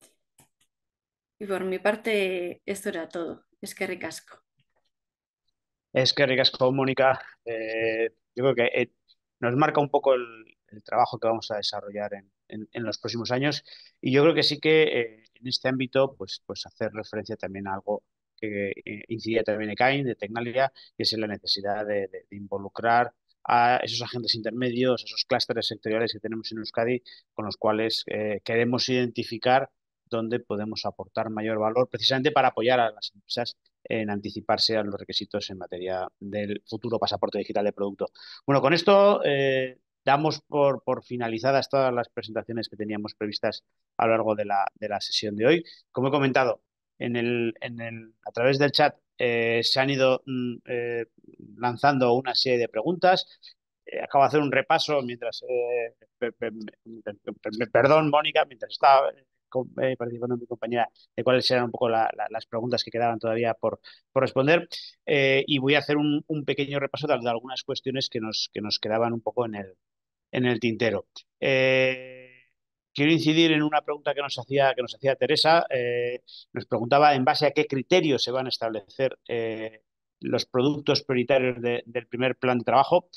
Y por mi parte, esto era todo. Eskerrik asko. Eskerrik asko, Mónica. Yo creo que nos marca un poco el trabajo que vamos a desarrollar en los próximos años y yo creo que sí que en este ámbito pues hacer referencia también a algo que incidía también ECAIN de Tecnalia, que es en la necesidad de involucrar a esos agentes intermedios, esos clústeres sectoriales que tenemos en Euskadi, con los cuales queremos identificar dónde podemos aportar mayor valor precisamente para apoyar a las empresas en anticiparse a los requisitos en materia del futuro pasaporte digital de producto. Bueno, con esto damos por finalizadas todas las presentaciones que teníamos previstas a lo largo de la sesión de hoy. Como he comentado, a través del chat se han ido lanzando una serie de preguntas. Acabo de hacer un repaso mientras, perdón, Mónica, mientras estaba participando mi compañera de cuáles eran un poco las preguntas que quedaban todavía por responder. Y voy a hacer un pequeño repaso de algunas cuestiones que nos quedaban un poco en el tintero. Quiero incidir en una pregunta que nos hacía Teresa. Nos preguntaba en base a qué criterios se van a establecer los productos prioritarios del primer plan de trabajo.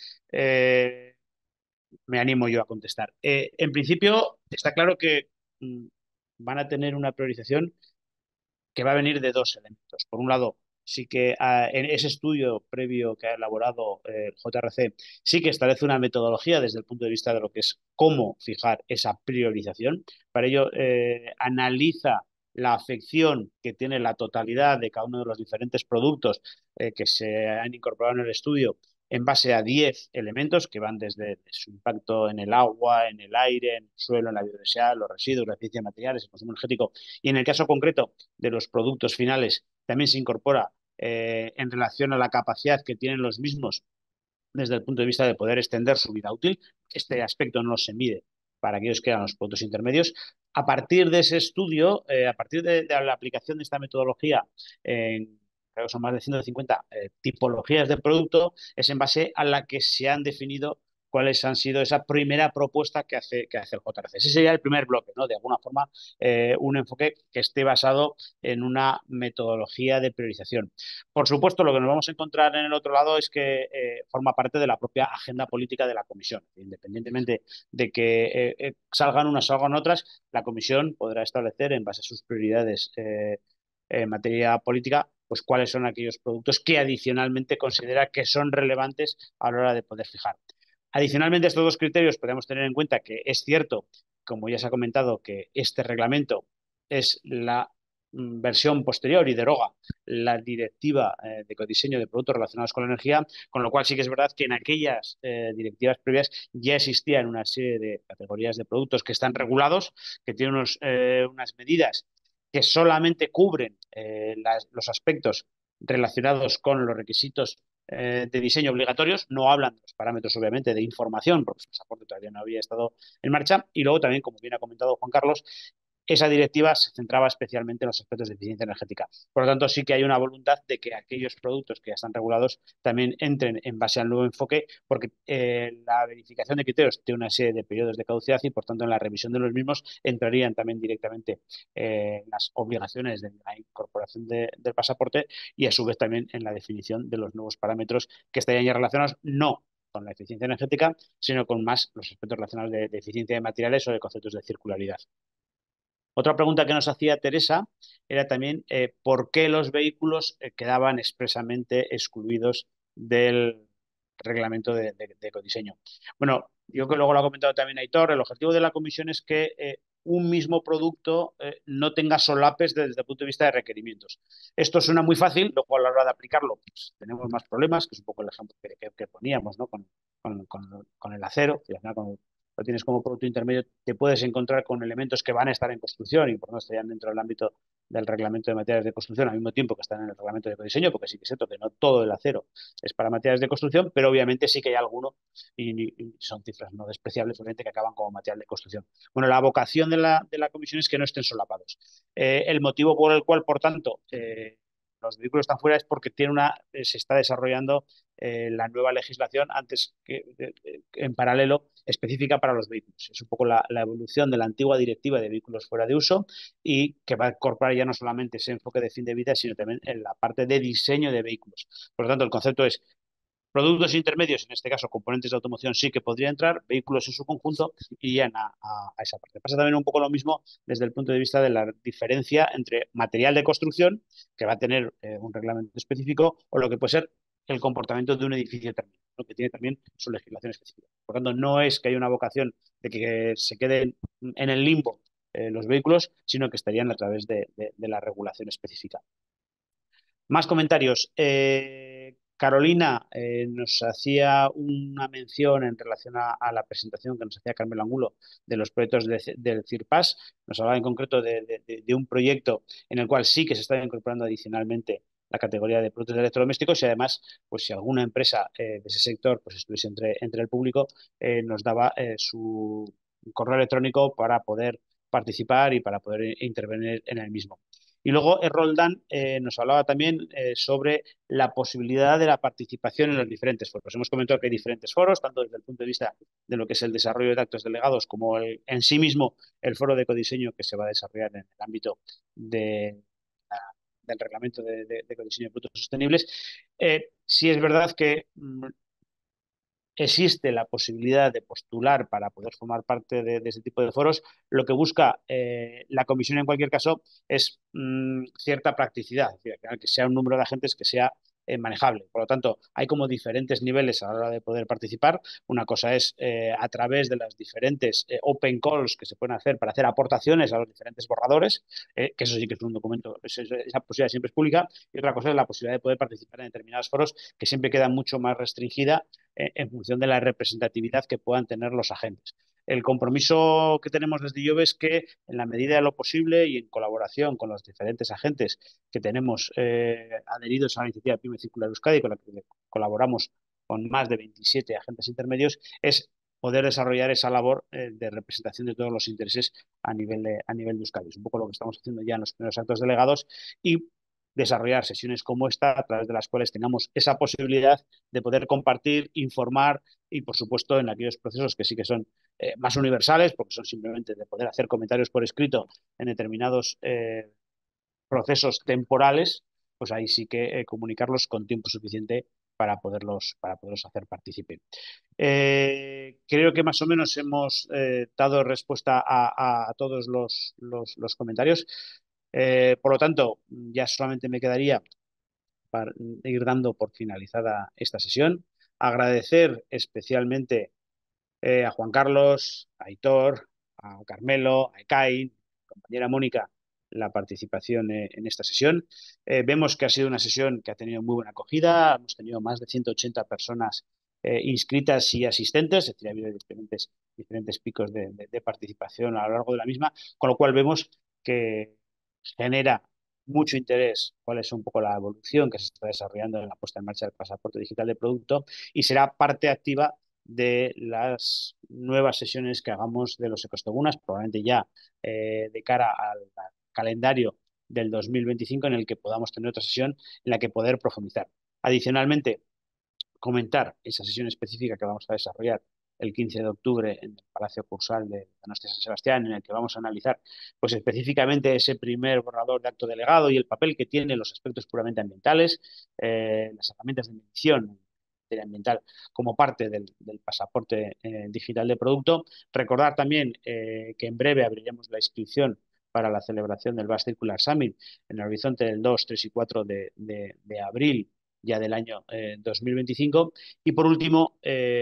Me animo yo a contestar. En principio, está claro que van a tener una priorización que va a venir de dos elementos. Por un lado, sí que en ese estudio previo que ha elaborado el JRC, sí que establece una metodología desde el punto de vista de lo que es cómo fijar esa priorización. Para ello, analiza la afección que tiene la totalidad de cada uno de los diferentes productos que se han incorporado en el estudio en base a 10 elementos que van desde su impacto en el agua, en el aire, en el suelo, en la biodiversidad, los residuos, la eficiencia de materiales, el consumo energético. Y en el caso concreto de los productos finales, también se incorpora en relación a la capacidad que tienen los mismos desde el punto de vista de poder extender su vida útil. Este aspecto no se mide para aquellos que eran los productos intermedios. A partir de ese estudio, a partir de la aplicación de esta metodología creo que son más de 150 tipologías de producto, es en base a la que se han definido cuáles han sido esa primera propuesta que hace el JRC. Ese sería el primer bloque, ¿no? De alguna forma, un enfoque que esté basado en una metodología de priorización. Por supuesto, lo que nos vamos a encontrar en el otro lado es que forma parte de la propia agenda política de la Comisión. Independientemente de que salgan unas o salgan otras, la Comisión podrá establecer en base a sus prioridades en materia política, pues cuáles son aquellos productos que adicionalmente considera que son relevantes a la hora de poder fijar. Adicionalmente a estos dos criterios podemos tener en cuenta que es cierto, como ya se ha comentado, que este reglamento es la versión posterior y deroga la directiva de ecodiseño de productos relacionados con la energía, con lo cual sí que es verdad que en aquellas directivas previas ya existían una serie de categorías de productos que están regulados, que tienen unas medidas que solamente cubren los aspectos relacionados con los requisitos de diseño obligatorios, no hablan de los parámetros, obviamente, de información, porque el pasaporte todavía no había estado en marcha. Y luego también, como bien ha comentado Juan Carlos, esa directiva se centraba especialmente en los aspectos de eficiencia energética. Por lo tanto, sí que hay una voluntad de que aquellos productos que ya están regulados también entren en base al nuevo enfoque, porque la verificación de criterios tiene una serie de periodos de caducidad y, por tanto, en la revisión de los mismos entrarían también directamente las obligaciones de la incorporación del pasaporte y, a su vez, también en la definición de los nuevos parámetros que estarían ya relacionados no con la eficiencia energética, sino con más los aspectos relacionados de eficiencia de materiales o de conceptos de circularidad. Otra pregunta que nos hacía Teresa era también por qué los vehículos quedaban expresamente excluidos del reglamento de ecodiseño. Bueno, yo que luego lo ha comentado también Aitor, el objetivo de la comisión es que un mismo producto no tenga solapes desde el punto de vista de requerimientos. Esto suena muy fácil, luego a la hora de aplicarlo pues, tenemos más problemas, que es un poco el ejemplo que poníamos, ¿no? Con el acero, que al final lo tienes como producto intermedio, te puedes encontrar con elementos que van a estar en construcción y por lo tanto estarían dentro del ámbito del reglamento de materiales de construcción al mismo tiempo que están en el reglamento de ecodiseño, porque sí que es cierto que no todo el acero es para materiales de construcción, pero obviamente sí que hay alguno y son cifras no despreciables, obviamente, que acaban como material de construcción. Bueno, la vocación de la comisión es que no estén solapados. El motivo por el cual, por tanto, los vehículos están fuera es porque se está desarrollando la nueva legislación antes que en paralelo específica para los vehículos. Es un poco la evolución de la antigua directiva de vehículos fuera de uso y que va a incorporar ya no solamente ese enfoque de fin de vida, sino también en la parte de diseño de vehículos. Por lo tanto, el concepto es productos intermedios, en este caso componentes de automoción, sí que podría entrar, vehículos en su conjunto irían a esa parte. Pasa también un poco lo mismo desde el punto de vista de la diferencia entre material de construcción, que va a tener un reglamento específico, o lo que puede ser el comportamiento de un edificio terminado, ¿no? Que tiene también su legislación específica. Por lo tanto, no es que haya una vocación de que se queden en el limbo los vehículos, sino que estarían a través de la regulación específica. Más comentarios. Carolina nos hacía una mención en relación a la presentación que nos hacía Carmelo Angulo de los proyectos del CIRPAS. Nos hablaba en concreto de un proyecto en el cual sí que se está incorporando adicionalmente la categoría de productos electrodomésticos y además, pues si alguna empresa de ese sector pues estuviese entre el público, nos daba su correo electrónico para poder participar y para poder intervenir en el mismo. Y luego Roldán nos hablaba también sobre la posibilidad de la participación en los diferentes foros. Hemos comentado que hay diferentes foros, tanto desde el punto de vista de lo que es el desarrollo de actos delegados como en sí mismo el foro de ecodiseño que se va a desarrollar en el ámbito del reglamento de ecodiseño de productos sostenibles. Sí es verdad que existe la posibilidad de postular para poder formar parte de ese tipo de foros. Lo que busca la comisión en cualquier caso es cierta practicidad, es decir, que sea un número de agentes que sea manejable. Por lo tanto, hay como diferentes niveles a la hora de poder participar. Una cosa es a través de las diferentes open calls que se pueden hacer para hacer aportaciones a los diferentes borradores, que eso sí que es un documento, esa posibilidad siempre es pública. Y otra cosa es la posibilidad de poder participar en determinados foros que siempre queda mucho más restringida en función de la representatividad que puedan tener los agentes. El compromiso que tenemos desde IOBE es que, en la medida de lo posible y en colaboración con los diferentes agentes que tenemos adheridos a la iniciativa PYME Circular Euskadi, con la que colaboramos con más de 27 agentes intermedios, es poder desarrollar esa labor de representación de todos los intereses a nivel de Euskadi. Es un poco lo que estamos haciendo ya en los primeros actos delegados y desarrollar sesiones como esta, a través de las cuales tengamos esa posibilidad de poder compartir, informar y, por supuesto, en aquellos procesos que sí que son más universales, porque son simplemente de poder hacer comentarios por escrito en determinados procesos temporales, pues ahí sí que comunicarlos con tiempo suficiente para poderlos hacer partícipe. Creo que más o menos hemos dado respuesta a todos los comentarios. Por lo tanto, ya solamente me quedaría para ir dando por finalizada esta sesión. Agradecer especialmente a Juan Carlos, a Aitor, a Carmelo, a Ekain, compañera Mónica, la participación en esta sesión. Vemos que ha sido una sesión que ha tenido muy buena acogida. Hemos tenido más de 180 personas inscritas y asistentes, es decir, ha habido diferentes picos de participación a lo largo de la misma, con lo cual vemos que genera mucho interés cuál es un poco la evolución que se está desarrollando en la puesta en marcha del pasaporte digital de producto y será parte activa de las nuevas sesiones que hagamos de los ecostogunas, probablemente ya de cara al calendario del 2025, en el que podamos tener otra sesión en la que poder profundizar. Adicionalmente, comentar esa sesión específica que vamos a desarrollar el 15 de octubre en el Palacio Cursal de Donostia San Sebastián, en el que vamos a analizar pues específicamente ese primer borrador de acto delegado y el papel que tiene los aspectos puramente ambientales, las herramientas de medición ambiental como parte del pasaporte digital de producto. Recordar también que en breve abriremos la inscripción para la celebración del Basque Circular Summit en el horizonte del 2, 3 y 4 de abril ya del año 2025. Y por último,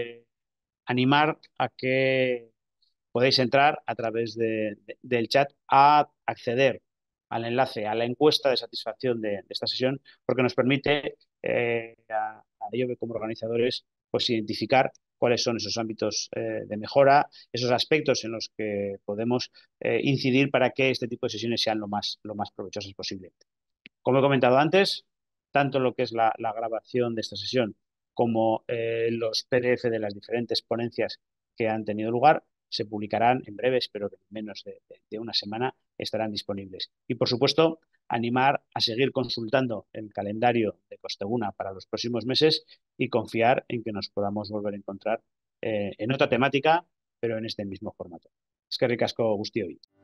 animar a que podéis entrar a través del chat a acceder al enlace, a la encuesta de satisfacción de esta sesión, porque nos permite a IOBE como organizadores pues identificar cuáles son esos ámbitos de mejora, esos aspectos en los que podemos incidir para que este tipo de sesiones sean lo más provechosas posible. Como he comentado antes, tanto lo que es la grabación de esta sesión como los PDF de las diferentes ponencias que han tenido lugar se publicarán en breve, espero que en menos de una semana estarán disponibles. Y, por supuesto, animar a seguir consultando el calendario de Costeguna para los próximos meses y confiar en que nos podamos volver a encontrar en otra temática, pero en este mismo formato. Eskerrik asko guztioi.